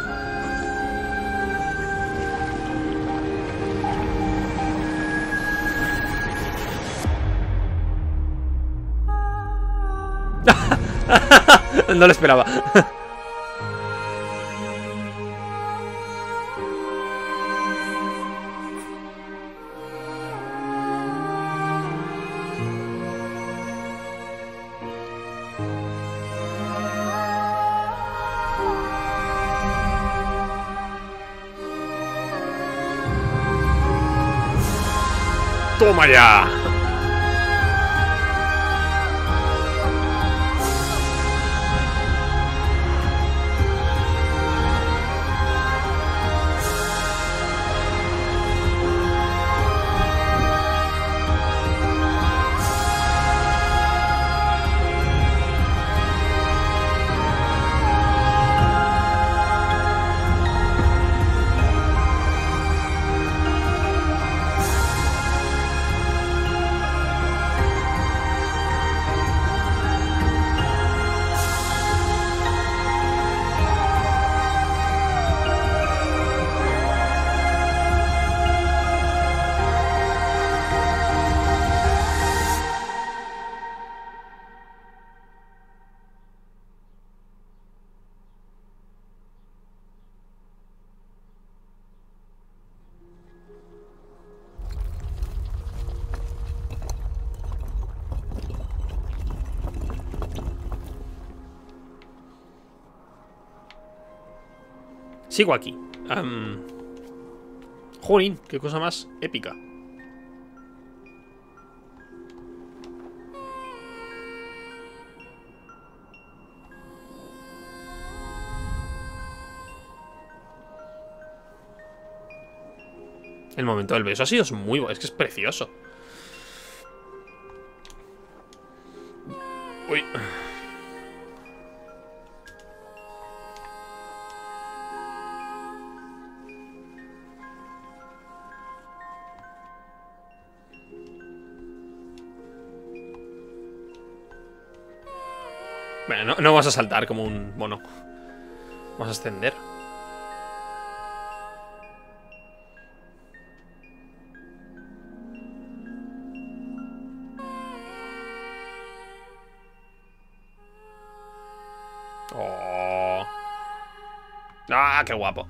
No lo esperaba. ¡Toma ya! Sigo aquí. Jolín, qué cosa más épica. El momento del beso ha sido muy bueno. Es que es precioso. Uy. Bueno, no vas a saltar como un mono. Vamos a ascender. Oh. Ah, qué guapo.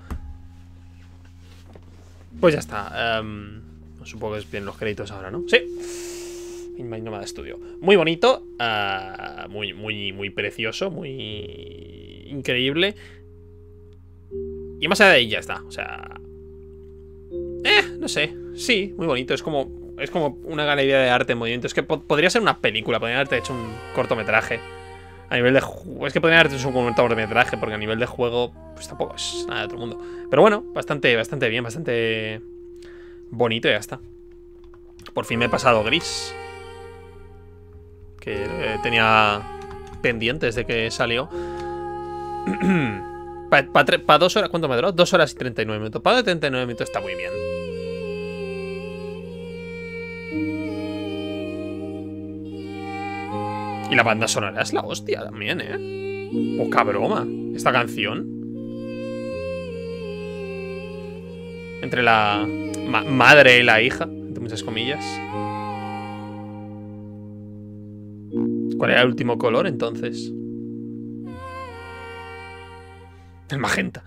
Pues ya está. Supongo que es bien los créditos ahora, ¿no? Sí. Inmine Nomad Studio. Muy bonito. Muy precioso. Muy increíble. Y más allá de ahí ya está. O sea. No sé. Sí, muy bonito. Es como una galería de arte en movimiento. Es que podría ser una película. Podrían haberte hecho un cortometraje. A nivel de es que podrían haberte hecho un cortometraje. Porque a nivel de juego, pues tampoco es nada de otro mundo. Pero bueno, bastante bien. Bastante bonito y ya está. Por fin me he pasado Gris. Que tenía pendiente desde que salió. Para 2 horas, ¿cuánto me duró? 2 horas y 39 minutos. Para 39 minutos está muy bien. Y la banda sonora es la hostia también, ¿eh? Poca broma. Esta canción. Entre la madre y la hija, entre muchas comillas. ¿Cuál era el último color entonces? El magenta.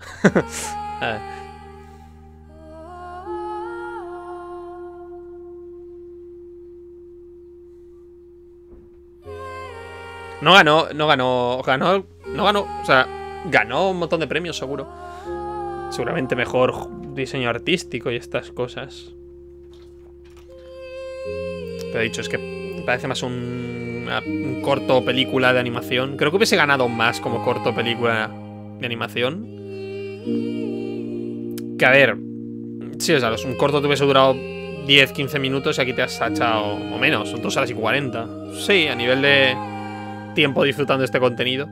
O sea, ganó un montón de premios seguro. Seguramente mejor diseño artístico y estas cosas. Te he dicho, es que parece más un corto película de animación. Creo que hubiese ganado más como corto película de animación. Que a ver, sí, o sea, un corto te hubiese durado 10-15 minutos y aquí te has echado, o menos, son 2 horas y 40. Sí, a nivel de tiempo disfrutando de este contenido.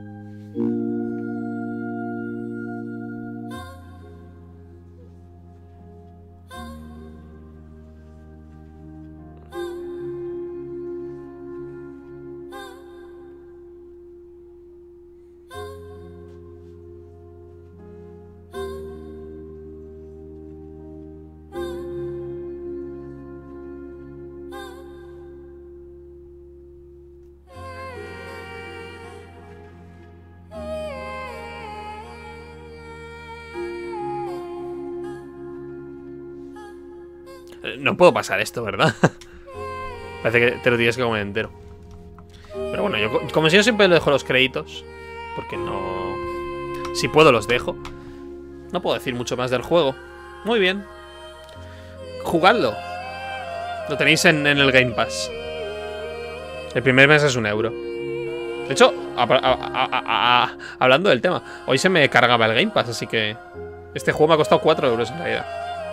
No puedo pasar esto, ¿verdad? Parece que te lo tienes que comer entero. Pero bueno, como si yo siempre lo dejo los créditos. Porque no... Si puedo los dejo. No puedo decir mucho más del juego. Muy bien. Jugadlo. Lo tenéis en el Game Pass. El primer mes es €1. De hecho, hablando del tema, hoy se me cargaba el Game Pass, así que este juego me ha costado €4 en realidad.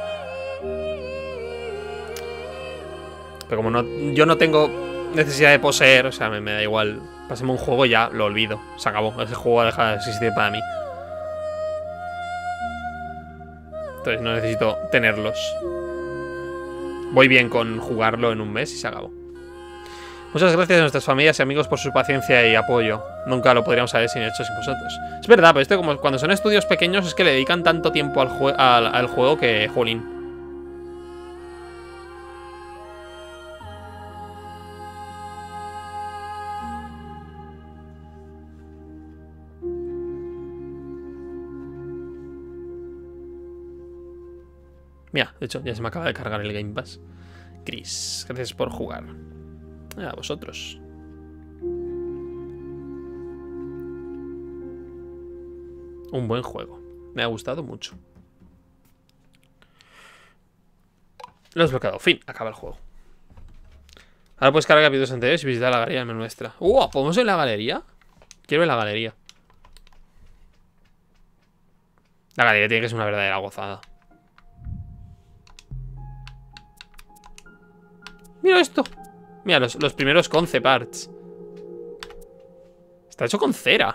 Pero como yo no tengo necesidad de poseer, o sea, me da igual. Pásame un juego y ya lo olvido. Se acabó. Ese juego deja de existir para mí. Entonces no necesito tenerlos. Voy bien con jugarlo en un mes y se acabó. Muchas gracias a nuestras familias y amigos por su paciencia y apoyo. Nunca lo podríamos haber sin vosotros. Es verdad, pero esto como cuando son estudios pequeños es que le dedican tanto tiempo al juego que, jolín. Mira, de hecho, ya se me acaba de cargar el Game Pass. Chris, gracias por jugar. A vosotros. Un buen juego. Me ha gustado mucho. Lo he desbloqueado. Fin. Acaba el juego. Ahora puedes cargar capítulos anteriores y visitar la galería del menú extra. ¿Podemos ir a la galería? Quiero ver la galería. La galería tiene que ser una verdadera gozada. Mira esto. Mira, los primeros concept arts. Está hecho con cera.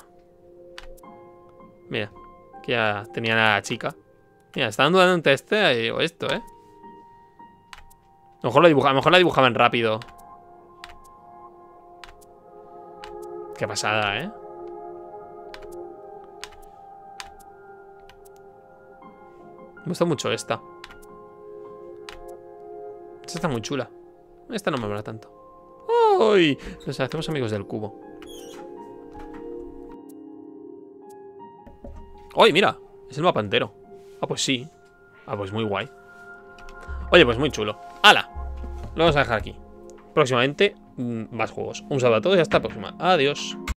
Mira, que ya tenía la chica. Mira, estaban dudando entre este o esto, ¿eh? A lo mejor la dibujaban rápido. Qué pasada, ¿eh? Me gusta mucho esta. Esta está muy chula. Esta no me mola tanto. ¡Uy! Nos hacemos amigos del cubo. ¡Uy, mira! Es el mapa entero. Ah, pues sí. Ah, pues muy guay. Oye, pues muy chulo. ¡Hala! Lo vamos a dejar aquí. Próximamente, más juegos. Un saludo a todos y hasta la próxima. Adiós.